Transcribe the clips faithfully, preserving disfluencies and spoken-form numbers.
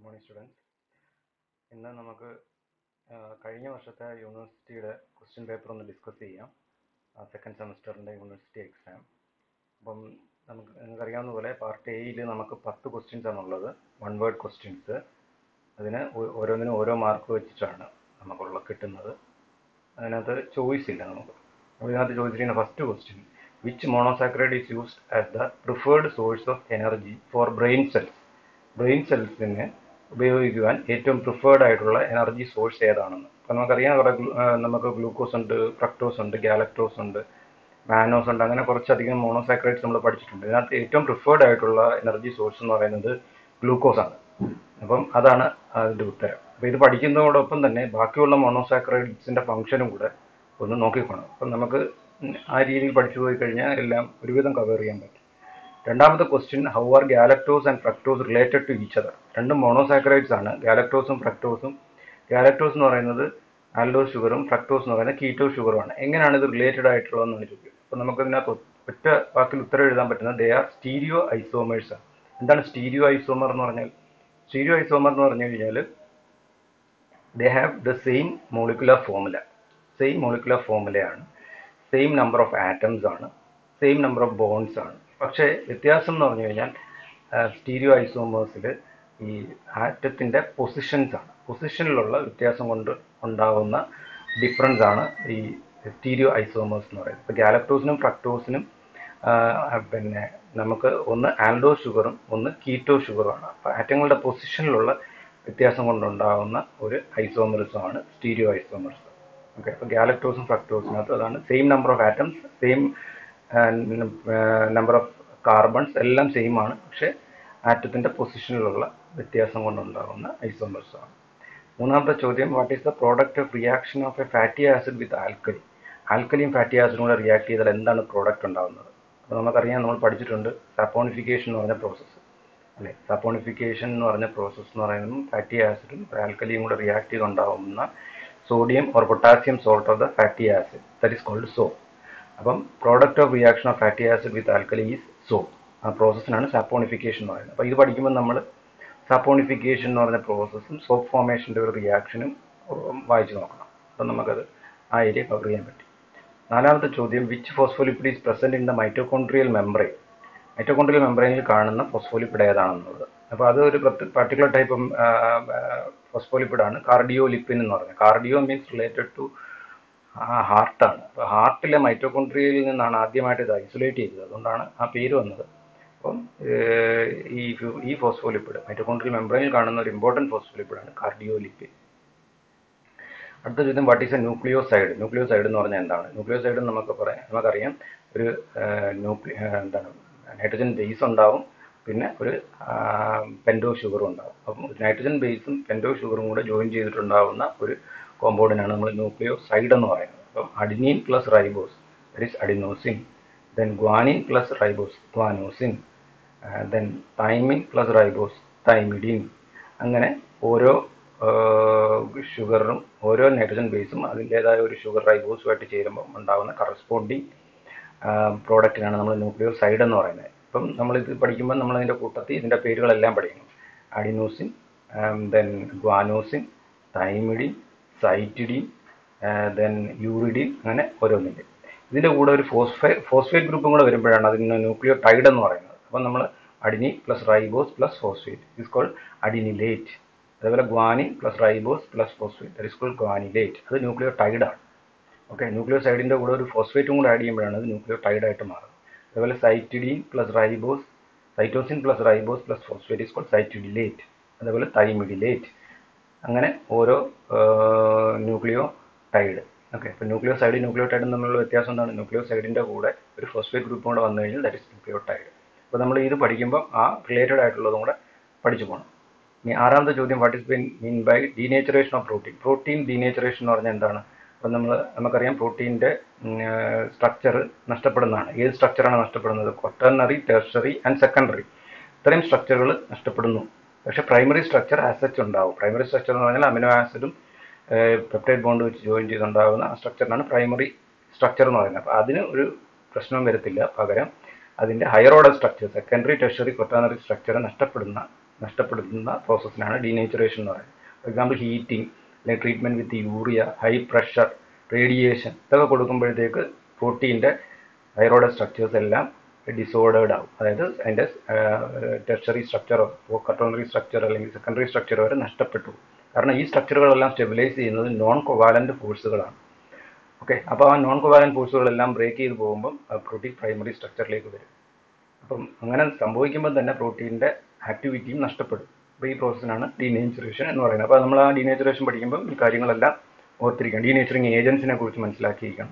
Morning students. ഇന്ന് നമുക്ക് കഴിഞ്ഞ വർഷത്തെ യൂണിവേഴ്സിറ്റിയുടെ ക്വസ്റ്റ്യൻ പേപ്പർ ഒന്ന് ഡിസ്കസ് ചെയ്യാം. സെക്കൻഡ് സെമസ്റ്ററിൻ്റെ യൂണിവേഴ്സിറ്റി എക്സാം. അപ്പം നമുക്ക് നിങ്ങൾക്കറിയാവുന്ന പോലെ പാർട്ട് എയിൽ നമുക്ക് പത്ത് ക്വസ്റ്റ്യൻസ് ആണുള്ളത്, വൺ വേർഡ് ക്വസ്റ്റ്യൻസ്. അതിന് ഓരോന്നിനും ഓരോ മാർക്ക് വെച്ചിട്ടാണ് നമുക്കുള്ള കിട്ടുന്നത്. അതിനകത്ത് ചോയ്സ് ഇല്ല നമുക്ക്. അപ്പോൾ ഇതിനകത്ത് ചോദിച്ചിരിക്കുന്ന first question, which monosaccharide is used as the preferred source of energy for brain cells. Brain സെൽസിനെ ഉപയോഗിക്കുവാൻ ഏറ്റവും പ്രിഫേർഡ് ആയിട്ടുള്ള എനർജി സോഴ്സ് ഏതാണെന്ന്. അപ്പോൾ നമുക്കറിയാം, അവിടെ നമുക്ക് ഗ്ലൂക്കോസ് ഉണ്ട്, ഫ്രക്ടോസ് ഉണ്ട്, ഗാലക്ടോസ് ഉണ്ട്, മാനോസ് ഉണ്ട്, അങ്ങനെ കുറച്ചധികം മോണോസാക്കറൈഡ്സ് നമ്മൾ പഠിച്ചിട്ടുണ്ട്. ഇതിനകത്ത് ഏറ്റവും പ്രിഫേർഡ് ആയിട്ടുള്ള എനർജി സോഴ്സ് എന്ന് പറയുന്നത് ഗ്ലൂക്കോസ് ആണ്. അപ്പം അതാണ് അതിൻ്റെ ഉത്തരം. അപ്പോൾ ഇത് പഠിക്കുന്നതോടൊപ്പം തന്നെ ബാക്കിയുള്ള മോണോസാക്കറൈഡ്സിൻ്റെ ഫംഗ്ഷനും കൂടെ ഒന്ന് നോക്കിക്കോണം. അപ്പം നമുക്ക് ആ രീതിയിൽ പഠിച്ചു പോയി കഴിഞ്ഞാൽ എല്ലാം ഒരുവിധം കവർ ചെയ്യാൻ പറ്റും. രണ്ടാമത്തെ question, how are galactose and fructose related to each other. രണ്ടും മോണോസാക്കറൈഡ്സ് ആണ്, ഗാലക്ടോസും ഫ്രക്ടോസും. ഗാലക്ടോസ് എന്ന് പറയുന്നത് ആൽഡോസ് ഷുഗറും ഫ്രക്ടോസ് എന്ന് പറയുന്നത് കീറ്റോ ഷുഗറുമാണ്. എങ്ങനെയാണ് ഇത് റിലേറ്റഡ് ആയിട്ടുള്ളതെന്നാണ് ചോദിക്കുന്നത്. അപ്പോൾ നമുക്ക് ഇതിനകത്ത് ഒറ്റ വാക്കിൽ ഉത്തരം എഴുതാൻ പറ്റുന്നത് ദേ ആർ സ്റ്റീരിയോ ഐസോമേഴ്സ് ആണ്. എന്താണ് സ്റ്റീരിയോ ഐസോമർ എന്ന് പറഞ്ഞാൽ? സ്റ്റീരിയോ ഐസോമർ എന്ന് പറഞ്ഞു കഴിഞ്ഞാൽ they have the same molecular formula. Same molecular ഫോമുലയാണ്, സെയിം നമ്പർ ഓഫ് ആറ്റംസ് ആണ്, സെയിം നമ്പർ ഓഫ് ബോൺസ് ആണ്. പക്ഷേ വ്യത്യാസം എന്ന് പറഞ്ഞു കഴിഞ്ഞാൽ സ്റ്റീരിയോ ഐസോമേഴ്സിൽ ഈ ആറ്റത്തിൻ്റെ പൊസിഷൻസ് ആണ്. പൊസിഷനിലുള്ള വ്യത്യാസം കൊണ്ട് ഉണ്ടാകുന്ന ഡിഫറൻസ് ആണ് ഈ സ്റ്റീരിയോ ഐസോമേഴ്സ് എന്ന് പറയുന്നത്. ഇപ്പോൾ ഗാലക്ടോസിനും ഫ്രക്ടോസിനും പിന്നെ നമുക്ക് ഒന്ന് ആൽഡോസ് ഷുഗറും ഒന്ന് കീറ്റോ ഷുഗറുമാണ്. അപ്പോൾ ആറ്റങ്ങളുടെ പൊസിഷനിലുള്ള വ്യത്യാസം കൊണ്ടുണ്ടാകുന്ന ഒരു ഐസോമറിസമാണ് സ്റ്റീരിയോ ഐസോമേഴ്സ്. ഓക്കെ, അപ്പോൾ ഗാലക്ടോസും ഫ്രക്ടോസിനകത്ത് അതാണ് same number of atoms, same number of carbons, എല്ലാം സെയിം ആണ്. പക്ഷേ ആറ്റത്തിൻ്റെ പൊസിഷനിലുള്ള വ്യത്യാസം കൊണ്ടുണ്ടാകുന്ന ഐസോമേഴ്സ് ആണ്. മൂന്നാമത്തെ ചോദ്യം, what is the product of reaction of a fatty acid with alkali. ആൽക്കലിയും ഫാറ്റി ആസിഡും കൂടെ റിയാക്ട് ചെയ്താൽ എന്താണ് പ്രോഡക്റ്റ് ഉണ്ടാകുന്നത്? അപ്പോൾ നമുക്കറിയാം, നമ്മൾ പഠിച്ചിട്ടുണ്ട് സാപ്പോണിഫിക്കേഷൻ എന്ന് പറഞ്ഞ പ്രോസസ്സ് അല്ലേ. സാപ്പോണിഫിക്കേഷൻ എന്ന് പറഞ്ഞ പ്രോസസ്സ് എന്ന് പറയുന്നത് ഫാറ്റി ആസിഡും ആൽക്കലിയും കൂടെ റിയാക്ട് ചെയ്തുണ്ടാകുന്ന sodium or potassium salt of the fatty acid, that is called soap. അപ്പം product of reaction of fatty acid with alkali is soap. ആ പ്രോസസ്സിനാണ് സാപ്പോണിഫിക്കേഷൻ എന്ന് പറയുന്നത്. അപ്പോൾ ഇത് പഠിക്കുമ്പോൾ നമ്മൾ സാപ്പോണിഫിക്കേഷൻ എന്ന് പറഞ്ഞ പ്രോസസ്സും സോപ്പ് ഫോർമേഷൻ്റെ ഒരു റിയാക്ഷനും വായിച്ച് നോക്കണം. അപ്പം നമുക്കത് ആ ഏരിയ കവർ ചെയ്യാൻ പറ്റും. നാലാമത്തെ ചോദ്യം, which phospholipid is present in the mitochondrial membrane. Mitochondrial മെംബ്രെയിനിൽ കാണുന്ന ഫോസ്ഫോലിപ്പിഡ് ഏതാണെന്നുള്ളത്. അപ്പോൾ അത് ഒരു പർട്ടിക്കുലർ ടൈപ്പ് ഫോസ്ഫോലിപ്പിഡാണ്, കാർഡിയോലിപ്പിൻ എന്ന് പറയുന്നത്. കാർഡിയോ മീൻസ് റിലേറ്റഡ് ടു ഹാർട്ടാണ്. അപ്പോൾ ഹാർട്ടിലെ മൈറ്റോകോൺട്രിയയിൽ നിന്നാണ് ആദ്യമായിട്ട് ഇത് ഐസൊലേറ്റ് ചെയ്തത്, അതുകൊണ്ടാണ് ആ പേര് വന്നത്. അപ്പം ഈ ഈ ഫോസ്ഫോലിപ്പിഡ് മൈറ്റോകോൺട്രിയൽ മെംബ്രെയിനിൽ കാണുന്ന ഒരു ഇമ്പോർട്ടൻറ്റ് ഫോസ്ഫോലിപ്പിഡാണ് കാർഡിയോലിപ്പിൻ. അടുത്ത ചോദ്യം, what is a nucleoside. Nucleoside എന്ന് പറഞ്ഞാൽ എന്താണ്? ന്യൂക്ലിയോസൈഡ് നമുക്ക് പറയാം നമുക്കറിയാം ഒരു ന്യൂക്ലിയ എന്താണ് നൈട്രജൻ ബേസ് ഉണ്ടാവും, പിന്നെ ഒരു പെൻറ്റോ ഷുഗറും ഉണ്ടാവും. അപ്പം നൈട്രജൻ ബേസും പെൻറ്റോ ഷുഗറും കൂടെ ജോയിൻ ചെയ്തിട്ടുണ്ടാവുന്ന ഒരു കോമ്പൗണ്ടിനാണ് നമ്മൾ ന്യൂക്ലിയോസൈഡ് എന്ന് പറയുന്നത്. അപ്പം adenine plus ribose, that is adenosine. Then guanine plus ribose, guanosine. Then thymine plus ribose, thymidine. അങ്ങനെ ഓരോ ഷുഗറും ഓരോ നൈട്രജൻ ബേസും അതിൻ്റേതായ ഒരു ഷുഗർ റൈബോസുമായിട്ട് ചേരുമ്പോൾ ഉണ്ടാകുന്ന കറസ്പോണ്ടിങ് പ്രോഡക്റ്റിനാണ് നമ്മൾ ന്യൂക്ലിയോസൈഡ് എന്ന് പറയുന്നത്. ഇപ്പം നമ്മളിത് പഠിക്കുമ്പോൾ നമ്മളതിൻ്റെ കൂട്ടത്തിൽ ഇതിൻ്റെ പേരുകളെല്ലാം പഠിക്കണം. Adenosine, then guanosine, thymidine, cytidine, then uridine, അങ്ങനെ ഓരോന്നിൻ്റെ. ഇതിൻ്റെ കൂടെ ഒരു ഫോസ്ഫേ ഫോസ്ഫേറ്റ് ഗ്രൂപ്പും കൂടെ വരുമ്പോഴാണ് അതിന് ന്യൂക്ലിയോടൈഡ് എന്ന് പറയുന്നത്. അപ്പം നമ്മൾ adenine plus ribose plus phosphate is called adenylate. അതേപോലെ guanine plus ribose plus phosphate that is called guanylate. അത് ന്യൂക്ലിയോടൈഡാണ്. ഓക്കെ, ന്യൂക്ലിയോസൈഡിൻ്റെ കൂടെ ഒരു ഫോസ്ഫേറ്റും കൂടെ ആഡ് ചെയ്യുമ്പോഴാണ് അത് ന്യൂക്ലിയോടൈഡായിട്ട് മാറുന്നത്. അതേപോലെ cytidine plus ribose, cytosine plus ribose plus phosphate is called cytidylate. അതേപോലെ തൈമിഡിലേറ്റ്. അങ്ങനെ ഓരോ ന്യൂക്ലിയോടൈഡ്. ഓക്കെ, അപ്പോൾ ന്യൂക്ലിയോസൈഡ് ന്യൂക്ലിയോടൈഡും തമ്മിലുള്ള വ്യത്യാസം എന്താണ്? ന്യൂക്ലിയോസൈഡിൻ്റെ കൂടെ ഒരു ഫോസ്ഫേറ്റ് ഗ്രൂപ്പും കൂടെ വന്നു കഴിഞ്ഞാൽ ദാറ്റ് ഇസ് ന്യൂക്ലിയോടൈഡ്. അപ്പോൾ നമ്മൾ ഇത് പഠിക്കുമ്പോൾ ആ റിലേറ്റഡ് ആയിട്ടുള്ളതും കൂടെ പഠിച്ചു പോകണം. ഇനി ആറാമത്തെ ചോദ്യം, what is mean by denaturation of protein. Protein denaturation എന്ന് പറഞ്ഞാൽ എന്താണ്? അപ്പം നമ്മൾ നമുക്കറിയാം പ്രോട്ടീൻ്റെ സ്ട്രക്ചർ നഷ്ടപ്പെടുന്നതാണ്. ഏത് സ്ട്രക്ചറാണ് നഷ്ടപ്പെടുന്നത്? Quaternary, tertiary and secondary. ഇത്രയും സ്ട്രക്ചറുകൾ നഷ്ടപ്പെടുന്നു. പക്ഷേ പ്രൈമറി സ്ട്രക്ചർ ആസച്ച് ഉണ്ടാവും. പ്രൈമറി സ്ട്രക്ചർ എന്ന് പറഞ്ഞാൽ അമിനോ ആസിഡും പെപ്റ്റൈഡ് ബോണ്ട് വെച്ച് ജോയിൻ ചെയ്തുണ്ടാകുന്ന ആ സ്ട്രക്ചറിനാണ് പ്രൈമറി സ്ട്രക്ചർ എന്ന് പറയുന്നത്. അപ്പോൾ അതിന് ഒരു പ്രശ്നവും വരത്തില്ല. പകരം അതിൻ്റെ higher order structure, secondary, tertiary, quaternary structure നഷ്ടപ്പെടുന്ന നഷ്ടപ്പെടുത്തുന്ന പ്രോസസ്സിനാണ് ഡീനേച്ചറേഷൻ എന്ന് പറയുന്നത്. ഫോർ എക്സാമ്പിൾ ഹീറ്റിംഗ് അല്ലെങ്കിൽ treatment with urea, high pressure, radiation ഇതൊക്കെ കൊടുക്കുമ്പോഴത്തേക്ക് പ്രോട്ടീൻ്റെ തൈറോയ്ഡ് സ്ട്രക്ചേഴ്സ് എല്ലാം ഡിസോർഡേർഡ് ആവും. അതായത് അതിൻ്റെ ടെർഷറി സ്ട്രക്ചർ, ക്വാട്ടർണറി സ്ട്രക്ചർ അല്ലെങ്കിൽ സെക്കൻഡറി സ്ട്രക്ചർ വരെ നഷ്ടപ്പെട്ടു. കാരണം ഈ സ്ട്രക്ചറുകളെല്ലാം സ്റ്റെബിലൈസ് ചെയ്യുന്നത് നോൺ കൊവാലൻ്റ് ഫോഴ്സുകളാണ്. ഓക്കെ, അപ്പോൾ ആ നോൺ കൊവാലൻ്റ് ഫോഴ്സുകളെല്ലാം ബ്രേക്ക് ചെയ്ത് പോകുമ്പം പ്രോട്ടീൻ പ്രൈമറി സ്ട്രക്ചറിലേക്ക് വരും. അപ്പം അങ്ങനെ സംഭവിക്കുമ്പോൾ തന്നെ പ്രോട്ടീൻ്റെ ആക്ടിവിറ്റിയും നഷ്ടപ്പെടും. അപ്പോൾ ഈ പ്രോസസ്സിനാണ് ഡീനേച്ചറേഷൻ എന്ന് പറയുന്നത്. അപ്പോൾ നമ്മൾ ആ ഡീനേച്ചറേഷൻ പഠിക്കുമ്പോൾ ഈ കാര്യങ്ങളെല്ലാം ഓർത്തിരിക്കണം. ഡീനേച്ചറിങ് ഏജൻസിനെ കുറിച്ച് മനസ്സിലാക്കിയിരിക്കണം.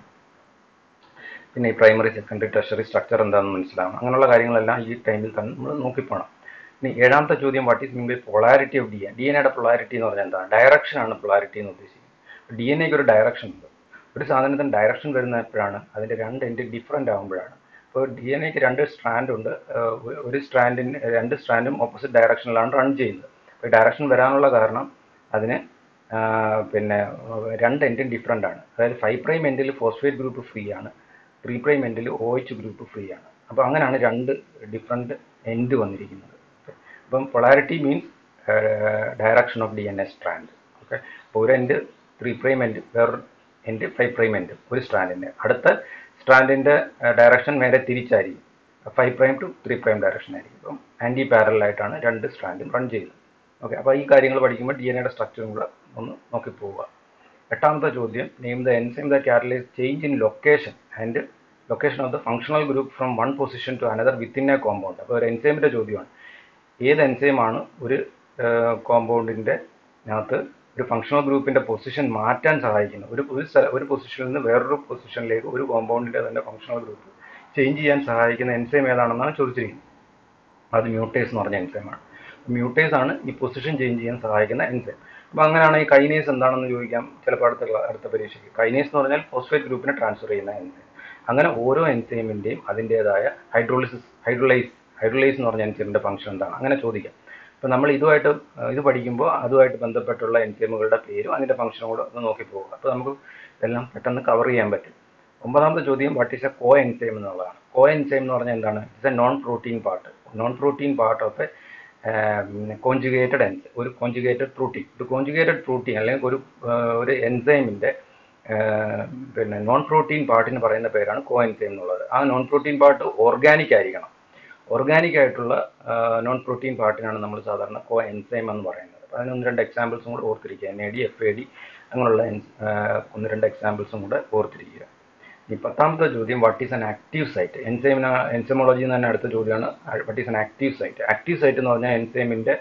പിന്നെ ഈ പ്രൈമറി, സെക്കൻഡറി, ടെർഷറി സ്ട്രക്ചർ എന്താണെന്ന് മനസ്സിലാവണം. അങ്ങനെയുള്ള കാര്യങ്ങളെല്ലാം ഈ ടൈമിൽ തന്നെ നമ്മൾ നോക്കിപ്പോണം. ഇനി ഏഴാമത്തെ ചോദ്യം, what is mean by polarity of D N D N എയുടെ പൊളാരിറ്റി എന്ന് പറഞ്ഞാൽ എന്താണ്? ഡയറക്ഷനാണ് പൊളാരിറ്റി എന്ന് ഉദ്ദേശിക്കുന്നത്. ഡി എൻ എക്ക് ഒരു ഡയറക്ഷൻ ഉണ്ട്. ഒരു സാധനത്തിന് ഡയറക്ഷൻ വരുന്ന എപ്പോഴാണ്? അതിൻ്റെ രണ്ട് എൻഡ് ഡിഫറൻ്റ് ആകുമ്പോഴാണ്. ഇപ്പോൾ ഡി എൻ എക്ക് രണ്ട് സ്ട്രാൻഡ് ഉണ്ട്. ഒരു സ്ട്രാൻഡിന് രണ്ട് സ്ട്രാൻഡും ഓപ്പോസിറ്റ് ഡയറക്ഷനിലാണ് റൺ ചെയ്യുന്നത്. അപ്പോൾ ഡയറക്ഷൻ വരാനുള്ള കാരണം അതിന് പിന്നെ രണ്ട് എൻഡും ഡിഫറൻ്റ് ആണ്. അതായത് ഫൈവ് പ്രൈം എൻഡിൽ ഫോസ്ഫേറ്റ് ഗ്രൂപ്പ് ഫ്രീ ആണ്, ത്രീ പ്രൈം എൻഡിൽ ഒ എച്ച് ഗ്രൂപ്പ് ഫ്രീ ആണ്. അപ്പോൾ അങ്ങനെയാണ് രണ്ട് ഡിഫറെൻറ്റ് എൻഡ് വന്നിരിക്കുന്നത്. അപ്പം polarity means direction of D N A strand. Okay, അപ്പോൾ ഒരു എൻഡ് ത്രീ പ്രൈം എൻഡ്, വേറൊരു എൻഡ് ഫൈവ് പ്രൈം എൻഡ് ഒരു സ്ട്രാൻഡിൻ്റെ. അടുത്ത സ്ട്രാൻഡിൻ്റെ ഡയറക്ഷൻ നേരെ തിരിച്ചായിരിക്കും, five prime to three prime direction ആയിരിക്കും. അപ്പം ആൻറ്റി പാരലായിട്ടാണ് രണ്ട് സ്ട്രാൻഡും റൺ ചെയ്യുന്നത്. ഓക്കെ, അപ്പോൾ ഈ കാര്യങ്ങൾ പഠിക്കുമ്പോൾ ഡി എൻ എയുടെ സ്ട്രക്ചറും കൂടെ ഒന്ന് നോക്കി പോവുക. എട്ടാമത്തെ ചോദ്യം, name the enzyme that catalyse change in location and location of the functional group from one position to another within a compound. അപ്പോൾ ഒരു എൻസൈമിൻ്റെ ചോദ്യമാണ്. ഏത് എൻസൈമാണ് ഒരു കോമ്പൗണ്ടിൻ്റെ അകത്ത് ഒരു ഫങ്ഷണൽ ഗ്രൂപ്പിൻ്റെ പൊസിഷൻ മാറ്റാൻ സഹായിക്കുന്നത്? ഒരു ഒരു സ്ഥല ഒരു പൊസിഷനിൽ നിന്ന് വേറൊരു പൊസിഷനിലേക്ക് ഒരു കോമ്പൗണ്ടിൻ്റെ തന്നെ ഫങ്ഷണൽ ഗ്രൂപ്പ് ചേഞ്ച് ചെയ്യാൻ സഹായിക്കുന്ന എൻസൈം ഏതാണെന്നാണ് ചോദിച്ചിരിക്കുന്നത്. അത് മ്യൂട്ടേസ് എന്ന് പറഞ്ഞ എൻസൈമാണ്. മ്യൂട്ടേസ് ആണ് ഈ പൊസിഷൻ ചേഞ്ച് ചെയ്യാൻ സഹായിക്കുന്ന എൻസൈം. അപ്പോൾ അങ്ങനെയാണ് ഈ കൈനേസ് എന്താണെന്ന് ചോദിക്കാം ചിലപ്പോൾ അടുത്ത അടുത്ത പരീക്ഷയ്ക്ക്. കൈനേസ് എന്ന് പറഞ്ഞാൽ ഫോസ്ഫേറ്റ് ഗ്രൂപ്പിനെ ട്രാൻസ്ഫർ ചെയ്യുന്ന എൻസൈം. അങ്ങനെ ഓരോ എൻസൈമിൻ്റെയും അതിൻ്റേതായ ഹൈഡ്രോളിസിസ് ഹൈഡ്രോലൈസ് ഹൈഡ്രോലൈസ് എന്ന് പറഞ്ഞ എൻസൈമിൻ്റെ ഫംഗ്ഷൻ എന്താണ് അങ്ങനെ ചോദിക്കാം. അപ്പോൾ നമ്മൾ ഇതുമായിട്ട് ഇത് പഠിക്കുമ്പോൾ അതുമായിട്ട് ബന്ധപ്പെട്ടുള്ള എൻസൈമുകളുടെ പേരും അതിൻ്റെ ഫംഗ്ഷനും കൂടെ ഒന്ന് നോക്കി പോകുക. അപ്പോൾ നമുക്ക് ഇതെല്ലാം പെട്ടെന്ന് കവർ ചെയ്യാൻ പറ്റും. ഒമ്പതാമത്തെ ചോദ്യം, what is a coenzyme എന്നുള്ളതാണ്. കോ എൻസൈം എന്ന് പറഞ്ഞാൽ എന്താണ്? It's a non protein part non protein part of a conjugated enzyme. ഒരു കോൺജുഗേറ്റഡ് പ്രോട്ടീൻ ഒരു കോൺജുഗേറ്റഡ് പ്രോട്ടീൻ അല്ലെങ്കിൽ ഒരു ഒരു എൻസൈമിൻ്റെ പിന്നെ നോൺ പ്രോട്ടീൻ പാർട്ടിന് പറയുന്ന പേരാണ് കോ എൻസൈം എന്നുള്ളത്. ആ നോൺ പ്രോട്ടീൻ പാർട്ട് ഓർഗാനിക് ആയിരിക്കണം. ഓർഗാനിക് ആയിട്ടുള്ള നോൺ പ്രോട്ടീൻ പാർട്ടിനാണ് നമ്മൾ സാധാരണ കോ എൻസൈം എന്ന് പറയുന്നത്. അപ്പോൾ അതിന് ഒന്ന് രണ്ട് എക്സാമ്പിൾസും കൂടെ ഓർത്തിരിക്കുക. N A D, F A D അങ്ങനെയുള്ള ഒന്ന് രണ്ട് എക്സാമ്പിൾസും കൂടെ ഓർത്തിരിക്കുക. ഈ പത്താമത്തെ ചോദ്യം, what is an active site? എൻസൈമിന് എൻസൈമോളജി എന്ന് തന്നെ അടുത്ത ചോദ്യമാണ്. What is an active site? Active site എന്ന് പറഞ്ഞാൽ എൻസൈമിൻ്റെ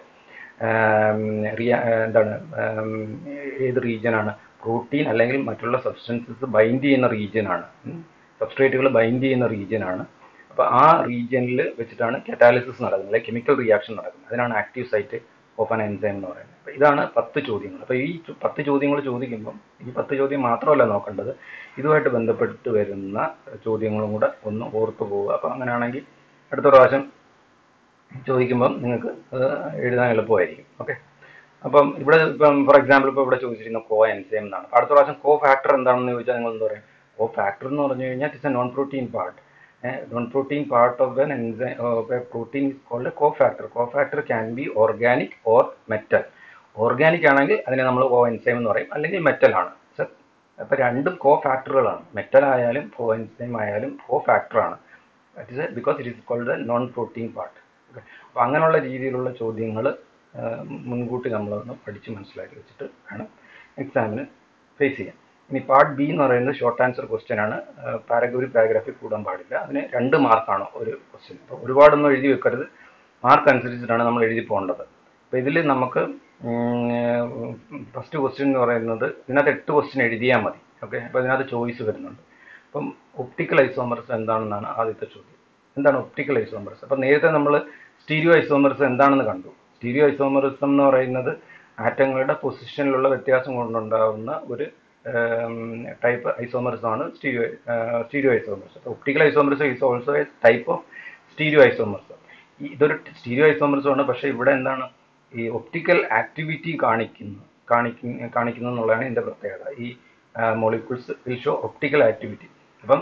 റിയാ എന്താണ് ഏത് റീജിയനാണ്? പ്രോട്ടീൻ അല്ലെങ്കിൽ മറ്റുള്ള സബ്സ്റ്റൻസസ് ബൈൻഡ് ചെയ്യുന്ന റീജിയനാണ്, സബ്സ്ട്രേറ്റുകൾ ബൈൻഡ് ചെയ്യുന്ന റീജിയനാണ്. അപ്പോൾ ആ റീജിയനിൽ വെച്ചിട്ടാണ് കറ്റാലിസിസ് നടക്കുന്നത്, അല്ലെങ്കിൽ കെമിക്കൽ റിയാക്ഷൻ നടക്കുന്നത്. അതിനാണ് active site of an enzyme എന്ന് പറയുന്നത്. അപ്പോൾ ഇതാണ് പത്ത് ചോദ്യങ്ങൾ. അപ്പോൾ ഈ പത്ത് ചോദ്യങ്ങൾ ചോദിക്കുമ്പം ഈ പത്ത് ചോദ്യം മാത്രമല്ല നോക്കേണ്ടത്, ഇതുമായിട്ട് ബന്ധപ്പെട്ട് വരുന്ന ചോദ്യങ്ങളും കൂടെ ഒന്ന് ഓർത്തു പോവുക. അപ്പോൾ അങ്ങനെയാണെങ്കിൽ അടുത്ത പ്രാവശ്യം ചോദിക്കുമ്പം നിങ്ങൾക്ക് അത് എഴുതാൻ എളുപ്പമായിരിക്കും. ഓക്കെ, അപ്പം ഇവിടെ ഇപ്പം ഫോർ എക്സാമ്പിൾ ഇപ്പോൾ ഇവിടെ ചോദിച്ചിരിക്കുന്ന കോ എൻസൈം എന്നാണ്. അടുത്ത പ്രാവശ്യം കോ ഫാക്ടർ എന്താണെന്ന് ചോദിച്ചാൽ നിങ്ങൾ എന്താ പറയുക? കോ ഫാക്ടർ എന്ന് പറഞ്ഞു കഴിഞ്ഞാൽ it's a non protein part. Non protein part of an enzyme of a protein is called cofactor. Cofactor can be organic or metal. ഓർഗാനിക് ആണെങ്കിൽ അതിനെ നമ്മൾ കോ എൻസൈം എന്ന് പറയും, അല്ലെങ്കിൽ മെറ്റൽ ആണ്. അപ്പോൾ രണ്ടും കോ ഫാക്ടറുകളാണ്. മെറ്റൽ ആയാലും കോ എൻസൈം ആയാലും കോ ഫാക്ടറാണ്. That is because it is called the non protein part. Okay, അപ്പോൾ അങ്ങനെയുള്ള രീതിയിലുള്ള ചോദ്യങ്ങൾ മുൻകൂട്ടി നമ്മളൊന്ന് പഠിച്ച് മനസ്സിലാക്കി വെച്ചിട്ട് വേണം എക്സാമിന് ഫേസ് ചെയ്യാൻ. ഇനി പാർട്ട് ബി എന്ന് പറയുന്നത് ഷോർട്ട് ആൻസർ ക്വസ്റ്റ്യൻ ആണ്. പാരഗ്രാഫ് പാരഗ്രാഫിൽ കൂടാൻ പാടില്ല. അതിന് രണ്ട് മാർക്കാണ് ഒരു ക്വസ്റ്റ്യൻ. അപ്പോൾ ഒരുപാടൊന്നും എഴുതി വെക്കരുത്, മാർക്ക് അനുസരിച്ചിട്ടാണ് നമ്മൾ എഴുതി പോകേണ്ടത്. അപ്പോൾ ഇതിൽ നമുക്ക് ഫസ്റ്റ് ക്വസ്റ്റ്യൻ എന്ന് പറയുന്നത് ഇതിനകത്ത് എട്ട് ക്വസ്റ്റ്യൻ എഴുതിയാൽ മതി. ഓക്കെ, അപ്പോൾ ഇതിനകത്ത് ചോയ്സ് വരുന്നുണ്ട്. അപ്പം ഒപ്റ്റിക്കൽ ഐസോമർസ് എന്താണെന്നാണ് ആദ്യത്തെ ചോദ്യം. എന്താണ് ഒപ്റ്റിക്കൽ ഐസോമർസ്? അപ്പോൾ നേരത്തെ നമ്മൾ സ്റ്റീരിയോ ഐസോമർസ് എന്താണെന്ന് കണ്ടു. സ്റ്റീരിയോ ഐസോമറിസം എന്ന് പറയുന്നത് ആറ്റങ്ങളുടെ പൊസിഷനിലുള്ള വ്യത്യാസം കൊണ്ടുണ്ടാകുന്ന ഒരു ടൈപ്പ് ഐസോമറിസം ആണ് സ്റ്റീരിയോ സ്റ്റീരിയോ ഐസോമറിസം. അപ്പോൾ optical isomerism is also a type of stereo isomerism. ഇതൊരു സ്റ്റീരിയോ ഐസോമറിസം ആണ്, പക്ഷേ ഇവിടെ എന്താണ് ഈ ഒപ്റ്റിക്കൽ ആക്ടിവിറ്റി കാണിക്കുന്നു കാണിക്കുന്ന കാണിക്കുന്നു എന്നുള്ളതാണ് ഇതിൻ്റെ പ്രത്യേകത. ഈ molecules will show optical activity. അപ്പം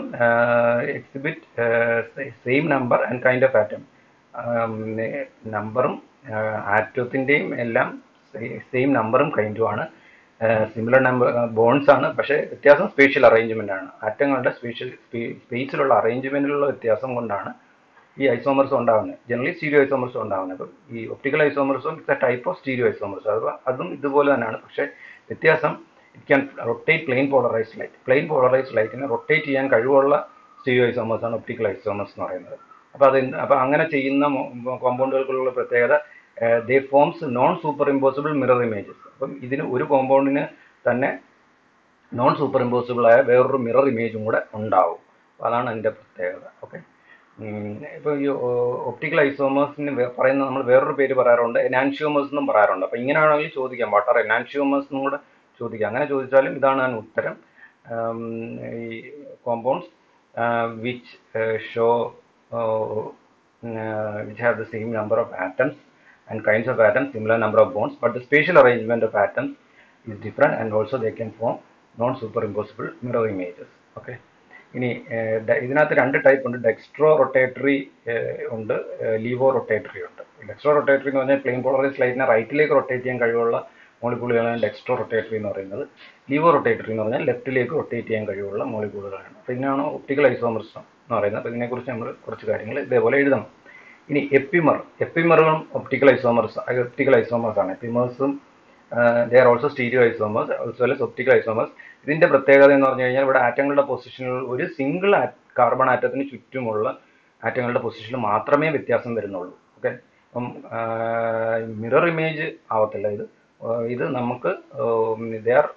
exhibit same number and kind of atom, നമ്പറും ആറ്റത്തിൻ്റെയും എല്ലാം സെയിം നമ്പറും കൈൻഡുമാണ്, സിമിലർ നമ്പർ ബോൺസ് ആണ്, പക്ഷേ വ്യത്യാസം സ്പേഷ്യൽ അറേഞ്ച്മെന്റ് ആണ്. ആറ്റങ്ങളുടെ സ്പേഷ്യൽ സ്പേസിലുള്ള അറേഞ്ച്മെന്റിലുള്ള വ്യത്യാസം കൊണ്ടാണ് ഈ ഐസോമർസ് ഉണ്ടാകുന്നത്. ജനറലി സ്റ്റീരിയോ ഐസോമർസ് ഉണ്ടാകുന്നത്. അപ്പം ഈ ഒപ്റ്റിക്കൽ ഐസോമർസും it's a type of stereo isomers. അത് അതും ഇതുപോലെ തന്നെയാണ്, പക്ഷേ വ്യത്യാസം it can rotate plane polarised light. Plane polarised ലൈറ്റിനെ റൊട്ടേറ്റ് ചെയ്യാൻ കഴിവുള്ള സ്റ്റീരിയോ ഐസോമേഴ്സ് ആണ് ഒപ്റ്റിക്കൽ ഐസോമേഴ്സ് എന്ന് പറയുന്നത്. അപ്പോൾ അത് അപ്പോൾ അങ്ങനെ ചെയ്യുന്ന കോമ്പൗണ്ടുകൾക്കുള്ള പ്രത്യേകത they forms non super impossible mirror images. അപ്പം ഇതിന് ഒരു കോമ്പൗണ്ടിന് തന്നെ നോൺ സൂപ്പർ ഇമ്പോസിബിൾ ആയ വേറൊരു മിറർ ഇമേജും കൂടെ ഉണ്ടാവും. അപ്പോൾ അതാണ് അതിൻ്റെ പ്രത്യേകത. ഓക്കെ, ഇപ്പോൾ ഈ ഒപ്റ്റിക്കൽ ഐസോമേഴ്സിന് പറയുന്ന നമ്മൾ വേറൊരു പേര് പറയാറുണ്ട്, എനാൻഷ്യോമേഴ്സ് എന്നും പറയാറുണ്ട്. അപ്പോൾ ഇങ്ങനെയാണെങ്കിൽ ചോദിക്കാം വാട്ട് ആർ എനാൻഷ്യോമേഴ്സ് എന്നും കൂടെ ചോദിക്കാം. അങ്ങനെ ചോദിച്ചാലും ഇതാണ് ഞാൻ ഉത്തരം. ഈ compounds which show which have the same number of atoms and kinds of atoms, similar number of bonds, but the spatial arrangement of atoms is different, and also they can form non superimposable mirror images. Okay, ഇനി ഇതിനകത്ത് രണ്ട് type ഉണ്ട്, dextro rotatory ഉണ്ട്, levo rotatory ഉണ്ട്. Dextro rotatory എന്ന് പറഞ്ഞാൽ plain polarise ലൈറ്റിനെ റൈറ്റിലേക്ക് rotate ചെയ്യാൻ കഴിവുള്ള മോളിക്യൂളുകളാണ് ഡെക്സ്ട്രോ റൊട്ടേറ്ററി എന്ന് പറയുന്നത്. ലീവോ റൊട്ടേറ്ററി എന്ന് പറഞ്ഞാൽ ലെഫ്റ്റിലേക്ക് റൊട്ടേറ്റ് ചെയ്യാൻ കഴിവുള്ള മോളിക്യൂളുകളാണ്. അപ്പോൾ ഇതിനാണ് ഒപ്റ്റിക്കൽ ഐസോമർസ് എന്ന് പറയുന്നത്. അപ്പോൾ ഇതിനെക്കുറിച്ച് നമ്മൾ കുറച്ച് കാര്യങ്ങൾ ഇതേപോലെ എഴുതണം. ഇനി എപ്പിമർ, എപ്പിമറുകളും ഒപ്റ്റിക്കൽ ഐസോമർസ് ഒപ്റ്റിക്കൽ ഐസോമേഴ്സ് ആണ്. എപ്പിമേഴ്സും they are also stereo isomers as well as optical isomers. ഇതിന്റെ പ്രത്യേകത എന്ന് പറഞ്ഞു കഴിഞ്ഞാൽ ഇവിടെ ആറ്റങ്ങളുടെ പൊസിഷനിൽ ഒരു സിംഗിൾ കാർബൺ ആറ്റത്തിന് ചുറ്റുമുള്ള ആറ്റങ്ങളുടെ പൊസിഷനിൽ മാത്രമേ വ്യത്യാസം വരുന്നുള്ളൂ. ഓക്കെ, അപ്പം മിറർ ഇമേജ് ആവത്തില്ല ഇത്. ഇത് നമുക്ക് they are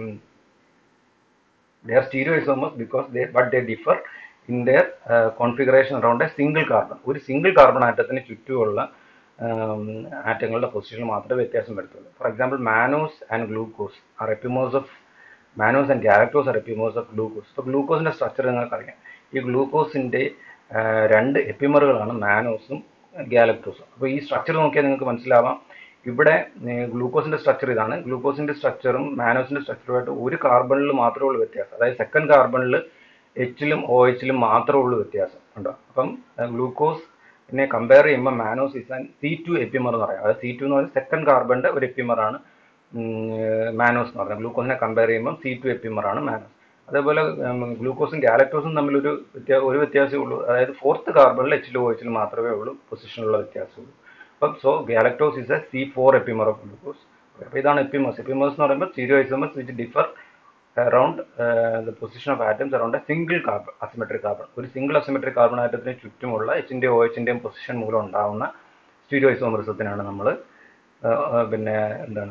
they are stereo isomers because they but they differ in their uh, configuration around a single carbon. ഒരു സിംഗിൾ കാർബൺ ആറ്റത്തിന് ചുറ്റുമുള്ള ആറ്റങ്ങളുടെ പൊസിഷനിൽ മാത്രമേ വ്യത്യാസം വരുത്തുള്ളൂ. For example mannose and glucose are epimers of mannose and galactose are epimers of glucose. ഇപ്പോൾ ഗ്ലൂക്കോസിന്റെ സ്ട്രക്ചർ നിങ്ങൾക്ക് അറിയാം. ഈ ഗ്ലൂക്കോസിന്റെ രണ്ട് എപ്പിമറുകളാണ് മാനോസും ഗാലക്ടോസും. അപ്പോൾ ഈ സ്ട്രക്ചർ നോക്കിയാൽ നിങ്ങൾക്ക് മനസ്സിലാവാം. ഇവിടെ ഗ്ലൂക്കോസിന്റെ സ്ട്രക്ചർ ഇതാണ്. ഗ്ലൂക്കോസിന്റെ സ്ട്രക്ചറും മാനോസിന്റെ സ്ട്രക്ചറുമായിട്ട് ഒരു കാർബണിൽ മാത്രമേ ഉള്ളൂ വ്യത്യാസം. അതായത് സെക്കൻഡ് കാർബണിൽ എച്ചിലും ഒ എച്ചിലും മാത്രമേ ഉള്ളൂ വ്യത്യാസം ഉണ്ടോ. അപ്പം ഗ്ലൂക്കോസിനെ കമ്പയർ ചെയ്യുമ്പോൾ mannose is an C two epimer എന്ന് പറയാം. അതായത് സി ടു എന്ന് പറയുന്നത് സെക്കൻഡ് കാർബണിന്റെ ഒരു എപ്പിമറാണ് മാനോസ് എന്ന് പറയുന്നത്. ഗ്ലൂക്കോസിനെ കമ്പയർ ചെയ്യുമ്പോൾ സി ടു എപ്പിമറാണ് മാനോസ്. അതേപോലെ ഗ്ലൂക്കോസും ഗാലക്ടോസും തമ്മിലൊരു വ്യത്യാ ഒരു വ്യത്യാസമേ ഉള്ളൂ. അതായത് ഫോർത്ത് കാർബണിൽ എച്ചിലും ഒ എച്ചിലും മാത്രമേ ഉള്ളൂ പൊസിഷനുള്ള വ്യത്യാസമുള്ളൂ. അപ്പം so galactose is a C four epimer of glucose. അപ്പോൾ ഇതാണ് എപ്പിമേഴ്സ്. എപ്പിമേഴ്സ് എന്ന് പറയുമ്പോൾ stereo isomers which differ around uh, the position of atoms around a single carbon asymmetric carbon. ഒരു സിംഗിൾ അസിമെട്രിക് കാർബൺ ആറ്റത്തിന് ചുറ്റുമുള്ള എച്ചിന്റെയും ഒ എച്ചിന്റെയും പൊസിഷൻ മൂലം ഉണ്ടാവുന്ന സ്റ്റീരിയോ ഐസോമറിസത്തിനാണ് നമ്മൾ പിന്നെ എന്താണ്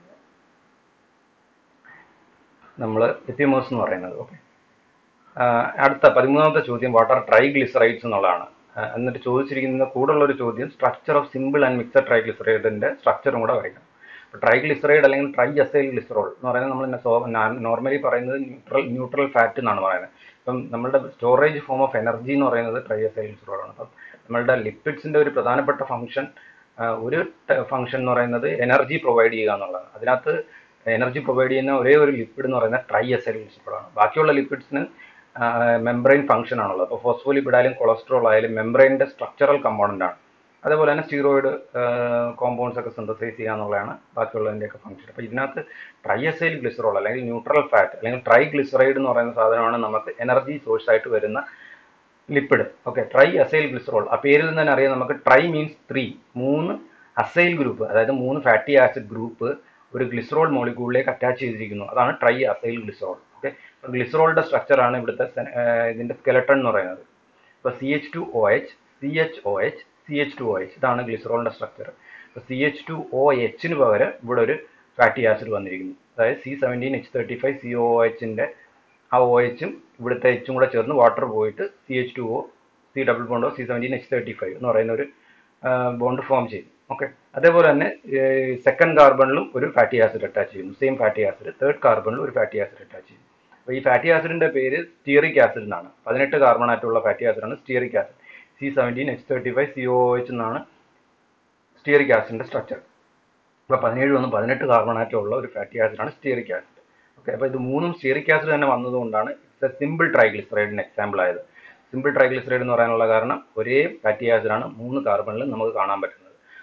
നമ്മൾ എപ്പിമേഴ്സ് എന്ന് പറയുന്നത്. ഓക്കെ, അടുത്ത പതിമൂന്നാമത്തെ ചോദ്യം വാട്ട് ആർ ട്രൈഗ്ലിസറൈഡ്സ് എന്നുള്ളതാണ്. എന്നിട്ട് ചോദിച്ചിരിക്കുന്ന കൂടുതലുള്ള ഒരു ചോദ്യം structure of simple and mixed ട്രൈഗ്ലിസറൈഡിന്റെ സ്ട്രക്ചറും കൂടെ വരയ്ക്കണം. ട്രൈഗ്ലിസറൈഡ് അല്ലെങ്കിൽ ട്രൈ അസൈൽ ഗ്ലിസറോൾ എന്ന് പറയുന്നത് നമ്മൾ നോർമലി പറയുന്നത് ന്യൂട്രൽ ന്യൂട്രൽ ഫാറ്റ് എന്നാണ് പറയുന്നത്. അപ്പം നമ്മളുടെ സ്റ്റോറേജ് ഫോം ഓഫ് എനർജി എന്ന് പറയുന്നത് ട്രൈ അസൈൽ ഗ്ലിസറോൾ ആണ്. അപ്പം നമ്മളുടെ ലിപ്പിഡ്സിന്റെ ഒരു പ്രധാനപ്പെട്ട ഫംഗ്ഷൻ ഒരു ഫംഗ്ഷൻ എന്ന് പറയുന്നത് എനർജി പ്രൊവൈഡ് ചെയ്യുക എന്നുള്ളതാണ്. അതിനകത്ത് എനർജി പ്രൊവൈഡ് ചെയ്യുന്ന ഒരേ ഒരു ലിപ്പിഡ് എന്ന് പറയുന്നത് ട്രൈ അസൈൽ ഗ്ലിസറോൾ ആണ്. ബാക്കിയുള്ള ലിപ്പിഡ്സിന് മെംബ്രെയിൻ ഫംഗ്ഷൻ ആണുള്ളത്. അപ്പോൾ ഫോസ്ഫോലിപ്പിഡ് ആയാലും കൊളസ്ട്രോൾ ആയാലും മെംബ്രെയിൻ്റെ സ്ട്രക്ചറൽ കമ്പോണന്റ് ആണ്. അതേപോലെ തന്നെ സ്റ്റീറോയിഡ് കോമ്പൗണ്ട്സ് ഒക്കെ സിന്തസൈസ് ചെയ്യുക എന്നുള്ളതാണ് ബാക്കിയുള്ളതിൻ്റെയൊക്കെ ഫംഗ്ഷൻ. അപ്പോൾ ഇതിനകത്ത് ട്രൈ അസൈൽ ഗ്ലിസറോൾ അല്ലെങ്കിൽ ന്യൂട്രൽ ഫാറ്റ് അല്ലെങ്കിൽ ട്രൈ ഗ്ലിസറൈഡ് എന്ന് പറയുന്ന സാധനമാണ് നമുക്ക് എനർജി സോഴ്സ് ആയിട്ട് വരുന്ന lipid. Okay, tri acyl glycerol ആ പേരിൽ നിന്ന് തന്നെ അറിയാം നമുക്ക്. ട്രൈ മീൻസ് ത്രീ, മൂന്ന് അസൈൽ ഗ്രൂപ്പ് അതായത് മൂന്ന് ഫാറ്റി ആസിഡ് ഗ്രൂപ്പ് ഒരു ഗ്ലിസറോൾ മോളിക്യൂളിലേക്ക് അറ്റാച്ച് ചെയ്തിരിക്കുന്നു. അതാണ് ട്രൈ അസൈൽ ഗ്ലിസറോൾ. ഓക്കെ, അപ്പോൾ ഗ്ലിസറോളിന്റെ സ്ട്രക്ചറാണ് ഇവിടുത്തെ ഇതിന്റെ സ്കെലട്ടൺ എന്ന് പറയുന്നത്. ഇപ്പോൾ C H two O H, C H O H, C H two O H ഇതാണ് ഗ്ലിസറോളിന്റെ സ്ട്രക്ചർ. അപ്പോൾ സി എച്ച് ടു ഒ എച്ചിന് പകരം ഇവിടെ ഒരു ഫാറ്റി ആസിഡ് വന്നിരിക്കുന്നു. അതായത് C seventeen H thirty five C O എച്ചിന്റെ ആ ഒ എച്ചും ഇവിടുത്തെ എച്ചും കൂടെ ചേർന്ന് വാട്ടർ പോയിട്ട് C H two O C double ബോണ്ടോ C seventeen H thirty five എന്ന് പറയുന്ന ഒരു ബോണ്ട് ഫോം ചെയ്യും. ഓക്കെ, അതേപോലെ തന്നെ സെക്കൻഡ് കാർബണിലും ഒരു ഫാറ്റി ആസിഡ് അറ്റാച്ച് ചെയ്യുന്നു, സെയിം ഫാറ്റി ആസിഡ്. തേർഡ് കാർബണിലും ഒരു ഫാറ്റി ആസിഡ് അറ്റാച്ച് ചെയ്യും. അപ്പോൾ ഈ ഫാറ്റി ആസിഡിന്റെ പേര് സ്റ്റിയറിക് ആസിഡ് എന്നാണ്. പതിനെട്ട് കാർബൺ ആയിട്ടുള്ള ഫാറ്റി ആസിഡാണ് stearic acid. C seventeen H thirty five C O H എന്നാണ് സ്റ്റിയറിക് ആസിഡിന്റെ സ്ട്രക്ചർ. അപ്പോൾ പതിനേഴ് വന്ന് പതിനെട്ട് കാർബൺ ആറ്റുള്ള ഒരു ഫാറ്റി ആസിഡാണ് സ്റ്റിയറിക് ആസിഡ്. ഓക്കെ, അപ്പോൾ ഇത് മൂന്നും സ്റ്റിയറിക് ആസിഡ് തന്നെ വന്നതുകൊണ്ടാണ് ഇറ്റ്സ് എ സിമ്പിൾ ട്രൈഗ്ലിസറൈഡിന് എക്സാമ്പിൾ ആയത്. സിമ്പിൾ ട്രൈഗ്ലിസറൈഡ് എന്ന് പറയാനുള്ള കാരണം ഒരേ ഫാറ്റി ആസിഡാണ് മൂന്ന് കാർബണിൽ നമുക്ക് കാണാൻ പറ്റുന്നത്.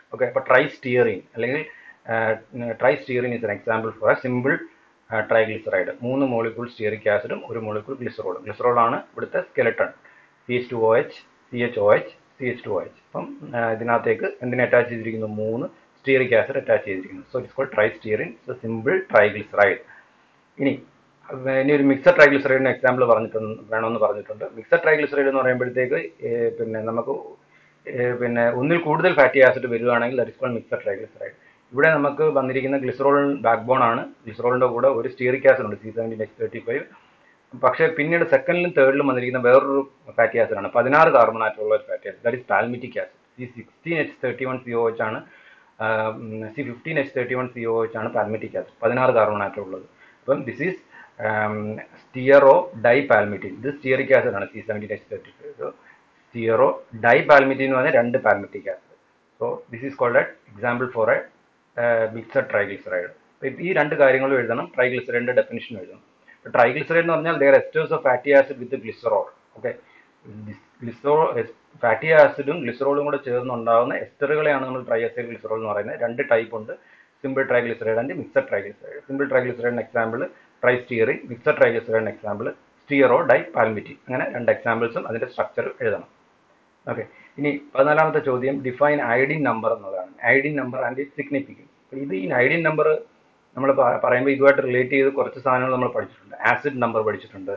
ഓക്കെ. അപ്പോൾ ട്രൈ സ്റ്റിയറിൻ അല്ലെങ്കിൽ tri stearin is an example for a simple triglyceride. മൂന്ന് മോളിക്യൂൾ സ്റ്റിയറിക് ആസിഡും ഒരു മോളിക്യൂൾ ഗ്ലിസറോളും. ഗ്ലിസറോളാണ് ഇവിടുത്തെ skeleton. C H two O H, C H O H, C H two O H. അപ്പം ഇതിനകത്തേക്ക് എന്തിനെ അറ്റാച്ച് ചെയ്തിരിക്കുന്നു? മൂന്ന് സ്റ്റിയറിക് ആസിഡ് അറ്റാച്ച് ചെയ്തിരിക്കുന്നു. So it's called tri stearin, it's a simple triglyceride. ഇനി ഇനി ഒരു മിക്സഡ് ട്രൈഗ്ലിസറൈഡിന് എക്സാമ്പിൾ പറഞ്ഞിട്ടുണ്ട് വേണമെന്ന് പറഞ്ഞിട്ടുണ്ട്. മിക്സഡ് ട്രൈഗ്ലിസറൈഡ് എന്ന് പറയുമ്പോഴത്തേക്ക് പിന്നെ നമുക്ക് പിന്നെ ഒന്നിൽ കൂടുതൽ ഫാറ്റി ആസിഡ് വരികയാണെങ്കിൽ that is called mixed triglyceride. ഇവിടെ നമുക്ക് വന്നിരിക്കുന്ന ഗ്ലിസറോൾ ബാക്ക് ബോൺ ആണ്. ഗ്ലിസറോളിന്റെ കൂടെ ഒരു സ്റ്റിയറിക് ആസിഡ് ഉണ്ട്, C seventeen H thirty five. പക്ഷേ പിന്നീട് സെക്കൻഡിലും തേർഡിലും വന്നിരിക്കുന്ന വേറൊരു ഫാറ്റി ആസിഡ് ആണ്, പതിനാറ് കാർബൺ ആറ്റമുള്ള ഒരു fatty acid, that is palmitic acid. C sixteen H thirty one C O H ആണ്, C fifteen H thirty one C O H ആണ് പാൽമിറ്റിക് ആസിഡ്, പതിനാറ് കാർബൺ ആറ്റം ഉള്ളത്. അപ്പം this is stearo di palmitin. ഇത് stearic acid ആണ്, C seventeen H thirty five. Stearo di palmitin എന്ന് പറഞ്ഞാൽ രണ്ട് palmitic acid. So this is called a example for a mixed triglyceride. ഈ രണ്ട് കാര്യങ്ങളും എഴുതണം, ട്രൈഗ്ലിസറൈഡിന്റെ ഡെഫിനിഷൻ എഴുതണം. ട്രൈഗ്ലിസറൈഡ് എന്ന് പറഞ്ഞാൽ they are esters of fatty acid with glycerol. Okay. Glycero fatty ആസിഡും ഗ്ലിസറോളും കൂടെ ചേർന്നുണ്ടാകുന്ന എസ്റ്ററുകളെയാണ് നമ്മൾ ട്രൈ എസ്റ്റൈൽ ഗ്ലിസറോൾ എന്ന് പറയുന്നത്. രണ്ട് ടൈപ്പ് ഉണ്ട്, simple triglyceride and mixed triglyceride. Simple ട്രൈഗ്ലിസറൈഡിന് എക്സാമ്പിൾ ട്രൈ സ്റ്റിയറിൻ, മിക്സഡ് ട്രൈഗ്ലിസറൈഡിന് എക്സാമ്പിൾ സ്റ്റിയറോ ഡൈ പാൽമിറ്റിൻ. അങ്ങനെ രണ്ട് എക്സാമ്പിൾസും അതിന്റെ സ്ട്രക്ചർ എഴുതണം. ഓക്കെ. ഇനി പതിനാലാമത്തെ ചോദ്യം ഡിഫൈൻ ഐഡിൻ നമ്പർ എന്നുള്ളതാണ്. Iodine number and it significance. ഇത് ഈ ഐഡിൻ നമ്പർ നമ്മൾ പറയുമ്പോൾ ഇതുമായിട്ട് റിലേറ്റ് ചെയ്ത് കുറച്ച് സാധനങ്ങൾ നമ്മൾ പഠിച്ചിട്ടുണ്ട്. ആസിഡ് നമ്പർ പഠിച്ചിട്ടുണ്ട്,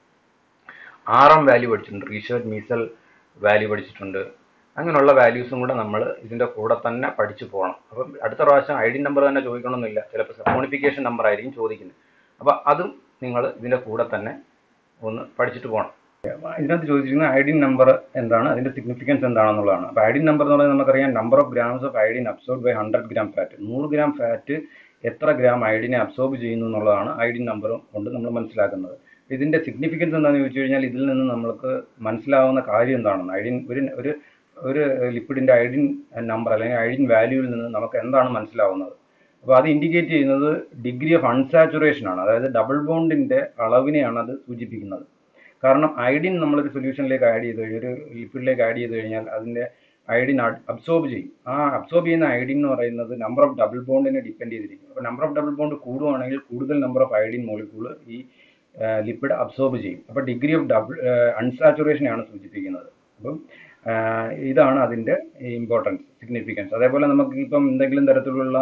ആർ എം വാല്യൂ പഠിച്ചിട്ടുണ്ട്, റീഷേർഡ് മീസൽ വാല്യൂ പഠിച്ചിട്ടുണ്ട്. അങ്ങനെയുള്ള വാല്യൂസും കൂടെ നമ്മൾ ഇതിൻ്റെ കൂടെ തന്നെ പഠിച്ചു പോകണം. അപ്പം അടുത്ത പ്രാവശ്യം ഐഡിൻ നമ്പർ തന്നെ ചോദിക്കണമെന്നില്ല, ചിലപ്പോൾ സപ്പോണിഫിക്കേഷൻ നമ്പർ ആയിരിക്കും ചോദിക്കുന്നത്. അപ്പം അതും നിങ്ങൾ ഇതിൻ്റെ കൂടെ തന്നെ ഒന്ന് പഠിച്ചിട്ട് പോകണം. ഇതിനകത്ത് ചോദിച്ചിരിക്കുന്ന ഐഡിൻ നമ്പർ എന്താണ്, അതിന്റെ സിഗ്നിഫിക്കൻസ് എന്താണെന്നുള്ളതാണ്. അപ്പോൾ ഐഡിൻ നമ്പർ എന്ന് പറയുന്നത് നമുക്കറിയാം, number of grams of iodine absorb by hundred gram fat. നൂറ് ഗ്രാം ഫാറ്റ് എത്ര ഗ്രാം ഐഡിനെ അബ്സോർബ് ചെയ്യുന്നു എന്നുള്ളതാണ് ഐഡിൻ നമ്പർ കൊണ്ട് നമ്മൾ മനസ്സിലാക്കുന്നത്. ഇതിന്റെ സിഗ്നിഫിക്കൻസ് എന്താണെന്ന് ചോദിച്ചു കഴിഞ്ഞാൽ ഇതിൽ നിന്ന് നമുക്ക് മനസ്സിലാവുന്ന കാര്യം എന്താണെന്ന്, ഐഡിൻ ഒരു ഒരു ഒരു ലിപ്പിഡിന്റെ ഐഡിൻ നമ്പർ അല്ലെങ്കിൽ ഐഡിൻ വാല്യൂവിൽ നിന്ന് നമുക്ക് എന്താണ് മനസ്സിലാവുന്നത്. അപ്പോൾ അത് ഇൻഡിക്കേറ്റ് ചെയ്യുന്നത് ഡിഗ്രി ഓഫ് അൺസാച്ചുറേഷൻ ആണ്, അതായത് ഡബിൾ ബോണ്ടിന്റെ അളവിനെയാണ് അത് സൂചിപ്പിക്കുന്നത്. കാരണം ഐഡിൻ നമ്മളൊരു സൊല്യൂഷനിലേക്ക് ആഡ് ചെയ്ത് കഴിഞ്ഞാൽ, ഒരു ലിപ്പിഡിലേക്ക് ആഡ് ചെയ്ത് കഴിഞ്ഞാൽ അതിൻ്റെ ഐഡിൻ അബ്സോർബ് ചെയ്യും. ആ അബ്സോർബ് ചെയ്യുന്ന ഐഡിൻ എന്ന് പറയുന്നത് നമ്പർ ഓഫ് ഡബിൾ ബോണ്ടിനെ ഡിപ്പെൻഡ് ചെയ്തിരിക്കും. അപ്പോൾ നമ്പർ ഓഫ് ഡബിൾ ബോണ്ട് കൂടുവാണെങ്കിൽ കൂടുതൽ നമ്പർ ഓഫ് ഐഡിൻ മോളിക്യൂൾ ഈ ലിപ്പിഡ് അബ്സോർബ് ചെയ്യും. അപ്പോൾ ഡിഗ്രി ഓഫ് ഡബിൾ അൺസാച്ചുറേഷനെയാണ് സൂചിപ്പിക്കുന്നത്. അപ്പം ഇതാണ് അതിൻ്റെ ഇമ്പോർട്ടൻസ്, സിഗ്നിഫിക്കൻസ്. അതേപോലെ നമുക്ക് ഇപ്പം എന്തെങ്കിലും തരത്തിലുള്ള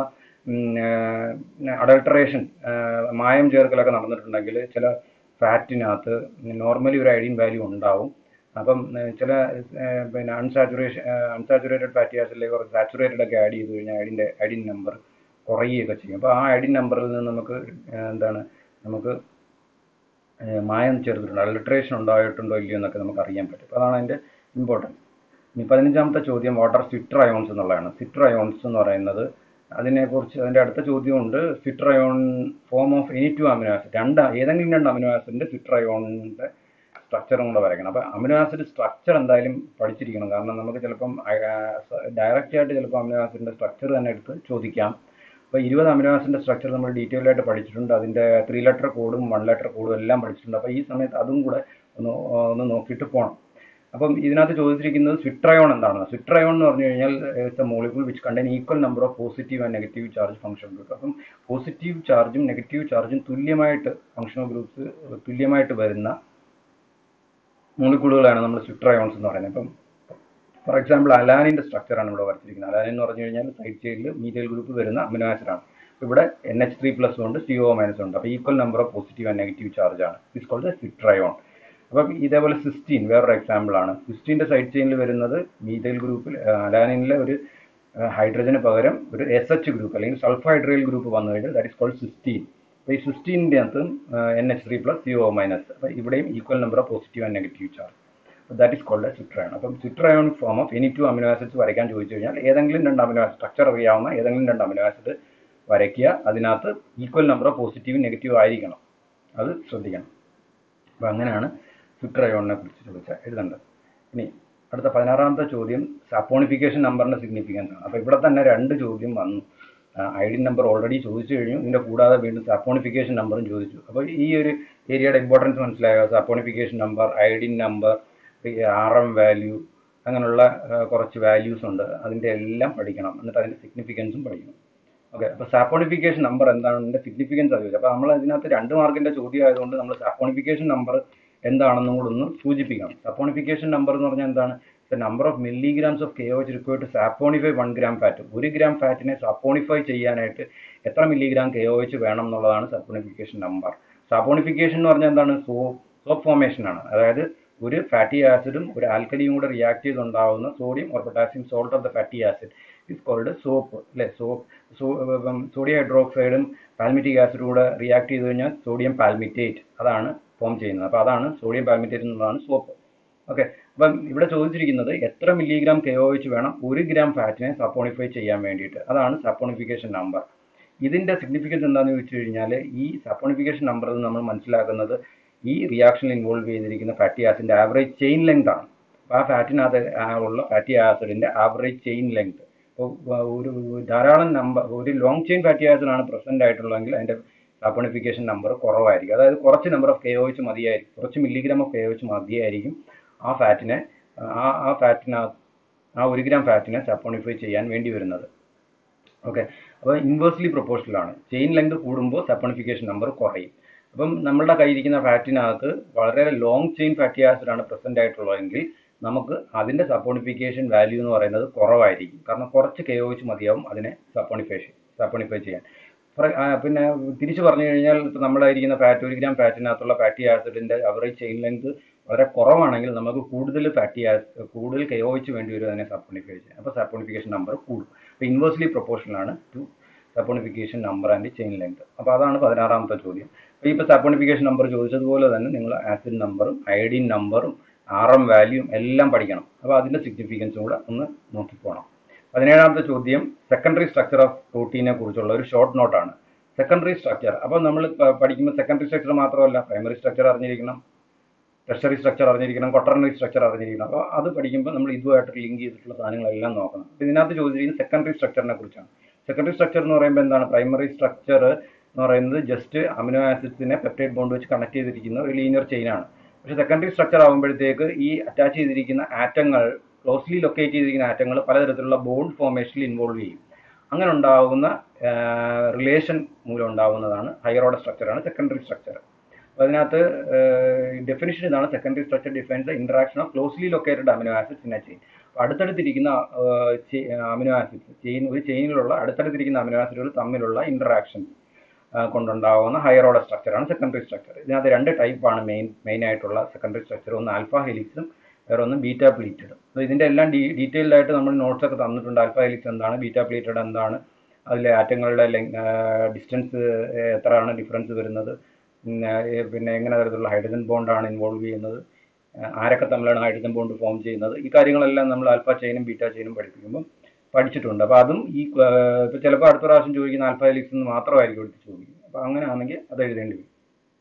അഡൾട്ടറേഷൻ, മായം ചേർക്കലൊക്കെ നടന്നിട്ടുണ്ടെങ്കിൽ ചില ഫാറ്റിനകത്ത് നോർമലി ഒരു ഐഡിൻ വാല്യൂ ഉണ്ടാവും. അപ്പം ചില പിന്നെ അൺസാച്ചുറേഷൻ അൺസാച്ചുറേറ്റഡ് ഫാറ്റി ആസിഡിലേക്ക് കുറച്ച് സാച്ചുറേറ്റഡ് ഒക്കെ ആഡ് ചെയ്ത് കഴിഞ്ഞാൽ ഐഡിൻ്റെ ഐഡിൻ നമ്പർ കുറയുകയൊക്കെ ചെയ്യും. അപ്പോൾ ആ ഐഡിൻ നമ്പറിൽ നിന്ന് നമുക്ക് എന്താണ് നമുക്ക് മായം ചേർത്തിട്ടുണ്ട്, അഡൾട്ടറേഷൻ ഉണ്ടായിട്ടുണ്ടോ ഇല്ലയോ എന്നൊക്കെ നമുക്ക് അറിയാൻ പറ്റും. അപ്പോൾ അതാണ് അതിൻ്റെ ഇമ്പോർട്ടൻസ്. ഇനി പതിനഞ്ചാമത്തെ ചോദ്യം വാട്ടർ സിട്ര അയോൺസ് എന്നുള്ളതാണ്. സിട്ര അയോൺസ് എന്ന് പറയുന്നത് അതിനെക്കുറിച്ച് അതിൻ്റെ അടുത്ത ചോദ്യമുണ്ട്. Zwitterion form of any two amino acid, രണ്ട് ഏതെങ്കിലും രണ്ട് അമിനോ ആസിഡിൻ്റെ സിട്ര അയോണിൻ്റെ സ്ട്രക്ചറും കൂടെ വരയ്ക്കണം. അപ്പോൾ അമിനോ ആസിഡ് സ്ട്രക്ചർ എന്തായാലും പഠിച്ചിരിക്കണം. കാരണം നമുക്ക് ചിലപ്പം ഡയറക്റ്റ് ആയിട്ട് ചിലപ്പോൾ അമിനോ ആസിഡിൻ്റെ സ്ട്രക്ചർ തന്നെ എടുത്ത് ചോദിക്കാം. അപ്പോൾ ഇരുപത് അമിനോ ആസിഡിൻ്റെ സ്ട്രക്ചർ നമ്മൾ ഡീറ്റെയിൽ ആയിട്ട് പഠിച്ചിട്ടുണ്ട്. അതിൻ്റെ ത്രീ ലെറ്റർ കോഡും വൺ ലെറ്റർ കോഡും എല്ലാം പഠിച്ചിട്ടുണ്ട്. അപ്പോൾ ഈ സമയത്ത് അതും കൂടെ ഒന്ന് ഒന്ന് നോക്കിയിട്ട് പോകണം. അപ്പം ഇതിനകത്ത് ചോദിച്ചിരിക്കുന്നത് സ്വിട്രയോൺ എന്താണ്. സ്വിട്രയോൺ എന്ന് പറഞ്ഞു കഴിഞ്ഞാൽ it's a molecule which contain equal number of positive and negative charge functional group. അപ്പം പോസിറ്റീവ് ചാർജും നെഗറ്റീവ് ചാർജും തുല്യമായിട്ട് ഫംഗ്ഷണൽ ഗ്രൂപ്പ്സ് തുല്യമായിട്ട് വരുന്ന മോളിക്യൂളുകളാണ് നമ്മൾ സ്വിട്രയോൺസ് എന്ന് പറയുന്നത്. ഇപ്പം ഫോർ എക്സാമ്പിൾ അലാനിൻ്റെ സ്ട്രക്ചറാണ് ഇവിടെ വരച്ചിരിക്കുന്നത്. അലാനിൻ എന്ന് പറഞ്ഞു കഴിഞ്ഞാൽ സൈഡ് ചെയിനിൽ മീഥൈൽ ഗ്രൂപ്പ് വരുന്ന അമിനോ ആസിഡാണ്. ഇവിടെ എൻ എച്ച് ത്രീ പ്ലസ് ഉണ്ട്, സി ഒ മൈനസ് ഉണ്ട്. അപ്പോൾ equal number of positive and negative charge ആണ്. It's called the zwitterion. അപ്പം ഇതേപോലെ സിസ്റ്റീൻ വേറൊരു എക്സാമ്പിൾ ആണ്. സിസ്റ്റീൻ്റെ സൈഡ് ചെയിനിൽ വരുന്നത് മീഥൈൽ ഗ്രൂപ്പിൽ അലാനിലെ ഒരു ഹൈഡ്രജന് പകരം ഒരു എസ് എച്ച് ഗ്രൂപ്പ് അല്ലെങ്കിൽ സൾഫഹൈഡ്രൈൽ ഗ്രൂപ്പ് വന്നു കഴിഞ്ഞാൽ ദാറ്റ് ഇസ് കോൾഡ് സിസ്റ്റീൻ. അപ്പോൾ ഈ സിസ്റ്റീൻ്റെ അകത്തും N H three plus C O minus. അപ്പോൾ ഇവിടെയും equal number of positive and negative charge. That is called a zwitterion. അപ്പം zwitterion form of any two amino acids വരയ്ക്കാൻ ചോദിച്ചു കഴിഞ്ഞാൽ ഏതെങ്കിലും രണ്ട് അമിനോ ആസിഡ് സ്ട്രക്ചർ അറിയാവുന്ന ഏതെങ്കിലും രണ്ട് അമിനോ ആസിഡ് വരയ്ക്കുക. അതിനകത്ത് equal number of positive negative ആയിരിക്കണം, അത് ശ്രദ്ധിക്കണം. അപ്പോൾ അങ്ങനെയാണ് സ്വിട്രയോണിനെ കുറിച്ച് ചോദിച്ചാൽ എഴുതേണ്ടത്. ഇനി അടുത്ത പതിനാറാമത്തെ ചോദ്യം സപ്പോണിഫിക്കേഷൻ നമ്പറിൻ്റെ സിഗ്നിഫിക്കൻസ് ആണ്. അപ്പോൾ ഇവിടെ തന്നെ രണ്ട് ചോദ്യം വന്നു. ഐഡിൻ നമ്പർ ഓൾറെഡി ചോദിച്ചു കഴിഞ്ഞു, ഇതിൻ്റെ കൂടാതെ വീണ്ടും സപ്പോണിഫിക്കേഷൻ നമ്പറും ചോദിച്ചു. അപ്പോൾ ഈ ഒരു ഏരിയയുടെ ഇമ്പോർട്ടൻസ് മനസ്സിലായോ? Saponification number, iodine number, R M value, അങ്ങനെയുള്ള കുറച്ച് വാല്യൂസ് ഉണ്ട്, അതിൻ്റെ എല്ലാം പഠിക്കണം, എന്നിട്ട് അതിൻ്റെ സിഗ്നിഫിക്കൻസും പഠിക്കണം. ഓക്കെ, അപ്പോൾ സാപ്പോണിഫിക്കേഷൻ നമ്പർ എന്താണ്, അതിൻ്റെ സിഗ്നിഫിക്കൻസ് അറിയില്ല. അപ്പോൾ നമ്മൾ ഇതിനകത്ത് രണ്ട് മാർക്കിൻ്റെ ചോദ്യം ആയതുകൊണ്ട് നമ്മൾ സാപ്പോണിഫിക്കേഷൻ നമ്പർ എന്താണെന്നും കൂടെ ഒന്ന് സൂചിപ്പിക്കണം. സാപ്പോണിഫിക്കേഷൻ നമ്പർ എന്ന് പറഞ്ഞാൽ എന്താണ്? The number of milligrams of K O H required to saponify one gram fat. ഒരു ഗ്രാം ഫാറ്റിനെ സാപ്പോണിഫൈ ചെയ്യാനായിട്ട് എത്ര മില്ലിഗ്രാം കെ ഒ എച്ച് വേണം എന്നുള്ളതാണ് സാപ്പോണിഫിക്കേഷൻ നമ്പർ. സാപ്പോണിഫിക്കേഷൻ എന്ന് പറഞ്ഞാൽ എന്താണ്? സോ സോപ്പ് ഫോർമേഷൻ ആണ്. അതായത് ഒരു ഫാറ്റി ആസിഡും ഒരു ആൽക്കലിയും കൂടെ റിയാക്ട് ചെയ്തുണ്ടാവുന്ന sodium or potassium salt of the fatty acid is called soap അല്ലേ. സോപ്പ് സോഡിയം ഹൈഡ്രോക്സൈഡും പാൽമിറ്റിക് ആസിഡും കൂടെ റിയാക്ട് ചെയ്ത് കഴിഞ്ഞാൽ സോഡിയം പാൽമിറ്റേറ്റ് അതാണ് ഫോം ചെയ്യുന്നത്. അപ്പോൾ അതാണ് സോഡിയം പാൽമിറ്റേറ്റ് എന്നുള്ളതാണ് സോപ്പ്. ഓക്കെ, അപ്പം ഇവിടെ ചോദിച്ചിരിക്കുന്നത് എത്ര മില്ലിഗ്രാം കെ ഒ എച്ച് വേണം ഒരു ഗ്രാം ഫാറ്റിനെ സപ്പോണിഫൈ ചെയ്യാൻ വേണ്ടിയിട്ട്, അതാണ് സപ്പോണിഫിക്കേഷൻ നമ്പർ. ഇതിൻ്റെ സിഗ്നിഫിക്കൻസ് എന്താണെന്ന് ചോദിച്ചു കഴിഞ്ഞാൽ ഈ സപ്പോണിഫിക്കേഷൻ നമ്പറിൽ നമ്മൾ മനസ്സിലാക്കുന്നത് ഈ റിയാക്ഷനിൽ ഇൻവോൾവ് ചെയ്തിരിക്കുന്ന ഫാറ്റി ആസിഡിൻ്റെ ആവറേജ് ചെയിൻ ലെങ്ത് ആണ്. അപ്പോൾ ആ ഫാറ്റിനകത്ത് ഉള്ള ഫാറ്റി ആസിഡിൻ്റെ ആവറേജ് ചെയിൻ ലെങ്ത്. അപ്പോൾ ഒരു ധാരാളം നമ്പർ ഒരു ലോങ് ചെയിൻ ഫാറ്റി ആസിഡാണ് പ്രസൻ്റ് ആയിട്ടുള്ളതെങ്കിൽ അതിൻ്റെ സപ്പോണിഫിക്കേഷൻ നമ്പർ കുറവായിരിക്കും. അതായത് കുറച്ച് number of K O H മതിയായിരിക്കും, കുറച്ച് milligram of K O H മതിയായിരിക്കും ആ ഫാറ്റിനെ ആ ആ ഫാറ്റിനകത്ത് ആ ഒരു ഗ്രാം ഫാറ്റിനെ സപ്പോണിഫൈ ചെയ്യാൻ വേണ്ടി വരുന്നത്. ഓക്കെ, അപ്പോൾ ഇൻവേഴ്സ്ലി പ്രൊപ്പോർഷണൽ ആണ്. ചെയിൻ ലെങ്ത് കൂടുമ്പോൾ സപ്പോണിഫിക്കേഷൻ നമ്പർ കുറയും. അപ്പം നമ്മളുടെ കയ്യിരിക്കുന്ന ഫാറ്റിനകത്ത് വളരെ ലോങ് ചെയിൻ ഫാറ്റി ആസിഡാണ് പ്രസൻ്റ് ആയിട്ടുള്ളതെങ്കിൽ നമുക്ക് അതിൻ്റെ സപ്പോണിഫിക്കേഷൻ വാല്യൂ എന്ന് പറയുന്നത് കുറവായിരിക്കും. കാരണം കുറച്ച് കെ ഒ എച്ച് മതിയാവും അതിനെ സപ്പോണിഫൈഷൻ സപ്പോണിഫൈ ചെയ്യാൻ. പിന്നെ തിരിച്ചു പറഞ്ഞു കഴിഞ്ഞാൽ ഇപ്പോൾ നമ്മളായിരിക്കുന്ന ഫാറ്റ് ഒരു ഗ്രാം ഫാറ്റിനകത്തുള്ള ഫാറ്റി ആസിഡിൻ്റെ അവറേജ് ചെയിൻ ലെങ്ത് വളരെ കുറവാണെങ്കിൽ നമുക്ക് കൂടുതൽ ഫാറ്റി ആസിഡ് കൂടുതൽ കെ ഒ എച്ച് വേണ്ടി വരും അതിനെ സപ്പോണിഫൈ ചെയ്യാൻ. അപ്പോൾ സപ്പോണിഫിക്കേഷൻ നമ്പർ കൂടും. അപ്പോൾ ഇൻവേഴ്സ്ലി പ്രൊപ്പോർഷണൽ ആണ് to saponification number and chain length. അപ്പോൾ അതാണ് പതിനാറാമത്തെ ചോദ്യം. അപ്പോൾ ഇപ്പോൾ സപ്പോണിഫിക്കേഷൻ നമ്പർ ചോദിച്ചതുപോലെ തന്നെ നിങ്ങൾ ആസിഡ് നമ്പറും അയഡിൻ നമ്പറും ആർ എം വാല്യൂം എല്ലാം പഠിക്കണം. അപ്പോൾ അതിൻ്റെ സിഗ്നിഫിക്കൻസും കൂടെ ഒന്ന് നോക്കിപ്പോണം. പതിനേഴാമത്തെ ചോദ്യം സെക്കൻഡറി സ്ട്രക്ചർ ഓഫ് പ്രോട്ടീനെ കുറിച്ചുള്ള ഒരു ഷോർട്ട് നോട്ടാണ്. സെക്കൻഡറി സ്ട്രക്ചർ അപ്പോൾ നമ്മൾ പഠിക്കുമ്പോൾ സെക്കൻഡറി സ്ട്രക്ചർ മാത്രമല്ല പ്രൈമറി സ്ട്രക്ചർ അറിഞ്ഞിരിക്കണം, ടെർഷറി സ്ട്രക്ചർ അറിഞ്ഞിരിക്കണം, ക്വാട്ടർണറി സ്ട്രക്ചർ അറിഞ്ഞിരിക്കണം. അപ്പോൾ അത് പഠിക്കുമ്പോൾ നമ്മൾ ഇതുമായിട്ട് ലിങ്ക് ചെയ്തിട്ടുള്ള സാധനങ്ങളെല്ലാം നോക്കണം. അപ്പോൾ ഇതിനകത്ത് ചോദിച്ചിരിക്കുന്നത് സെക്കൻഡറി സ്ട്രക്ചറിനെ കുറിച്ചാണ്. സെക്കൻഡറി സ്ട്രക്ചർ എന്ന് പറയുമ്പോൾ എന്താണ്? പ്രൈമറി സ്ട്രക്ചർ എന്ന് പറയുന്നത് ജസ്റ്റ് അമിനോ ആസിഡ്സിനെ പെപ്റ്റൈഡ് ബോണ്ട് വെച്ച് കണക്ട് ചെയ്തിരിക്കുന്ന ഒരു ലീനിയർ ചെയിനാണ്. പക്ഷേ സെക്കൻഡറി സ്ട്രക്ചർ ആകുമ്പോഴത്തേക്ക് ഈ അറ്റാച്ച് ചെയ്തിരിക്കുന്ന ആറ്റങ്ങൾ ക്ലോസ്ലി ലൊക്കേറ്റ് ചെയ്തിരിക്കുന്ന ആറ്റങ്ങൾ പലതരത്തിലുള്ള ബോണ്ട് ഫോർമേഷനിൽ ഇൻവോൾവ് ചെയ്യും. അങ്ങനെ ഉണ്ടാകുന്ന റിലേഷൻ മൂലം ഉണ്ടാകുന്നതാണ് ഹയർ ഓർഡർ സ്ട്രക്ചറാണ് സെക്കൻഡറി സ്ട്രക്ചർ. അപ്പോൾ അതിനകത്ത് ഡെഫിനിഷൻ ഇതാണ്: secondary structure defines the interaction of closely located amino acids in a chain. അപ്പോൾ അടുത്തടുത്തിരിക്കുന്ന അമിനോ ആസിഡ്സ് ചെയിൻ ഒരു ചെയിനിലുള്ള അടുത്തടുത്തിരിക്കുന്ന അമിനോ ആസിഡുകൾ തമ്മിലുള്ള ഇന്ററാക്ഷൻ കൊണ്ടുണ്ടാകുന്ന ഹയർ ഓർഡർ സ്ട്രക്ചറാണ് സെക്കൻഡറി സ്ട്രക്ചർ. ഇതിനകത്ത് രണ്ട് ടൈപ്പാണ് മെയിൻ മെയിൻ ആയിട്ടുള്ള സെക്കൻഡറി സ്ട്രക്ചർ. ഒന്ന് ആൽഫ ഹെലിക്സും വേറെ ഒന്ന് ബീറ്റ പ്ലീറ്റഡ്. അപ്പോൾ ഇതിൻ്റെ എല്ലാം ഡീ ഡീറ്റെയിൽഡ് ആയിട്ട് നമ്മൾ നോട്ട്സ് ഒക്കെ തന്നിട്ടുണ്ട്. ആൽഫ ഹെലിക്സ് എന്താണ്, ബീറ്റ പ്ലീറ്റഡ് എന്താണ്, അതിലെ ആറ്റങ്ങളുടെ ഡിസ്റ്റൻസ് എത്രയാണ് ഡിഫറൻസ് വരുന്നത്, പിന്നെ പിന്നെ എങ്ങനെ തരത്തിലുള്ള ഹൈഡ്രജൻ ബോണ്ടാണ് ഇൻവോൾവ് ചെയ്യുന്നത്, ആരൊക്കെ തമ്മിലാണ് ഹൈഡ്രജൻ ബോണ്ട് ഫോം ചെയ്യുന്നത്, ഈ കാര്യങ്ങളെല്ലാം നമ്മൾ ആൽഫ ചെയിനും ബീറ്റ ചെയിനും പഠിപ്പിക്കുമ്പോൾ പഠിച്ചിട്ടുണ്ട്. അപ്പോൾ അതും ഈ ഇപ്പോൾ ചിലപ്പോൾ അടുത്ത പ്രാവശ്യം ചോദിക്കുന്ന ആൽഫ ഹെലിക്സ് എന്ന് മാത്രമായിരിക്കും എടുത്ത് ചോദിക്കുന്നത്. അപ്പോൾ അങ്ങനെ ആണെങ്കിൽ അത് എഴുതേണ്ടി വരും.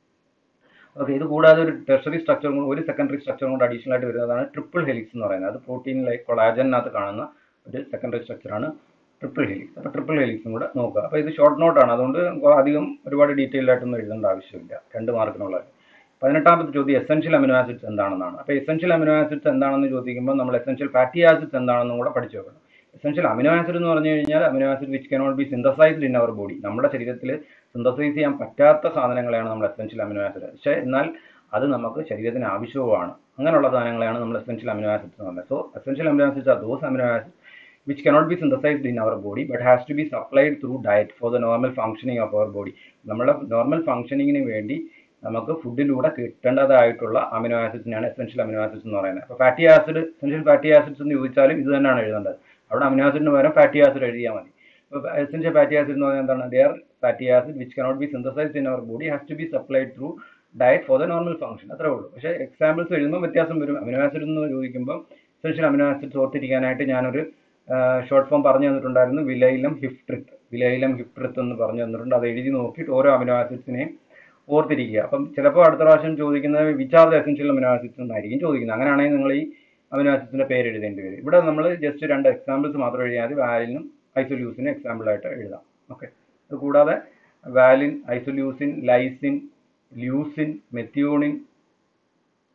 ഓക്കെ, ഇത് കൂടാതെ ഒരു ടെർഷറി സ്ട്രക്ചറും ഒരു സെക്കൻഡറി സ്ട്രക്ചറും കൊണ്ട് അഡീഷണൽ ആയിട്ട് വരുന്നതാണ് ട്രിപ്പിൾ ഹെലിക്സ് എന്ന് പറയുന്നത്. അത് പ്രോട്ടീനിലെ കൊളാജനകത്ത് കാണുന്ന ഒരു സെക്കൻഡറി സ്ട്രക്ചറാണ് ട്രിപ്പിൾ ഹെലിക്സ്. അപ്പോൾ ട്രിപ്പിൾ ഹെലിക്സും കൂടെ നോക്കുക. അപ്പോൾ ഇത് ഷോർട്ട് നോട്ടാണ്, അതുകൊണ്ട് അധികം ഒരുപാട് ഡീറ്റെയിൽ ആയിട്ടൊന്നും എഴുതേണ്ട ആവശ്യമില്ല, രണ്ട് മാർക്കിനുള്ളത്. പതിനെട്ടാമത്തെ ചോദ്യം എസെൻഷ്യൽ അമിനോ ആസിഡ്സ് എന്താണെന്നാണ്. അപ്പോൾ എസെൻഷ്യൽ അമിനോ ആസിഡ്സ് എന്താണെന്ന് ചോദിക്കുമ്പോൾ നമ്മൾ എസെൻഷ്യൽ ഫാറ്റി ആസിഡ്സ് എന്താണെന്നും കൂടെ പഠിച്ചു വെക്കണം. എസെൻഷ്യൽ അമിനോ ആസിഡ് എന്ന് പറഞ്ഞു കഴിഞ്ഞാൽ amino acid which cannot be synthesized in our body. നമ്മുടെ ശരീരത്തിൽ സിന്തസൈസ് ചെയ്യാൻ പറ്റാത്ത സാധനങ്ങളെയാണ് നമ്മൾ എസെൻഷ്യൽ അമിനോ ആസിഡ്. പക്ഷേ എന്നാൽ അത് നമുക്ക് ശരീരത്തിന് ആവശ്യവുമാണ്. അങ്ങനെയുള്ള സാധനങ്ങളെയാണ് നമ്മൾ എസെൻഷ്യൽ അമിനോ ആസിഡ്സ് എന്ന് പറയുന്നത്. So essential amino acids are those amino acid which cannot be synthesized in our body but has to be supplied through diet for the normal functioning of our body. നമ്മുടെ normal ഫംഗ്ഷനിങ്ങിന് വേണ്ടി നമുക്ക് ഫുഡിലൂടെ കിട്ടേണ്ടതായിട്ടുള്ള amino ആസിഡ്സിനാണ് essential amino acids എന്ന് പറയുന്നത്. അപ്പോൾ fatty acid essential fatty acids എന്ന് ചോദിച്ചാലും ഇത് തന്നെയാണ് എഴുതേണ്ടത്. അവിടെ അമിനോ ആസിഡിന് പകരം ഫാറ്റി ആസിഡ് എഴുതിയാൽ മതി. അപ്പോൾ എസെൻഷ്യൽ ഫാറ്റി ആസിഡ് എന്ന് പറഞ്ഞാൽ എന്താണ്? They are fatty acid which cannot be synthesized in our body has to be supplied through diet for the normal function. അത്രേ ഉള്ളൂ. പക്ഷേ എക്സാമ്പിൾസ് എഴുതുമ്പോൾ വ്യത്യാസം വരും. അമിനോ ആസിഡ് എന്ന് ചോദിക്കുമ്പോൾ എസെൻഷ്യൽ അമിനോ ആസിഡ്സ് ഓർത്തിരിക്കാനായിട്ട് ഞാനൊരു ഷോർട്ട് ഫോം പറഞ്ഞു തന്നിട്ടുണ്ടായിരുന്നു, വിലൈലം ഹിഫ്ട്രിത്ത്. വിലൈലം ഹിഫ്ട്രിത്ത് എന്ന് പറഞ്ഞു തന്നിട്ടുണ്ട്. അത് എഴുതി നോക്കിയിട്ട് ഓരോ അമിനോ ആസിഡ്സിനെയും ഓർത്തിരിക്കുക. അപ്പം ചിലപ്പോൾ അടുത്ത പ്രാവശ്യം ചോദിക്കുന്നത് which are the essential amino acids എന്നായിരിക്കും ചോദിക്കുന്നത്. അങ്ങനെയാണെങ്കിൽ നിങ്ങൾ ഈ അമിനോ ആസിഡ്സിൻ്റെ പേര് എഴുതേണ്ടി വരും. ഇവിടെ നമ്മൾ ജസ്റ്റ് രണ്ട് എക്സാമ്പിൾസ് മാത്രം എഴുതിയാൽ മതി. വാലിനും ഐസൊല്യൂസിനും എക്സാമ്പിളായിട്ട് എഴുതാം. ഓക്കെ, അത് കൂടാതെ valine, isoleucine, lysine, leucine, methionine,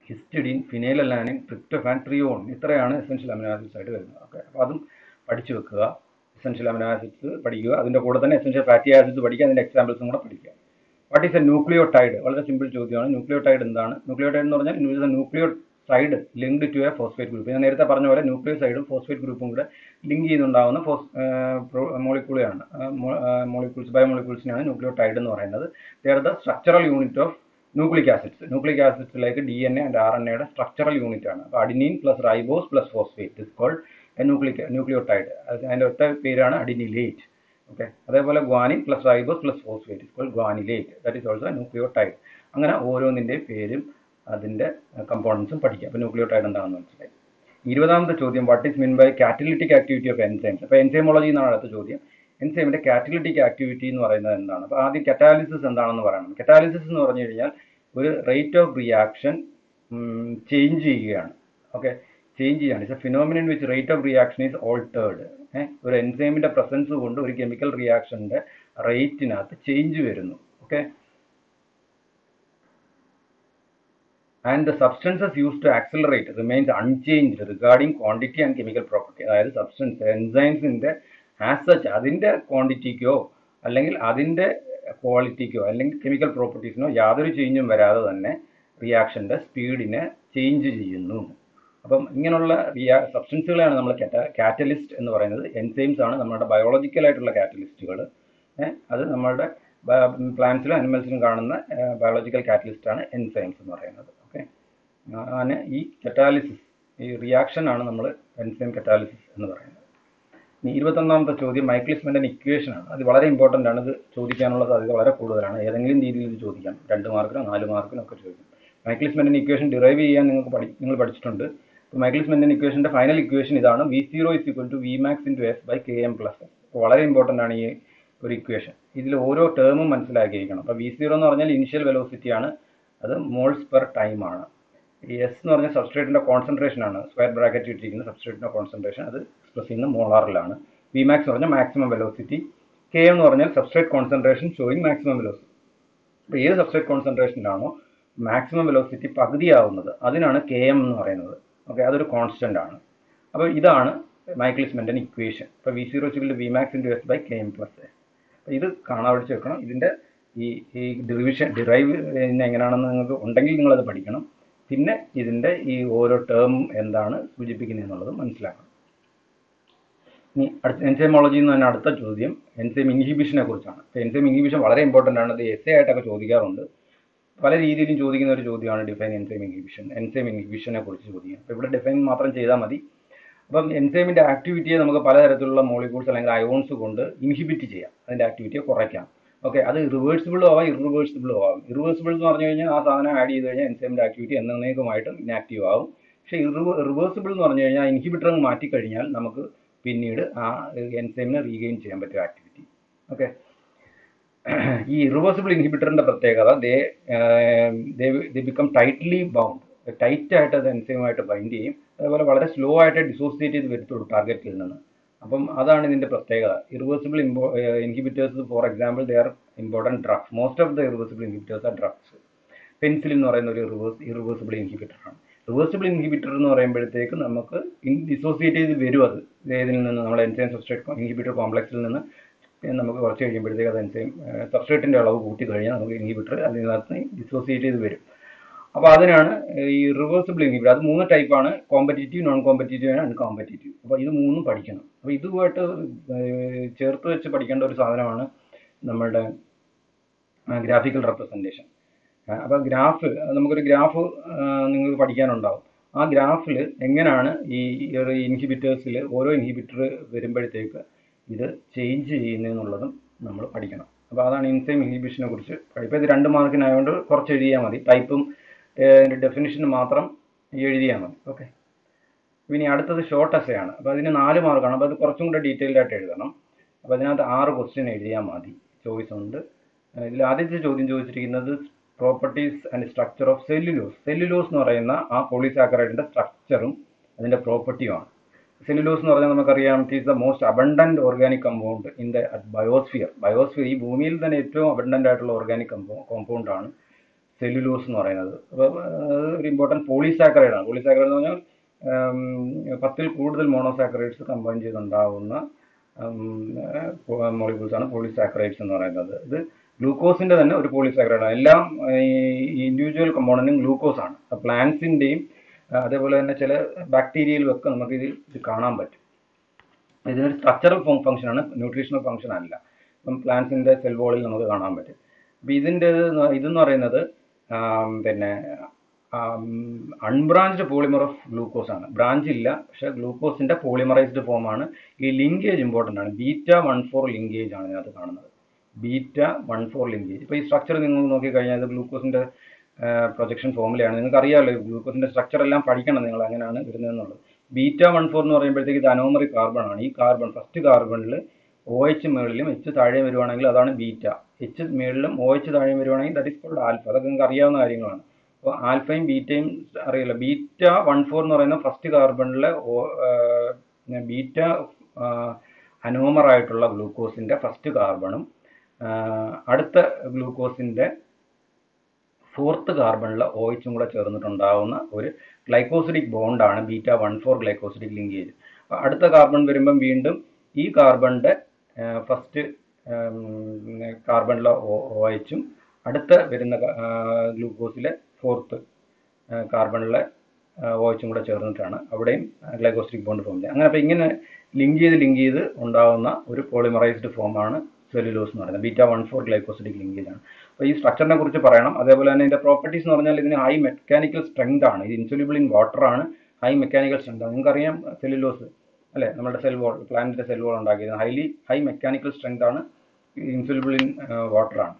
histidine, phenylalanine, tryptophan, threonine, ഇത്രയാണ് എസെൻഷ്യൽ അമിനോ ആസിഡ്സ് ആയിട്ട് വരുന്നത്. ഓക്കെ, അപ്പോൾ അതും പഠിച്ചു വെക്കുക. എസെൻഷ്യൽ അമിനോ ആസിഡ്സ് പഠിക്കുക, അതിൻ്റെ കൂടെ തന്നെ എസെൻഷ്യൽ ഫാറ്റി ആസിഡ്സ് പഠിക്കുക, അതിൻ്റെ എക്സാമ്പിൾസും കൂടെ പഠിക്കുക. What is a nucleotide? വളരെ സിമ്പിൾ ചോദ്യമാണ്. ന്യൂക്ലിയോടൈഡ് എന്താണ്? ന്യൂക്ലിയോടൈഡ് എന്ന് പറഞ്ഞാൽ it is a nucleoside linked to a phosphate group. ഞാൻ നേരത്തെ പറഞ്ഞ പോലെ ന്യൂക്ലിയോസൈഡും ഫോസ്ഫേറ്റ് ഗ്രൂപ്പും കൂടെ ലിങ്ക് ചെയ്യുന്നുണ്ടാകുന്ന ഫോസ് മോളിക്യൂളാണ് മോളിക്യൂൾസ് ബയോമോളിക്യൂൾസിനാണ് ന്യൂക്ലിയോടൈഡ് എന്ന് പറയുന്നത്. They are the structural unit of nucleic acids. Nucleic ആസിഡ്സിലേക്ക് D N A and R N എയുടെ സ്ട്രക്ചറൽ യൂണിറ്റ് ആണ്. അപ്പോൾ adenine plus ribose plus phosphate is called A nucleic nucleotide. അതിൻ്റെ ഒറ്റ പേരാണ് അഡിനിലേറ്റ്. ഓക്കെ, അതേപോലെ guanine plus ribose plus phosphate is called guanylate. That is also nucleotide. അങ്ങനെ ഓരോന്നിൻ്റെ പേരും അതിൻ്റെ കമ്പോണൻസും പഠിക്കുക. അപ്പോൾ ന്യൂക്ലിയോടൈഡ് എന്താണെന്ന് മനസ്സിലായി. ഇരുപതാമത്തെ ചോദ്യം, what is mean by catalytic activity of enzymes? അപ്പോൾ എൻസൈമോളജി എന്നാണ് അടുത്ത ചോദ്യം. എൻസൈമിൻ്റെ കാറ്റലിറ്റിക് ആക്ടിവിറ്റി എന്ന് പറയുന്നത് എന്താണ്? അപ്പോൾ ആദ്യം കറ്റാലിസിസ് എന്താണെന്ന് പറയണം. കറ്റാലിസിസ് എന്ന് പറഞ്ഞു കഴിഞ്ഞാൽ ഒരു റേറ്റ് ഓഫ് റിയാക്ഷൻ ചേഞ്ച് ചെയ്യുകയാണ്. ഓക്കെ, ചേഞ്ച് ചെയ്യാണ്. It's a phenomenon which rate of reaction is altered. ഒരു എൻസൈമിൻ്റെ പ്രസൻസ് കൊണ്ട് ഒരു കെമിക്കൽ റിയാക്ഷൻ്റെ റേറ്റിനകത്ത് ചേഞ്ച് വരുന്നു. Okay, and the substances use to accelerate remains unchanged regarding quantity and chemical property. അതായത് സബ്സ്റ്റൻസ് എൻസൈംസിൻ്റെ ആസ് സച്ച് അതിൻ്റെ ക്വാണ്ടിറ്റിക്കോ അല്ലെങ്കിൽ അതിൻ്റെ ക്വാളിറ്റിക്കോ അല്ലെങ്കിൽ കെമിക്കൽ പ്രോപ്പർട്ടീസിനോ യാതൊരു ചേഞ്ചും വരാതെ തന്നെ റിയാക്ഷൻ്റെ സ്പീഡിനെ ചേഞ്ച് ചെയ്യുന്നു. അപ്പം ഇങ്ങനെയുള്ള റിയാ സബ്സ്റ്റൻസുകളെയാണ് നമ്മൾ കാറ്റ കാറ്റലിസ്റ്റ് എന്ന് പറയുന്നത്. എൻസൈംസ് ആണ് നമ്മുടെ ബയോളജിക്കലായിട്ടുള്ള കാറ്റലിസ്റ്റുകൾ. അത് നമ്മളുടെ പ്ലാന്റ്സിലും അനിമൽസിലും കാണുന്ന ബയോളജിക്കൽ കാറ്റലിസ്റ്റാണ് എൻസൈംസ് എന്ന് പറയുന്നത്. ഓക്കെ, അങ്ങനെ ഈ കറ്റാലിസിസ് ഈ റിയാക്ഷൻ ആണ് നമ്മൾ എൻസൈം കറ്റാലിസിസ് എന്ന് പറയുന്നത്. ഇനി ഇരുപത്തൊന്നാമത്തെ ചോദ്യം മൈക്കിളിസ് മെന്റൻ ഇക്വേഷൻ ആണ്. അത് വളരെ ഇമ്പോർട്ടൻ്റ് ആണ്. ഇത് ചോദിക്കാനുള്ള സാധ്യത വളരെ കൂടുതലാണ്. ഏതെങ്കിലും രീതിയിൽ ഇത് ചോദിക്കാം. രണ്ട് മാർക്കിനോ നാല് മാർക്കിനോ ഒക്കെ ചോദിക്കും. മൈക്കിളിസ് മെന്റൻ ഇക്വേഷൻ ഡിറൈവ് ചെയ്യാൻ നിങ്ങൾക്ക് പഠി നിങ്ങൾ പഠിച്ചിട്ടുണ്ട്. അപ്പോൾ മൈക്കിളിസ് മെന്റൻ ഇക്വേഷൻ്റെ ഫൈനൽ ഇക്വേഷൻ ഇതാണ്. V zero is equal to V max into S by K M plus S. അപ്പോൾ വളരെ ഇമ്പോർട്ടൻ്റ് ആണ് ഈ ഒരു ഇക്വേഷൻ. ഇതിൽ ഓരോ ടേമും മനസ്സിലാക്കിയിരിക്കണം. അപ്പോൾ വി സീറോ എന്ന് പറഞ്ഞാൽ ഇനിഷ്യൽ വെലോസിറ്റി ആണ്, അത് മോൾസ് പെർ ടൈം ആണ്. ഈ എസ് എന്ന് പറഞ്ഞാൽ സബ്സ്ട്രേറ്റിൻ്റെ കോൺസെൻട്രേഷൻ ആണ്, സ്ക്വയർ ബ്രാക്കറ്റ് ഇട്ടിരിക്കുന്ന സബ്സ്ട്രേറ്റിൻ്റെ കോൺസെൻട്രേഷൻ, അത് എക്സ്പ്രസ് ചെയ്യുന്ന മോളാറിലാണ്. വി മാക്സ് എന്ന് പറഞ്ഞാൽ മാക്സിമം വെലോസിറ്റി. കെ എന്ന് പറഞ്ഞാൽ substrate concentration showing maximum velocity. അപ്പോൾ ഏത് സബ്സ്ട്രേറ്റ് കോൺസെൻട്രേഷനിലാണോ മാക്സിമം വെലോസിറ്റി പകുതിയാവുന്നത് അതിനാണ് കെ എം എന്ന് പറയുന്നത്. ഓക്കെ, അതൊരു കോൺസ്റ്റൻ്റ് ആണ്. അപ്പോൾ ഇതാണ് മൈക്കിളിസ് മെന്റൻ ഇക്വേഷൻ. അപ്പോൾ V zero equal to V max into S by K M plus S. അപ്പോൾ ഇത് കാണാൻ പഠിച്ച് വെക്കണം. ഇതിൻ്റെ ഈ ഈ ഡിറിവിഷൻ ഡിറൈവ് എങ്ങനെയാണെന്ന് നിങ്ങൾക്ക് ഉണ്ടെങ്കിൽ നിങ്ങളത് പഠിക്കണം. പിന്നെ ഇതിൻ്റെ ഈ ഓരോ ടേം എന്താണ് സൂചിപ്പിക്കുന്നത് എന്നുള്ളത് മനസ്സിലാക്കണം. ഇനി അടുത്ത എൻസൈമോളജി എന്ന് തന്നെ അടുത്ത ചോദ്യം എൻസൈം ഇൻഹിബിഷനെ കുറിച്ചാണ്. അപ്പോൾ എൻസൈം ഇൻഹിബിഷൻ വളരെ ഇമ്പോർട്ടൻ്റ് ആണ്. ഇത് എസ് എ ആയിട്ടൊക്കെ ചോദിക്കാറുണ്ട്. പല രീതിയിലും ചോദിക്കുന്ന ഒരു ചോദ്യമാണ് ഡിഫൈൻ എൻസൈം ഇൻഹിബിഷൻ. എൻസൈം ഇൻഹിബിഷനെ കുറിച്ച് ചോദിക്കാം. അപ്പോൾ ഇവിടെ ഡിഫൈൻ മാത്രം ചെയ്താൽ മതി. അപ്പം എൻസൈമിൻ്റെ ആക്ടിവിറ്റിയെ നമുക്ക് പലതരത്തിലുള്ള മോളിക്യൂൾസ് അല്ലെങ്കിൽ അയോൺസ് കൊണ്ട് ഇൻഹിബിറ്റ് ചെയ്യാം, അതിൻ്റെ ആക്ടിവിറ്റിയെ കുറയ്ക്കാം. ഓക്കെ, അത് റിവേഴ്സിബിളും ആവാം ഇറിവേഴ്സിബിളും ആവാം. ഇറിവേഴ്സിബിൾ എന്ന് പറഞ്ഞു കഴിഞ്ഞാൽ ആ സാധനം ആഡ് ചെയ്ത് കഴിഞ്ഞാൽ എൻസൈമിൻ്റെ ആക്ടിവിറ്റി എന്നേക്കുമായിട്ടും ഇനാക്റ്റീവ് ആവും. പക്ഷേ ഇറിവ് റിവേഴ്സിബിൾ എന്ന് പറഞ്ഞു കഴിഞ്ഞാൽ ഇൻഹിബിറ്റർ അങ്ങ് മാറ്റിക്കഴിഞ്ഞാൽ നമുക്ക് പിന്നീട് ആ എൻസൈമിനെ റീഗെയിൻ ചെയ്യാൻ പറ്റും ആക്ടിവിറ്റി. ഓക്കെ, ഈ ഇറിവേഴ്സിബിൾ ഇൻഹിബിറ്ററിൻ്റെ പ്രത്യേകത they they become tightly bound. Tight ആയിട്ട് അത് എൻസൈമുമായിട്ട് ബൈൻഡ് ചെയ്യും. അതേപോലെ വളരെ സ്ലോ ആയിട്ട് ഡിസോസിയേറ്റ് ചെയ്ത് വരത്തുള്ളൂ ടാർഗറ്റിൽ നിന്ന്. അപ്പം അതാണ് ഇതിൻ്റെ പ്രത്യേകത. ഇറിവേഴ്സിബിൾ ഇമ്പോ inhibitors for example they are important drugs. Most of the irreversible inhibitors are drugs. Penicillin എന്ന് പറയുന്ന ഒരു റിവേഴ്സ് ഇറിവേഴ്സിബിൾ ഇൻഹിബിറ്ററാണ്. റിവേഴ്സിബിൾ ഇൻഹിബിറ്റർ എന്ന് പറയുമ്പോഴത്തേക്ക് നമുക്ക് ഡിസോസിയേറ്റ് ചെയ്ത് വരും. അത് ഏതിൽ നിന്ന് നമ്മൾ എൻസൈം സബ്സ്ട്രേറ്റ് ഇൻഹിബിറ്റർ കോംപ്ലക്സിൽ നിന്ന് നമുക്ക് കുറച്ച് കഴിയുമ്പോഴത്തേക്ക് അത് എൻസൈം സബ്സ്ട്രേറ്റിൻ്റെ അളവ് കൂട്ടി കഴിഞ്ഞാൽ നമുക്ക് ഇൻഹിബിറ്റർ അതിനകത്ത് ഡിസോസിയേറ്റ് ചെയ്ത് വരും. അപ്പോൾ അതിനാണ് ഈ റിവേഴ്സിബിൾ ഇൻഹിബിറ്റർ. അത് മൂന്ന് ടൈപ്പാണ്: competitive, non competitive and uncompetitive. അപ്പോൾ ഇത് മൂന്നും പഠിക്കണം. അപ്പോൾ ഇതുമായിട്ട് ചേർത്ത് വെച്ച് പഠിക്കേണ്ട ഒരു സാധനമാണ് നമ്മളുടെ ഗ്രാഫിക്കൽ റെപ്രസെൻറ്റേഷൻ. അപ്പോൾ ഗ്രാഫ്, നമുക്കൊരു ഗ്രാഫ് നിങ്ങൾക്ക് പഠിക്കാനുണ്ടാവും. ആ ഗ്രാഫിൽ എങ്ങനെയാണ് ഈ ഇൻഹിബിറ്റേഴ്സിൽ ഓരോ ഇൻഹിബിറ്റർ വരുമ്പോഴത്തേക്ക് ഇത് ചേഞ്ച് ചെയ്യുന്നതെന്നുള്ളതും നമ്മൾ പഠിക്കണം. അപ്പോൾ അതാണ് എൻസൈം ഇൻഹിബിഷനെ കുറിച്ച് പഠിക്കുക. ഇത് രണ്ട് മാർക്കിനായതുകൊണ്ട് കുറച്ച് എഴുതിയാൽ മതി. ടൈപ്പും അതിൻ്റെ ഡെഫിനിഷന് മാത്രം എഴുതിയാൽ മതി. ഓക്കെ, ഇനി അടുത്തത് ഷോർട്ട് എസ്സേ ആണ്. അപ്പോൾ അതിന് നാല് മാർക്കാണ്. അപ്പോൾ അത് കുറച്ചും കൂടെ ഡീറ്റെയിൽഡ് ആയിട്ട് എഴുതണം. അപ്പോൾ അതിനകത്ത് ആറ് ക്വസ്റ്റ്യൻ എഴുതിയാൽ മതി. ചോയ്സ് ഉണ്ട്. ഇതിൽ ആദ്യത്തെ ചോദ്യം ചോദിച്ചിരിക്കുന്നത് properties and structure of cellulose. Cellulose എന്ന് പറയുന്ന ആ പോളിസാക്കറൈഡിൻ്റെ സ്ട്രക്ചറും അതിൻ്റെ പ്രോപ്പർട്ടിയുമാണ്. സെല്ലുലോസ് എന്ന് പറഞ്ഞാൽ നമുക്കറിയാം it is the most abundant organic compound in the biosphere. Biosphere ഈ ഭൂമിയിൽ തന്നെ ഏറ്റവും അബണ്ടൻ്റ് ആയിട്ടുള്ള ഓർഗാനിക് കമ്പൗ കോമ്പൗണ്ടാണ് സെല്ലുലോസ് എന്ന് പറയുന്നത്. അപ്പോൾ ഒരു ഇമ്പോർട്ടൻറ്റ് പോളിസാക്കറൈഡ് ആണ്. പോളിസാക്കറൈഡ് എന്ന് പറഞ്ഞാൽ പത്തിൽ കൂടുതൽ മോണോസാക്കറൈഡ്സ് കമ്പൈൻ ചെയ്തുണ്ടാകുന്ന മോളിക്യൂൾസ് ആണ് പോളിസാക്കറൈഡ്സ് എന്ന് പറയുന്നത്. ഇത് ഗ്ലൂക്കോസിന്റെ തന്നെ ഒരു പോളിസാക്കറൈഡ് ആണ്. എല്ലാം ഈ ഇൻഡിവിജ്വൽ കമ്പോണന്റും ഗ്ലൂക്കോസ് ആണ്. പ്ലാന്റ്സിന്റെയും അതേപോലെ തന്നെ ചില ബാക്ടീരിയയിലും ഒക്കെ നമുക്ക് ഇത് ഇത് കാണാൻ പറ്റും. ഇതിനൊരു സ്ട്രക്ചറൽ ഫംഗ്ഷൻ ആണ്, ന്യൂട്രീഷണൽ ഫംഗ്ഷൻ അല്ല. ഇപ്പം പ്ലാന്റ്സിന്റെ സെൽ വോളിൽ നമുക്ക് കാണാൻ പറ്റും. അപ്പം ഇതിൻ്റെ ഇതെന്ന് പറയുന്നത് പിന്നെ അൺബ്രാഞ്ച്ഡ് പോളിമർ ഓഫ് ഗ്ലൂക്കോസ് ആണ്. ബ്രാഞ്ച് ഇല്ല, പക്ഷേ ഗ്ലൂക്കോസിന്റെ പോളിമറൈസ്ഡ് ഫോം ആണ്. ഈ ലിങ്കേജ് ഇമ്പോർട്ടൻ്റ് ആണ്. ബീറ്റ വൺ ഫോർ ലിങ്കേജ് ആണ് ഇതിനകത്ത് കാണുന്നത്. Beta one four linkage. ഇപ്പോൾ ഈ സ്ട്രക്ചർ നിങ്ങൾ നോക്കിക്കഴിഞ്ഞാൽ ഇത് ഗ്ലൂക്കോസിന്റെ പ്രൊജക്ഷൻ ഫോമിലാണ്. നിങ്ങൾക്ക് അറിയാമല്ലോ ഗ്ലൂക്കോസിന്റെ സ്ട്രക്ചർ എല്ലാം പഠിക്കണം നിങ്ങൾ എങ്ങനെയാണ് വരുന്നതെന്നുള്ളത്. ബീറ്റ വൺ ഫോർ എന്ന് പറയുമ്പോഴത്തേക്ക് ഇത് അനോമറി കാർബൺ ആണ്. ഈ കാർബൺ ഫസ്റ്റ് കാർബണിൽ ഒ എച്ച് മേളിലും എച്ച് താഴെ വരുവാണെങ്കിൽ അതാണ് ബീറ്റ. എച്ച് മേളിലും ഒ എച്ച് താഴെ വരുവാണെങ്കിൽ ദാറ്റ് ഇസ് കോൾഡ് ആൽഫ. അതൊക്കെ നിങ്ങൾക്ക് അറിയാവുന്ന കാര്യങ്ങളാണ്. അപ്പോൾ ആൽഫയും ബീറ്റയും അറിയില്ല. ബീറ്റ വൺ ഫോർ എന്ന് പറയുന്ന ഫസ്റ്റ് കാർബണിലെ ബീറ്റ അനോമർ ആയിട്ടുള്ള ഗ്ലൂക്കോസിന്റെ ഫസ്റ്റ് കാർബണും അടുത്ത ഗ്ലൂക്കോസിന്റെ ഫോർത്ത് കാർബണിലെ ഒ എച്ചും കൂടെ ചേർന്നിട്ടുണ്ടാകുന്ന ഒരു ഗ്ലൈക്കോസിഡിക് ബോണ്ടാണ് beta one four glycosidic linkage. അടുത്ത കാർബൺ വരുമ്പം വീണ്ടും ഈ കാർബണിന്റെ ഫസ്റ്റ് കാർബണിലെ ഒ എച്ചും അടുത്ത വരുന്ന ഗ്ലൂക്കോസിലെ ഫോർത്ത് കാർബണിലെ ഒ എച്ചും കൂടെ ചേർന്നിട്ടാണ് അവിടെയും ഗ്ലൈക്കോസിഡിക് ബോണ്ട് ഫോം ചെയ്യുന്നത്. അങ്ങനെ അപ്പോൾ ഇങ്ങനെ ലിങ്ക് ചെയ്ത് ലിങ്ക് ചെയ്ത് ഉണ്ടാകുന്ന ഒരു പോളിമറൈസ്ഡ് ഫോമാണ് സെല്ലുലോസ് എന്ന് പറയുന്നത്. Beta one four glycosidic linkage ആണ്. അപ്പോൾ ഈ സ്ട്രക്ചറിനെ കുറിച്ച് പറയണം. അതേപോലെ തന്നെ ഇതിന്റെ പ്രോപ്പർട്ടീസ് എന്ന് പറഞ്ഞാൽ ഇതിന് ഹൈ മെക്കാനിക്കൽ സ്ട്രെങ്ത് ആണ്. ഇത് ഇൻസൊല്യൂബിൾ ഇൻ വാട്ടർ ആണ്. ഹൈ മെക്കാനിക്കൽ സ്ട്രെങ്ത് ആണ്. നിങ്ങൾക്കറിയാം സെല്ലുലോസ് അല്ലേ, നമ്മുടെ സെൽ വോൾ പ്ലാന്റിന്റെ സെൽ വോൾ ഉണ്ടാക്കിയത് ഹൈലി ഹൈ മെക്കാനിക്കൽ സ്ട്രെങ്ത് ആണ്. ഇൻസൊല്യൂബിൾ ഇൻ വാട്ടർ ആണ്.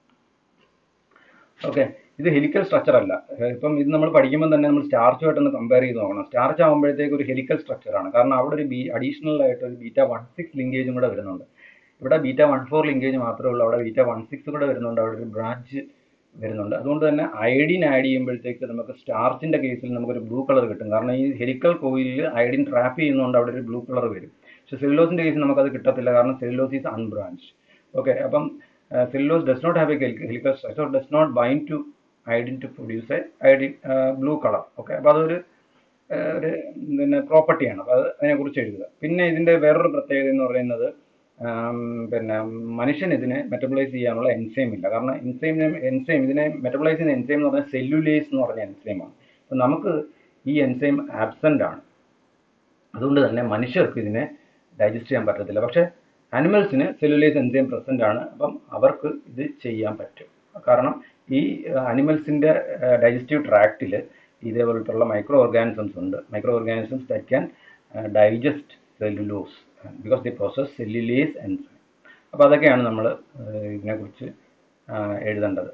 ഓക്കെ, ഇത് ഹെലിക്കൽ സ്ട്രക്ചർ അല്ല. ഇപ്പം ഇത് നമ്മൾ പഠിക്കുമ്പോൾ തന്നെ നമ്മൾ സ്റ്റാർച്ചുമായിട്ടൊന്ന് കമ്പയർ ചെയ്ത് നോക്കണം. സ്റ്റാർച്ച് ആകുമ്പോഴത്തേക്ക് ഒരു ഹെലിക്കൽ സ്ട്രക്ചർ ആണ്. കാരണം അവിടെ ഒരു ബി അഡീഷണൽ ആയിട്ട് ഒരു ബീറ്റ വൺ സിക്സ് ലിങ്കേജും കൂടെ വരുന്നുണ്ട്. ഇവിടെ ബീറ്റ വൺ ഫോർ ലിങ്കേജ് മാത്രമേ ഉള്ളൂ. അവിടെ ബീറ്റ വൺ സിക്സ് കൂടെ വരുന്നുണ്ട്. അവിടെ ഒരു ബ്രാഞ്ച് വരുന്നുണ്ട്. അതുകൊണ്ട് തന്നെ അയഡിൻ ആഡ് ചെയ്യുമ്പോഴത്തേക്ക് നമുക്ക് സ്റ്റാർച്ചിന്റെ കേസിൽ നമുക്കൊരു ബ്ലൂ കളർ കിട്ടും. കാരണം ഈ ഹെലിക്കൽ കോയിലിൽ അയഡിൻ ട്രാപ്പ് ചെയ്യുന്നതുകൊണ്ട് അവിടെ ഒരു ബ്ലൂ കളർ വരും. പക്ഷേ സെല്ലുലോസിന്റെ കേസിൽ നമുക്കത് കിട്ടത്തില്ല. കാരണം സെല്ലുലോസ് ഈസ് അൺബ്രാഞ്ച്. ഓക്കെ, അപ്പം cellulose does not have a helical structure, does not bind to iodine to produce a iodine blue colour. Okay, അപ്പോൾ അതൊരു ഒരു പിന്നെ പ്രോപ്പർട്ടിയാണ്. അപ്പോൾ അത് അതിനെക്കുറിച്ച് എഴുതുക. പിന്നെ ഇതിന്റെ വേറൊരു പ്രത്യേകത എന്ന് പറയുന്നത് പിന്നെ മനുഷ്യൻ ഇതിനെ മെറ്റബോളൈസ് ചെയ്യാനുള്ള എൻസൈം ഇല്ല. കാരണം എൻസൈം എൻസൈം ഇതിനെ മെറ്റബോളൈസ് ചെയ്യുന്ന എൻസൈം എന്ന് പറഞ്ഞാൽ സെല്ലുലേസ് എന്ന് പറഞ്ഞ എൻസൈമാണ്. അപ്പം നമുക്ക് ഈ എൻസൈം ആബ്സെന്റ് ആണ്. അതുകൊണ്ട് തന്നെ മനുഷ്യർക്ക് ഇതിനെ ഡൈജസ്റ്റ് ചെയ്യാൻ പറ്റത്തില്ല. പക്ഷേ ആനിമൽസിന് സെല്ലുലേസ് എൻസൈം പ്രസന്റ് ആണ്. അപ്പം അവർക്ക് ഇത് ചെയ്യാൻ പറ്റും. കാരണം ഈ അനിമൽസിന്റെ ഡൈജസ്റ്റീവ് ട്രാക്റ്റിൽ ഇതേപോലത്തുള്ള മൈക്രോ ഓർഗാനിസംസ് ഉണ്ട്. Micro organisms that can digest cellulose because the process cellulase enzyme. അപ്പോൾ അതൊക്കെയാണ് നമ്മൾ ഇതിനെക്കുറിച്ച് എഴുതേണ്ടത്.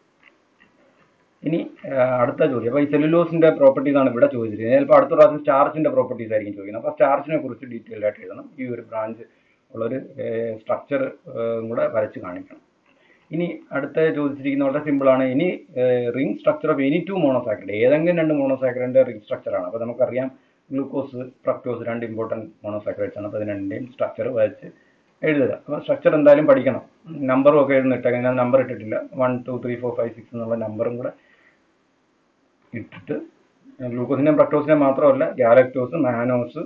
ഇനി അടുത്ത ചോദ്യം. അപ്പോൾ ഈ സെല്ലുലോസിന്റെ പ്രോപ്പർട്ടീസ് ആണ് ഇവിടെ ചോദിച്ചിരിക്കുന്നത്. ചിലപ്പോൾ അടുത്ത പ്രാവശ്യം സ്റ്റാർച്ചിന്റെ പ്രോപ്പർട്ടീസ് ആയിരിക്കും ചോദിക്കുന്നത്. അപ്പോൾ സ്റ്റാർച്ചിനെ കുറിച്ച് ഡീറ്റെയിൽ ആയിട്ട് എഴുതണം. ഈ ഒരു ബ്രാഞ്ച് ഉള്ളൊരു സ്ട്രക്ചർ കൂടെ വരച്ച് കാണിക്കണം. ഇനി അടുത്ത ചോദിച്ചിരിക്കുന്ന വളരെ സിമ്പിളാണ്. ഇനി ring structure of any two monosaccharide, ഏതെങ്കിലും രണ്ട് മോണോസാക്കറൈഡിന്റെ റിംഗ് സ്ട്രക്ചറാണ്. അപ്പോൾ നമുക്കറിയാം ഗ്ലൂക്കോസ് ഫ്രക്ടോസ് രണ്ട് ഇമ്പോർട്ടൻറ്റ് മോണോസാക്കറൈഡ്സ് ആണ്. അപ്പോൾ ഇത് രണ്ടിൻ്റെയും സ്ട്രക്ചർ വരച്ച് എഴുതുക. അപ്പോൾ സ്ട്രക്ചർ എന്തായാലും പഠിക്കണം. നമ്പറും ഒക്കെ എഴുതുന്നിട്ടേക്കാം. ഞാൻ നമ്പർ ഇട്ടിട്ടില്ല. One two three four five six എന്നുള്ള നമ്പറും കൂടെ ഇട്ടിട്ട് ഗ്ലൂക്കോസിൻ്റെയും ഫ്രക്ടോസിൻ്റെയും മാത്രമല്ല ഗാലക്ടോസ്, മാനോസ്,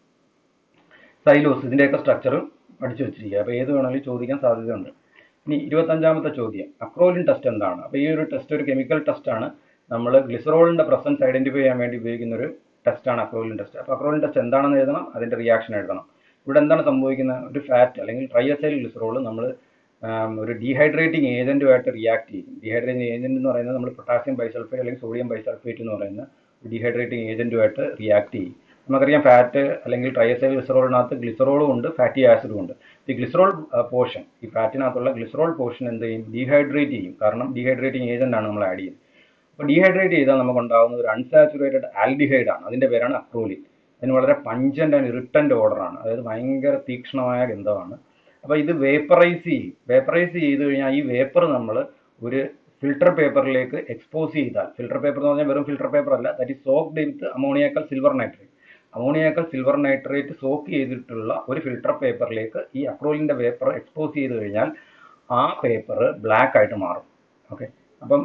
സൈലോസ് ഇതിൻ്റെയൊക്കെ സ്ട്രക്ചറും പഠിച്ചു വെച്ചിരിക്കുക. അപ്പോൾ ഏത് വേണമെങ്കിലും ചോദിക്കാൻ സാധ്യതയുണ്ട്. ഇനി ഇരുപത്തഞ്ചാമത്തെ ചോദ്യം, അക്രോലിൻ ടെസ്റ്റ് എന്താണ്? അപ്പോൾ ഈ ഒരു ടെസ്റ്റ് ഒരു കെമിക്കൽ ടെസ്റ്റാണ്. നമ്മൾ ഗ്ലിസറോളിൻ്റെ പ്രസൻസ് ഐഡന്റിഫൈ ചെയ്യാൻ വേണ്ടി ഉപയോഗിക്കുന്ന ഒരു ടെസ്റ്റാണ് അക്രോലിൻ ടെസ്റ്റ്. അപ്പോൾ അക്രോലിൻ ടെസ്റ്റ് എന്താണെന്ന് എഴുതണം, അതിൻ്റെ റിയാക്ഷൻ എഴുതണം. ഇവിടെ എന്താണ് സംഭവിക്കുന്നത്? ഒരു ഫാറ്റ് അല്ലെങ്കിൽ ട്രൈഅസൈൽ ഗ്ലിസറോൾ നമ്മൾ ഒരു ഡീഹൈഡ്രേറ്റിംഗ് ഏജന്റുമായിട്ട് റിയാക്ട് ചെയ്യും. ഡീഹൈഡ്രേറ്റിംഗ് ഏജന്റ് എന്ന് പറയുന്നത് നമ്മൾ പൊട്ടാസ്യം ബൈസൾഫേറ്റ് അല്ലെങ്കിൽ സോഡിയം ബൈസൾഫേറ്റ് എന്ന് പറയുന്ന ഡീഹൈഡ്രേറ്റിംഗ് ഏജന്റുമായിട്ട് റിയാക്ട് ചെയ്യും. നമുക്കറിയാം ഫാറ്റ് അല്ലെങ്കിൽ ട്രൈഅസൈൽ ഗ്ലിസറോളിനകത്ത് ഗ്ലിസറോളും ഉണ്ട്, ഫാറ്റി ആസിഡും ഉണ്ട്. ഈ ഗ്ലിസറോൾ പോർഷൻ, ഈ ഫാറ്റിനകത്തുള്ള ഗ്ലിസറോൾ പോർഷൻ എന്ത് ചെയ്യും? ഡീഹൈഡ്രേറ്റ് ചെയ്യും. കാരണം ഡീഹൈഡ്രേറ്റിംഗ് ഏജന്റ് ആണ് നമ്മൾ ആഡ് ചെയ്യുന്നത്. അപ്പോൾ ഡീഹൈഡ്രേറ്റ് ചെയ്താൽ നമുക്ക് ഉണ്ടാകുന്ന ഒരു അൺസാച്ചുറേറ്റഡ് ആൽഡിഹൈഡ് ആണ്. അതിൻ്റെ പേരാണ് അക്രോലിൻ. അതിന് വളരെ പഞ്ചന്റ് ആൻഡ് ഇറിറ്റന്റ് ഓർഡറാണ്. അതായത് ഭയങ്കര തീക്ഷ്ണമായ ഗന്ധമാണ്. അപ്പോൾ ഇത് വേപ്പറൈസ് ചെയ്യും. വേപ്പറൈസ് ചെയ്ത് കഴിഞ്ഞാൽ ഈ വേപ്പർ നമ്മൾ ഒരു ഫിൽട്ടർ പേപ്പറിലേക്ക് എക്സ്പോസ് ചെയ്താൽ, ഫിൽട്ടർ പേപ്പർ എന്ന് പറഞ്ഞാൽ വെറും ഫിൽട്ടർ പേപ്പർ അല്ല, that is soaked with ammoniacal silver nitrate. Ammoniacal silver nitrate soak ചെയ്തിട്ടുള്ള ഒരു ഫിൽട്ടർ പേപ്പറിലേക്ക് ഈ അക്രോലിൻ്റെ വേപ്പർ എക്സ്പോസ് ചെയ്ത് കഴിഞ്ഞാൽ ആ പേപ്പർ ബ്ലാക്ക് ആയിട്ട് മാറും. ഓക്കെ, അപ്പം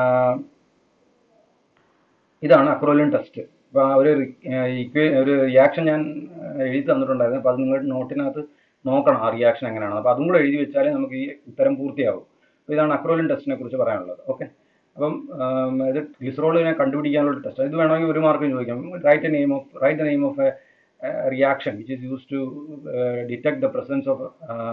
ഇതാണ് അക്രോലിൻ ടെസ്റ്റ്. അപ്പോൾ ആ ഒരു ഇക്വേ ഒരു റിയാക്ഷൻ ഞാൻ എഴുതി തന്നിട്ടുണ്ടായിരുന്നു. അപ്പോൾ അത് നിങ്ങൾ നോട്ടിനകത്ത് നോക്കണം ആ റിയാക്ഷൻ എങ്ങനെയാണ്. അപ്പോൾ അതും കൂടെ എഴുതി വെച്ചാലേ നമുക്ക് ഈ ഉത്തരം പൂർത്തിയാവും. അപ്പോൾ ഇതാണ് അക്രോലിൻ ടെസ്റ്റിനെ കുറിച്ച് പറയാനുള്ളത്. ഓക്കെ, അപ്പം ഇത് ഗ്ലിസറോളിനെ കണ്ടുപിടിക്കാനുള്ള ടെസ്റ്റ്. ഇത് വേണമെങ്കിൽ ഒരു മാർക്കും ചോദിക്കാം. Write a name of write a name of a reaction which is use to detect the presence of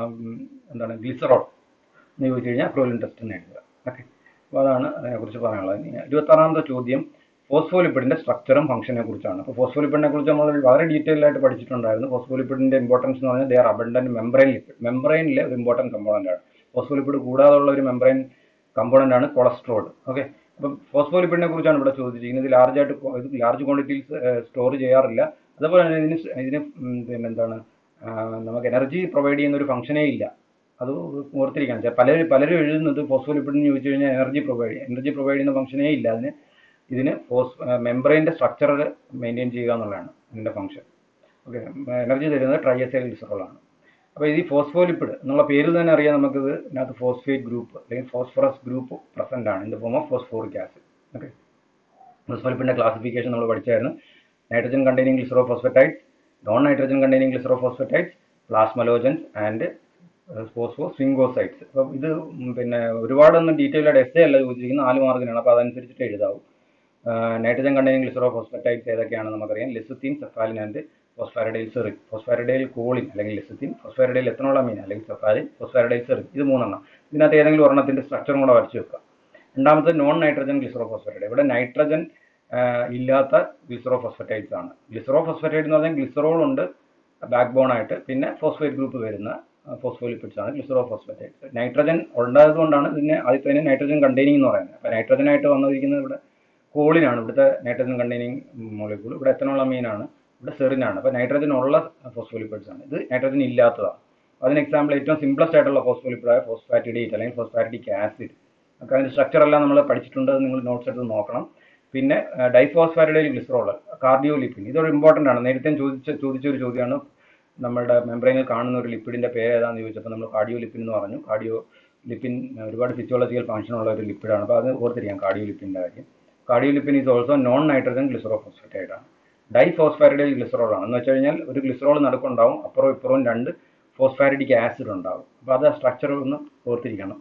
എന്താണ് ഗ്ലിസറോൾ എന്ന് ചോദിച്ചു കഴിഞ്ഞാൽ അക്രോലിൻ ടെസ്റ്റ് തന്നെ എഴുതുക. ഓക്കെ, അപ്പോൾ അതാണ് അതിനെക്കുറിച്ച് പറയാനുള്ളത്. ഇരുപത്താറാമത്തെ ചോദ്യം ഫോസ്ഫോലിപ്പിഡിന്റെ സ്ട്രക്ചറും ഫംഗ്ഷനെ കുറിച്ചാണ്. അപ്പോൾ ഫോസ്ഫോലിപ്പിഡിനെ കുറിച്ച് നമ്മൾ വളരെ ഡീറ്റെയിൽ ആയിട്ട് പഠിച്ചിട്ടുണ്ടായിരുന്നു. ഫോസ്ഫോലിപ്പിഡിന്റെ ഇമ്പോർട്ടൻസ് എന്ന് പറഞ്ഞാൽ they are abundant membrane lipid. മെംബ്രെയിനിലെ ഒരു ഇമ്പോർട്ടൻറ്റ് കമ്പോണന്റ് ആണ്. ഫോസ്ഫോലിപ്പിഡ് കൂടാതെയുള്ള ഒരു മെംബ്രെയിൻ കമ്പോണന്റ് ആണ് കൊളസ്ട്രോൾ. ഓക്കെ, അപ്പം ഫോസ്ഫോലിപ്പിഡിനെ കുറിച്ചാണ് ഇവിടെ ചോദിച്ചിരിക്കുന്നത്. ഇത് ലാർജ് ആയിട്ട് ഇത് ലാർജ് ക്വാണ്ടിറ്റിയിൽ സ്റ്റോർ ചെയ്യാറില്ല. അതുപോലെ തന്നെ ഇതിന് ഇതിന് പിന്നെ എന്താണ് നമുക്ക് എനർജി പ്രൊവൈഡ് ചെയ്യുന്ന ഒരു ഫംഗ്ഷനേ ഇല്ല. അത് ഓർത്തിരിക്കണം. പലരും പലരും എഴുതുന്നത് ഫോസ്ഫോലിപ്പിഡ് എന്ന് ചോദിച്ചു കഴിഞ്ഞാൽ എനർജി പ്രൊവൈഡ് എനർജി പ്രൊവൈഡ് ചെയ്യുന്ന ഫംഗ്ഷനേ ഇല്ല. അതിന് ഇതിന് ഫോസ് മെംബ്രെയിൻ്റെ സ്ട്രക്ചർ മെയിൻറ്റെയിൻ ചെയ്യുക എന്നുള്ളതാണ് ഇതിൻ്റെ ഫംഗ്ഷൻ. ഓക്കെ, എനർജി തരുന്നത് ട്രൈഎസൈൽ ഗ്ലിസറോളാണ്. അപ്പോൾ ഇത് ഫോസ്ഫോലിപ്പിഡ് എന്നുള്ള പേരിൽ തന്നെ അറിയാം നമുക്കിത് ഇതിനകത്ത് ഫോസ്ഫേറ്റ് ഗ്രൂപ്പ് അല്ലെങ്കിൽ ഫോസ്ഫറസ് ഗ്രൂപ്പ് പ്രസൻ്റ് ആണ് in the form of phosphoric acid. Okay, ഫോസ്ഫോലിപ്പിഡിൻ്റെ ക്ലാസിഫിക്കേഷൻ നമ്മൾ പഠിച്ചായിരുന്നു. Nitrogen containing glycerophosphatides, non nitrogen containing glycerophosphatides, plasmalogens and phospho sphingosides. അപ്പം ഇത് പിന്നെ ഒരുപാടൊന്നും ഡീറ്റെയിൽ ആയിട്ട് എസ്സേ അല്ല ചോദിച്ചിരിക്കുന്നത്, നാല് മാർക്കിനാണ്. അപ്പോൾ അതനുസരിച്ചിട്ട് എഴുതാവും. നൈട്രജൻ കണ്ടെയ്നിങ് ഗ്ലിസറോഫോസ്ഫേറ്റൈഡ്സ് ഏതൊക്കെയാണ് നമുക്കറിയാം. Lecithin, cephalin and phosphatidyl serine. Phosphatidyl choline അല്ലെങ്കിൽ ലിസിത്തിൻ, ഫോസ്ഫാരഡൈൽ എത്തനോളമീൻ അല്ലെങ്കിൽ സെഫാലിൻ, ഫോസ്ഫാരഡൈൽ സെറിൻ. ഇത് മൂന്നെണ്ണം. ഇതിനകത്ത് ഏതെങ്കിലും ഒരെണ്ണത്തിന്റെ സ്ട്രക്ചറും കൂടെ വരച്ച് വെക്കുക. രണ്ടാമത്തെ നോൺ നൈട്രജൻ ഗ്ലിസറോഫോസ്ഫേറ്റൈഡ്. ഇവിടെ നൈട്രജൻ ഇല്ലാത്ത ഗ്ലിസറോഫോസ്ഫേറ്റൈഡ്സ് ആണ്. ഗ്ലിസറോഫോസ്ഫേറ്റൈഡ് എന്ന് പറഞ്ഞാൽ ഗ്ലിസറോൾ ഉണ്ട് ബാക്ക് ബോൺ ആയിട്ട്, പിന്നെ ഫോസ്ഫേറ്റ് ഗ്രൂപ്പ് വരുന്ന ഫോസ്ഫോലിപ്പിഡ്സ് ആണ് ഗ്ലിസറോഫോസ്ഫേറ്റൈഡ്സ്. നൈട്രജൻ ഉണ്ടായതുകൊണ്ടാണ് ഇതിനെ ആദ്യത്തെ നൈട്രജൻ കണ്ടെയ്നിങ് എന്ന് പറയുന്നത്. അപ്പോൾ നൈട്രജനായിട്ട് വന്നിരിക്കുന്നത് ഇവിടെ കോളിനാണ്, ഇവിടുത്തെ നൈട്രജൻ കണ്ടെയ്നിങ് മോളിക്യൂൾ. ഇവിടെ എത്തനോളമീനാണ്, ഇവിടെ സെറിനാണ്. അപ്പോൾ നൈട്രജൻ ഉള്ള ഫോസ്ഫോലിപ്പിഡ്സ് ആണ്. ഇത് നൈട്രജൻ ഇല്ലാത്തതാണ്. അതിന് എക്സാമ്പിൾ ഏറ്റവും സിംപ്ലസ്റ്റ് ആയിട്ടുള്ള ഫോസ്ഫോലിപ്പിഡായ ഫോസ്ഫാറ്റിഡേറ്റ് അല്ലെങ്കിൽ ഫോസ്ഫാറ്റിക് ആസിഡ്. ഒക്കെ അതിൻ്റെ സ്ട്രക്ചർ എല്ലാം നമ്മൾ പഠിച്ചിട്ടുണ്ട്. നിങ്ങൾ നോട്ട്സ് എടുത്ത് നോക്കണം. പിന്നെ ഡൈഫോസ്ഫാരിഡൈൽ ഗ്ലിസറോൾ, കാർഡിയോലിപ്പിൻ. ഇതൊരു ഇമ്പോർട്ടൻ്റ് ആണ്. നേരത്തെ ചോദിച്ച ചോദിച്ചൊരു ചോദ്യമാണ്. നമ്മുടെ മെംബ്രെയിനിൽ കാണുന്ന ഒരു ലിപ്പിഡിൻ്റെ പേര് ഏതാണെന്ന് ചോദിച്ചപ്പോൾ നമ്മൾ കാർഡിയോ ലിപ്പിൻ എന്ന് പറഞ്ഞു. കാർഡിയോ ലിപ്പിൻ ഒരുപാട് ഫിസിയോളജിക്കൽ ഫംഗ്ഷൻ ഉള്ള ഒരു ലിപ്പിഡാണ്. അപ്പോൾ അത് ഓർത്തിരിക്കാം കാർഡിയോ ലിപ്പിൻ്റെ കാര്യം. Cardiolipin is also non nitrogen glycerophosphatide ആണ്. ഡൈഫോസ്ഫാരിഡൈൽ ഗ്ലിസറോൾ ആണ്. എന്ന് വെച്ച് കഴിഞ്ഞാൽ ഒരു ഗ്ലിസറോൾ നടുക്കുണ്ടാവും, അപ്പുറവും ഇപ്പുറവും രണ്ട് ഫോസ്ഫാരിഡിക് ആസിഡ് ഉണ്ടാവും. അപ്പോൾ അത് സ്ട്രക്ചർ ഒന്ന് ഓർത്തിരിക്കണം.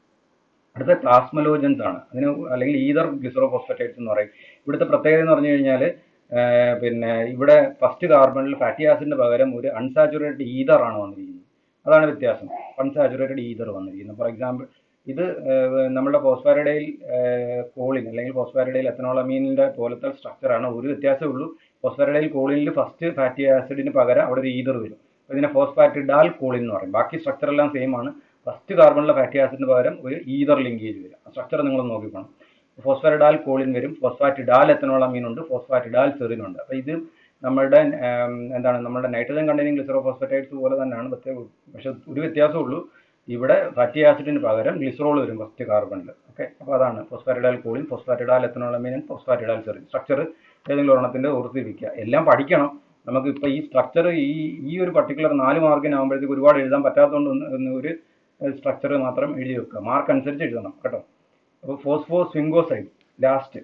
അടുത്ത പ്ലാസ്മലോജൻസ് ആണ്. അതിന് അല്ലെങ്കിൽ ഈതർ ഗ്ലിസറോഫോസ്ഫേറ്റൈഡ്സ് എന്ന് പറയും. ഇവിടുത്തെ പ്രത്യേകത എന്ന് പറഞ്ഞു കഴിഞ്ഞാൽ പിന്നെ ഇവിടെ ഫസ്റ്റ് കാർബണിൽ ഫാറ്റി ആസിഡിന് പകരം ഒരു അൺസാച്ചുറേറ്റഡ് ഈതർ ആണ് വന്നിരിക്കുന്നത്. അതാണ് വ്യത്യാസം. അൺസാച്ചുറേറ്റഡ് ഈതർ വന്നിരിക്കുന്നത്. ഫോർ എക്സാമ്പിൾ ഇത് നമ്മുടെ ഫോസ്ഫാരിഡൈൽ കോളിൻ അല്ലെങ്കിൽ ഫോസ്ഫാരിഡൈൽ എത്തനോളമീനിൻ്റെ പോലത്തെ സ്ട്രക്ചറാണ്. ഒരു വ്യത്യാസമേ ഉള്ളൂ. ഫോസ്ഫാരിഡൈൽ കോളിനിൽ ഫസ്റ്റ് ഫാറ്റി ആസിഡിന് പകരം അവിടെ ഒരു ഈതർ വരും. അപ്പോൾ ഇതിനെ ഫോസ്ഫാറ്റിഡാൽ കോളിൻ എന്ന് പറയും. ബാക്കി സ്ട്രക്ചർ എല്ലാം സെയിം ആണ്. ഫസ്റ്റ് കാർബണിലെ ഫാറ്റി ആസിഡിന് പകരം ഒരു ഈതർ ലിങ്കേജ് വരും. ആ സ്ട്രക്ചർ നിങ്ങൾ നോക്കിക്കണം. ഫോസ്ഫാരിഡാൽ കോളിൻ വരും, ഫോസ്ഫാറ്റിഡാൽ എത്തനോളമീൻ ഉണ്ട്, ഫോസ്ഫാറ്റിഡാൽ സെറിൻ ഉണ്ട്. അപ്പോൾ ഇത് നമ്മുടെ എന്താണ് നമ്മുടെ നൈട്രജൻ കണ്ടെയ്നിങ് ഗ്ലിസറോഫോസ്ഫേറ്റൈഡ്സ് പോലെ തന്നെയാണ്. പക്ഷേ ഒരു വ്യത്യാസമേ ഉള്ളൂ. ഇവിടെ ഫാറ്റി ആസിഡിന് പകരം ഗ്ലിസറോൾ വരും ഫസ്റ്റ് കാർബണിൽ. ഓക്കെ, അപ്പോൾ അതാണ് phosphatidal choline, phosphatidal ethanolamine, phosphatidal serine. Structure ഏതെങ്കിലും ഒരെണ്ണത്തിൻ്റെ ഓർത്തിരിക്കുക. എല്ലാം പഠിക്കണം. നമുക്ക് ഇപ്പോൾ ഈ സ്ട്രക്ചർ ഈ ഈ ഒരു പർട്ടിക്കുലർ നാല് മാർക്കിനാകുമ്പോഴത്തേക്ക് ഒരുപാട് എഴുതാൻ പറ്റാത്തതുകൊണ്ട് ഒരു സ്ട്രക്ചർ മാത്രം എഴുതി വെക്കുക. മാർക്ക് അനുസരിച്ച് എഴുതണം കേട്ടോ. അപ്പോൾ ഫോസ്ഫോ സ്വിംഗോസൈഡ് ലാസ്റ്റ്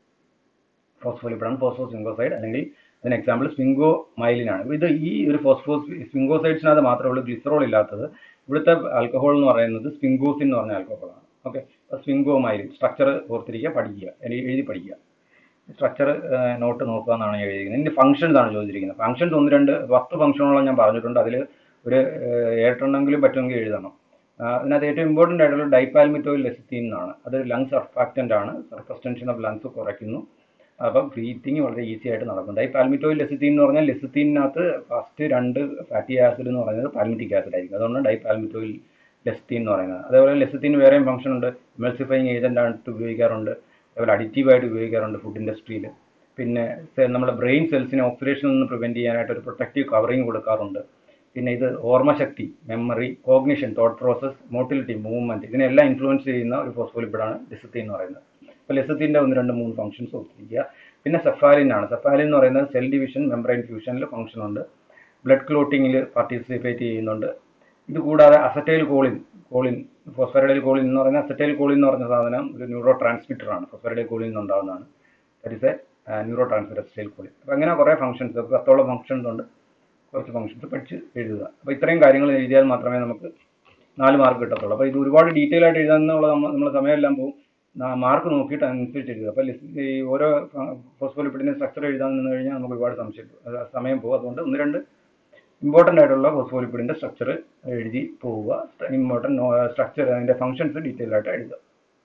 ഫോസ്ഫോലിപ്പിഡാണ് ഫോസ്ഫോ സ്വിംഗോസൈഡ്, അല്ലെങ്കിൽ അതിന് എക്സാമ്പിൾ സ്വിംഗോ മൈലിനാണ്. ഇത് ഈ ഒരു ഫോസ്ഫോ സ്വിംഗോസൈഡ്സിനകത്ത് മാത്രമേ ഉള്ളൂ ഗ്ലിസറോൾ ഇല്ലാത്തത്. ഇവിടുത്തെ ആൽക്കഹോൾ എന്ന് പറയുന്നത് സ്വിംഗോസിൻ എന്ന് പറഞ്ഞ ആൽക്കഹോളാണ്. Okay, sphingomyelin. സ്ട്രക്ചർ ഓർത്തിരിക്കുക, പഠിക്കുക, എഴുതി പഠിക്കുക. സ്ട്രക്ചർ നോട്ട് നോക്കുക എന്നാണ് ഞാൻ എഴുതിയിരിക്കുന്നത്. ഇതിൻ്റെ ഫംഗ്ഷൻസ് ആണ് ചോദിച്ചിരിക്കുന്നത്. ഫംഗ്ഷൻസ് ഒന്ന് രണ്ട് പത്ത് ഫംഗ്ഷനോളം ഞാൻ പറഞ്ഞിട്ടുണ്ട്. അതിൽ ഒരു ഏട്ടെണ്ണെങ്കിലും പറ്റുമെങ്കിൽ എഴുതണം. അതിനകത്ത് ഏറ്റവും ഇമ്പോർട്ടൻ്റ് ആയിട്ടുള്ള ഡൈപാൽമിറ്റോയിൽ ലെസിത്തീൻ എന്നാണ്. അത് ലങ് സർഫാക്റ്റൻ്റ് ആണ്. സർഫസ്റ്റൻഷൻ ഓഫ് ലങ്സ് കുറയ്ക്കുന്നു. അപ്പം ബ്രീത്തിങ് വളരെ ഈസി ആയിട്ട് നടക്കും. ഡൈപാൽമിറ്റോയിൽ ലെസിത്തീൻ എന്ന് പറഞ്ഞാൽ ലെസിത്തീനകത്ത് ഫസ്റ്റ് രണ്ട് ഫാറ്റി ആസിഡ് എന്ന് പറയുന്നത് പാൽമിറ്റിക് ആസിഡ് ആയിരിക്കും. അതുകൊണ്ട് ഡൈപാൽമിറ്റോയിൽ ലെസിത്തീൻ എന്ന് പറയുന്നത്. അതേപോലെ ലെസിത്തീൻ വേറെയും ഫംഗ്ഷൻ ഉണ്ട്. എമൾസിഫയിങ് ഏജൻ്റ് ആയിട്ട് ഉപയോഗിക്കാറുണ്ട്. അതേപോലെ അഡിറ്റീവായിട്ട് ഉപയോഗിക്കാറുണ്ട് ഫുഡ് ഇൻഡസ്ട്രിയിൽ. പിന്നെ നമ്മുടെ ബ്രെയിൻ സെൽസിനെ ഓക്സിഡേഷനിൽ നിന്ന് പ്രിവെൻറ്റ് ചെയ്യാനായിട്ട് ഒരു പ്രൊട്ടക്റ്റീവ് കവറിങ് കൊടുക്കാറുണ്ട്. പിന്നെ ഇത് ഓർമ്മശക്തി, memory, cognition, thought process, motility, movement, ഇതിനെല്ലാം ഇൻഫ്ലുവൻസ് ചെയ്യുന്ന ഒരു ഫോസ്ഫോലിപ്പിഡാണ് ലെസിത്തീൻ എന്ന് പറയുന്നത്. അപ്പോൾ ലെസിത്തീൻ്റെ ഒന്ന് രണ്ട് മൂന്ന് ഫംഗ്ഷൻസ് ഓർത്തിരിക്കുക. പിന്നെ സെഫാലിൻ ആണ്. സെഫാലിൻ എന്ന് പറയുന്നത് സെൽ ഡിവിഷൻ, മെംബ്രെയിൻ ഫ്യൂഷനിൽ ഫംഗ്ഷൻ ഉണ്ട്. ബ്ലഡ് ക്ലോട്ടിങ്ങിൽ പാർട്ടിസിപ്പേറ്റ് ചെയ്യുന്നുണ്ട്. ഇത് കൂടാതെ acetyl choline choline phosphatidyl choline എന്ന് പറയുന്ന അസറ്റൈൽ കോളിൻ എന്ന് പറഞ്ഞ സാധനം ഒരു ന്യൂറോ ട്രാൻസ്മിറ്റർ ആണ്. ഫോസ്ഫോറിഡൈൽ കോളിൻ നിന്നുണ്ടാകുന്നതാണ്. That is a neurotransmitter acetyl choline. അപ്പോൾ അങ്ങനെ കുറേ ഫംഗ്ഷൻസ്, പത്തോളം ഫംഗ്ഷൻസ് ഉണ്ട്. കുറച്ച് ഫംഗ്ഷൻസ് പഠിച്ച് എഴുതുക. അപ്പോൾ ഇത്രയും കാര്യങ്ങൾ എഴുതിയാൽ മാത്രമേ നമുക്ക് നാല് മാർക്ക് കിട്ടത്തുള്ളൂ. അപ്പോൾ ഇത് ഒരുപാട് ഡീറ്റെയിൽ ആയിട്ട് എഴുതാനുള്ള നമ്മൾ നമ്മൾ സമയമെല്ലാം പോകും. മാർക്ക് നോക്കിയിട്ട് അനുസരിച്ച് എഴുതുക. അപ്പോൾ ഈ ഓരോ ഫോസ്ഫോലിപ്പിഡിൻ്റെ സ്ട്രക്ചർ എഴുതാൻ നിന്ന് കഴിഞ്ഞാൽ നമുക്ക് ഒരുപാട് സംശയം സമയം പോകും. അതുകൊണ്ട് ഒന്ന് രണ്ട് ഇമ്പോർട്ടൻ്റ് ആയിട്ടുള്ള ഫോസ്ഫോലിപ്പിഡിൻ്റെ സ്ട്രക്ചർ എഴുതി പോവുക. ഇമ്പോർട്ടൻറ്റ് സ്ട്രക്ചർ, അതിൻ്റെ ഫംഗ്ഷൻസ് ഡീറ്റെയിൽ ആയിട്ട് എഴുതുക.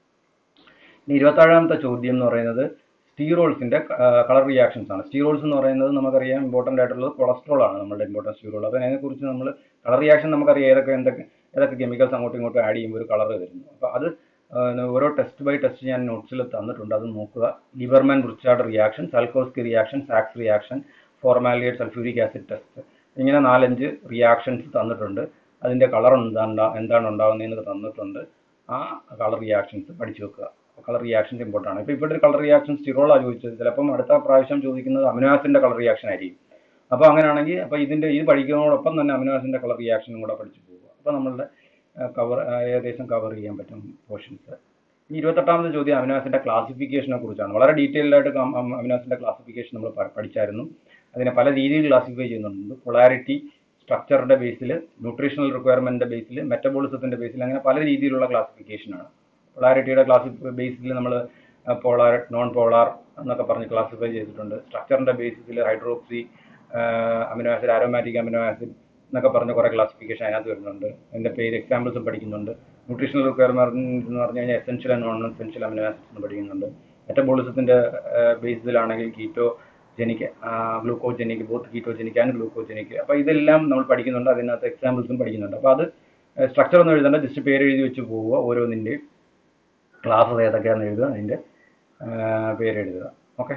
ഇനി ഇരുപത്തേഴാമത്തെ ചോദ്യം എന്ന് പറയുന്നത് സ്റ്റീറോൾസിൻ്റെ കളർ റിയാക്ഷൻസ് ആണ്. സ്റ്റീറോൾസ് എന്ന് പറയുന്നത് നമുക്കറിയാം ഇമ്പോർട്ടൻ്റ് ആയിട്ടുള്ളത് കൊളസ്ട്രോൾ ആണ്, നമ്മുടെ ഇമ്പോർട്ടൻറ്റ് സ്റ്റീറോൾ. അപ്പോൾ അതിനെക്കുറിച്ച് നമ്മൾ കളർ റിയാക്ഷൻ നമുക്കറിയാം ഏതൊക്കെ എന്തൊക്കെ ഏതൊക്കെ കെമിക്കൽസ് അങ്ങോട്ടും ഇങ്ങോട്ടും ആഡ് ചെയ്യുമ്പോൾ ഒരു കളർ വരുന്നു. അപ്പോൾ അത് ഓരോ ടെസ്റ്റ് ബൈ ടെസ്റ്റ് ഞാൻ നോട്ട്സിൽ തന്നിട്ടുണ്ട്, അത് നോക്കുക. Liebermann Burchard reaction, Salkowski reaction, Zak's reaction, formaldehyde sulphuric acid test, ഇങ്ങനെ നാലഞ്ച് റിയാക്ഷൻസ് തന്നിട്ടുണ്ട്. അതിൻ്റെ കളർ എന്താണ് എന്താണ് ഉണ്ടാകുന്നതെന്ന് തന്നിട്ടുണ്ട്. ആ കളർ റിയാക്ഷൻസ് പഠിച്ചു വെക്കുക. കളർ റിയാക്ഷൻസ് ഇമ്പോർട്ടൻ്റ് ആണ്. ഇപ്പോൾ ഇവിടെ ഒരു കളർ റിയാക്ഷൻ സ്റ്റിറോളാണ് ചോദിച്ചത്. ചിലപ്പം അടുത്ത പ്രാവശ്യം ചോദിക്കുന്നത് അമിനോ ആസിഡിൻ്റെ കളർ റിയാക്ഷൻ ആയിരിക്കും. അപ്പോൾ അങ്ങനെയാണെങ്കിൽ അപ്പോൾ ഇതിൻ്റെ ഇത് പഠിക്കുന്നതോടൊപ്പം തന്നെ അമിനോ ആസിഡിൻ്റെ കളർ റിയാക്ഷനും കൂടെ പഠിച്ചു പോകുക. അപ്പോൾ നമ്മളുടെ കവർ ഏകദേശം കവർ ചെയ്യാൻ പറ്റും പോർഷൻസ്. ഈ ഇരുപത്തെട്ടാമത്തെ ചോദ്യം അമിനോ ആസിഡിൻ്റെ ക്ലാസിഫിക്കേഷനെ കുറിച്ചാണ്. വളരെ ഡീറ്റെയിൽഡ് ആയിട്ട് അമിനോ ആസിഡിൻ്റെ ക്ലാസിഫിക്കേഷൻ നമ്മൾ പഠിച്ചായിരുന്നു. അതിനെ പല രീതിയിൽ ക്ലാസിഫൈ ചെയ്യുന്നുണ്ട്. പൊളാരിറ്റി, സ്ട്രക്ചറിൻ്റെ ബേസിൽ, ന്യൂട്രീഷണൽ റിക്വയർമെൻറ്റിൻ്റെ ബേസിൽ, മെറ്റബോളിസത്തിൻ്റെ ബേസിൽ, അങ്ങനെ പല രീതിയിലുള്ള ക്ലാസിഫിക്കേഷനാണ്. പൊളാരിറ്റിയുടെ ക്ലാസി ബേസിൽ നമ്മൾ പോളാർ, നോൺ പോളാർ എന്നൊക്കെ പറഞ്ഞ് ക്ലാസിഫൈ ചെയ്തിട്ടുണ്ട്. സ്ട്രക്ചറിൻ്റെ ബേസിസിൽ hydroxy amino acid, aromatic amino acid എന്നൊക്കെ പറഞ്ഞ് കുറേ ക്ലാസിഫിക്കേഷൻ അതിനകത്ത് വരുന്നുണ്ട്. അതിൻ്റെ പേര് എക്സാമ്പിൾസും പഠിക്കുന്നുണ്ട്. ന്യൂട്രീഷണൽ റിക്വയർമെൻറ്റ് എന്ന് പറഞ്ഞു കഴിഞ്ഞാൽ essential and non essential amino acids എന്ന് പഠിക്കുന്നുണ്ട്. മെറ്റബോളിസത്തിൻ്റെ ബേസിസിലാണെങ്കിൽ ketogenic, glucogenic, both ketogenic and glucogenic. അപ്പോൾ ഇതെല്ലാം നമ്മൾ പഠിക്കുന്നുണ്ട്. അതിനകത്ത് എക്സാമ്പിൾസും പഠിക്കുന്നുണ്ട്. അപ്പോൾ അത് സ്ട്രക്ചർ ഒന്നും എഴുതേണ്ട, ജസ്റ്റ് പേര് എഴുതി വെച്ച് പോവുക. ഓരോന്നിൻ്റെയും ക്ലാസ് ഏതൊക്കെയാണെന്ന് എഴുതുക, അതിൻ്റെ പേര് എഴുതുക. ഓക്കെ.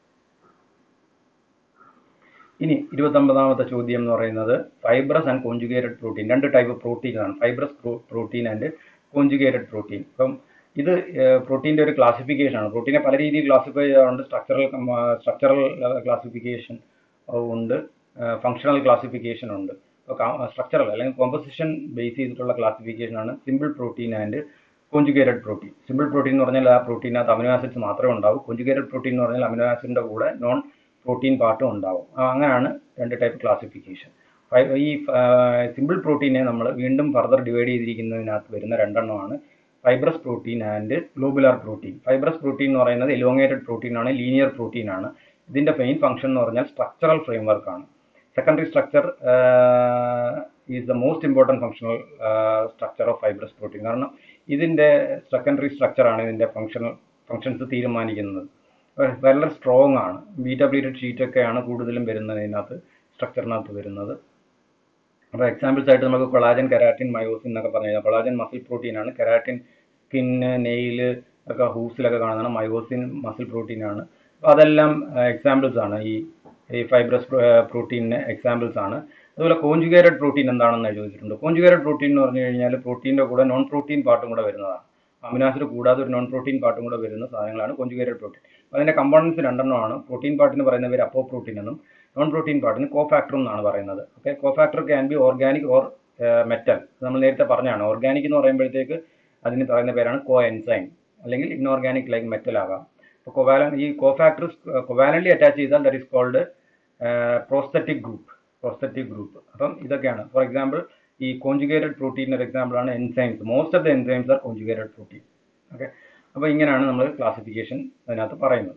ഇനി ഇരുപത്തൊമ്പതാമത്തെ ചോദ്യം എന്ന് പറയുന്നത് ഫൈബ്രസ് ആൻഡ് കോഞ്ചുഗേറ്റഡ് പ്രോട്ടീൻ. രണ്ട് ടൈപ്പ് പ്രോട്ടീനാണ്, fibrous protein and conjugated protein. അപ്പം ഇത് പ്രോട്ടീൻ്റെ ഒരു ക്ലാസിഫിക്കേഷൻ ആണ്. പ്രോട്ടീനെ പല രീതിയിൽ ക്ലാസിഫൈ ചെയ്യാറുണ്ട്. സ്ട്രക്ചറൽ സ്ട്രക്ചറൽ ക്ലാസിഫിക്കേഷൻ ഉണ്ട്, ഫങ്ഷണൽ ക്ലാസിഫിക്കേഷൻ ഉണ്ട്. അപ്പോൾ സ്ട്രക്ചറൽ അല്ലെങ്കിൽ കോമ്പസിഷൻ ബേസ് ചെയ്തിട്ടുള്ള ക്ലാസിഫിക്കേഷനാണ് simple protein and conjugated protein. Simple protein എന്ന് പറഞ്ഞാൽ ആ പ്രോട്ടീനകത്ത് അമിനോ ആസിഡ്സ് മാത്രമേ ഉണ്ടാവൂ. കോഞ്ചുഗേറ്റഡ് പ്രോട്ടീൻ എന്ന് പറഞ്ഞാൽ അമിനോ ആസിഡിൻ്റെ കൂടെ നോൺ പ്രോട്ടീൻ പാർട്ടും ഉണ്ടാവും. അങ്ങനെയാണ് രണ്ട് ടൈപ്പ് ക്ലാസിഫിക്കേഷൻ. ഈ സിമ്പിൾ പ്രോട്ടീനെ നമ്മൾ വീണ്ടും ഫർദർ ഡിവൈഡ് ചെയ്തിരിക്കുന്നതിനകത്ത് വരുന്ന രണ്ടെണ്ണമാണ് fibrous protein and globular protein. Fibrous protein എന്ന് പറയുന്നത് എലോങ്ങേറ്റഡ് പ്രോട്ടീൻ ആണ്, ലീനിയർ പ്രോട്ടീൻ ആണ്. ഇതിൻ്റെ മെയിൻ ഫംഗ്ഷൻ എന്ന് പറഞ്ഞാൽ സ്ട്രക്ചറൽ ഫ്രെയിംവർക്ക് ആണ്. Secondary structure is the most important functional structure of fibrous protein. കാരണം ഇതിൻ്റെ സെക്കൻഡറി സ്ട്രക്ചറാണ് ഇതിൻ്റെ ഫങ്ഷണൽ ഫങ്ഷൻസ് തീരുമാനിക്കുന്നത്. വളരെ സ്ട്രോങ് ആണ്. ബീറ്റാ പ്ലേറ്റഡ് ഷീറ്റൊക്കെയാണ് കൂടുതലും വരുന്നത് ഇതിനകത്ത്, സ്ട്രക്ചറിനകത്ത് വരുന്നത്. അപ്പോൾ എക്സാമ്പിൾസ് ആയിട്ട് നമുക്ക് കൊളാജൻ, കെരാറ്റിൻ, മയോസിൻ എന്നൊക്കെ പറഞ്ഞു കഴിഞ്ഞാൽ കൊളാജൻ മസിൽ പ്രോട്ടീനാണ്, കെരാറ്റിൻ സ്കിന്ന്, നെയില് ഒക്കെ ഹൂസിലൊക്കെ കാണുന്നതാണ്, മയോസിൻ മസിൽ പ്രോട്ടീനാണ്. അപ്പോൾ അതെല്ലാം എക്സാമ്പിൾസ് ആണ്, ഈ ഈ ഫൈബ്രസ് പ്രോട്ടീനിന് എക്സാമ്പിൾസ് ആണ്. അതുപോലെ കോഞ്ചുഗേറ്റഡ് പ്രോട്ടീൻ എന്താണെന്ന് ചോദിച്ചിട്ടുണ്ട്. കോഞ്ചുഗേറ്റഡ് പ്രോട്ടീൻ എന്ന് പറഞ്ഞു കഴിഞ്ഞാൽ പ്രോട്ടീൻ്റെ കൂടെ നോൺ പ്രോട്ടീൻ പാർട്ടും കൂടെ വരുന്നതാണ്. അമിനോ ആസിഡ് കൂടാതെ ഒരു നോൺ പ്രോട്ടീൻ പാർട്ടും കൂടെ വരുന്ന സാധനങ്ങളാണ് കോഞ്ചുഗേറ്റഡ് പ്രോട്ടീൻ. അതിൻ്റെ കമ്പോണൻസ് രണ്ടെണ്ണമാണ്. പ്രോട്ടീൻ പാർട്ടിന് പറയുന്ന പേര് അപ്പോ പ്രോട്ടീൻ എന്നും നോൺ പ്രോട്ടീൻ പാർട്ടിന് കോഫാക്ടർ എന്നാണ് പറയുന്നത്. Okay, cofactor can be organic or metal. നമ്മൾ നേരത്തെ പറഞ്ഞാണ്. ഓർഗാനിക് എന്ന് പറയുമ്പോഴത്തേക്ക് അതിന് പറയുന്ന പേരാണ് കോ എൻസൈം, അല്ലെങ്കിൽ ഇൻഓർഗാനിക് ലൈക്ക് മെറ്റൽ ആകാം. അപ്പോൾ കൊവാലൻ ഈ കോഫാക്ടർ കൊവാലൻ്റ്ലി അറ്റാച്ച് ചെയ്താൽ that is called prosthetic group prosthetic group അപ്പം ഇതൊക്കെയാണ്. ഫോർ എക്സാമ്പിൾ ഈ കോഞ്ചുഗേറ്റഡ് പ്രോട്ടീൻ ഒരു എക്സാമ്പിളാണ് enzymes. Most of the enzymes are conjugated protein. Okay, അപ്പോൾ ഇങ്ങനെയാണ് നമ്മൾ ക്ലാസിഫിക്കേഷൻ അതിനകത്ത് പറയുന്നത്.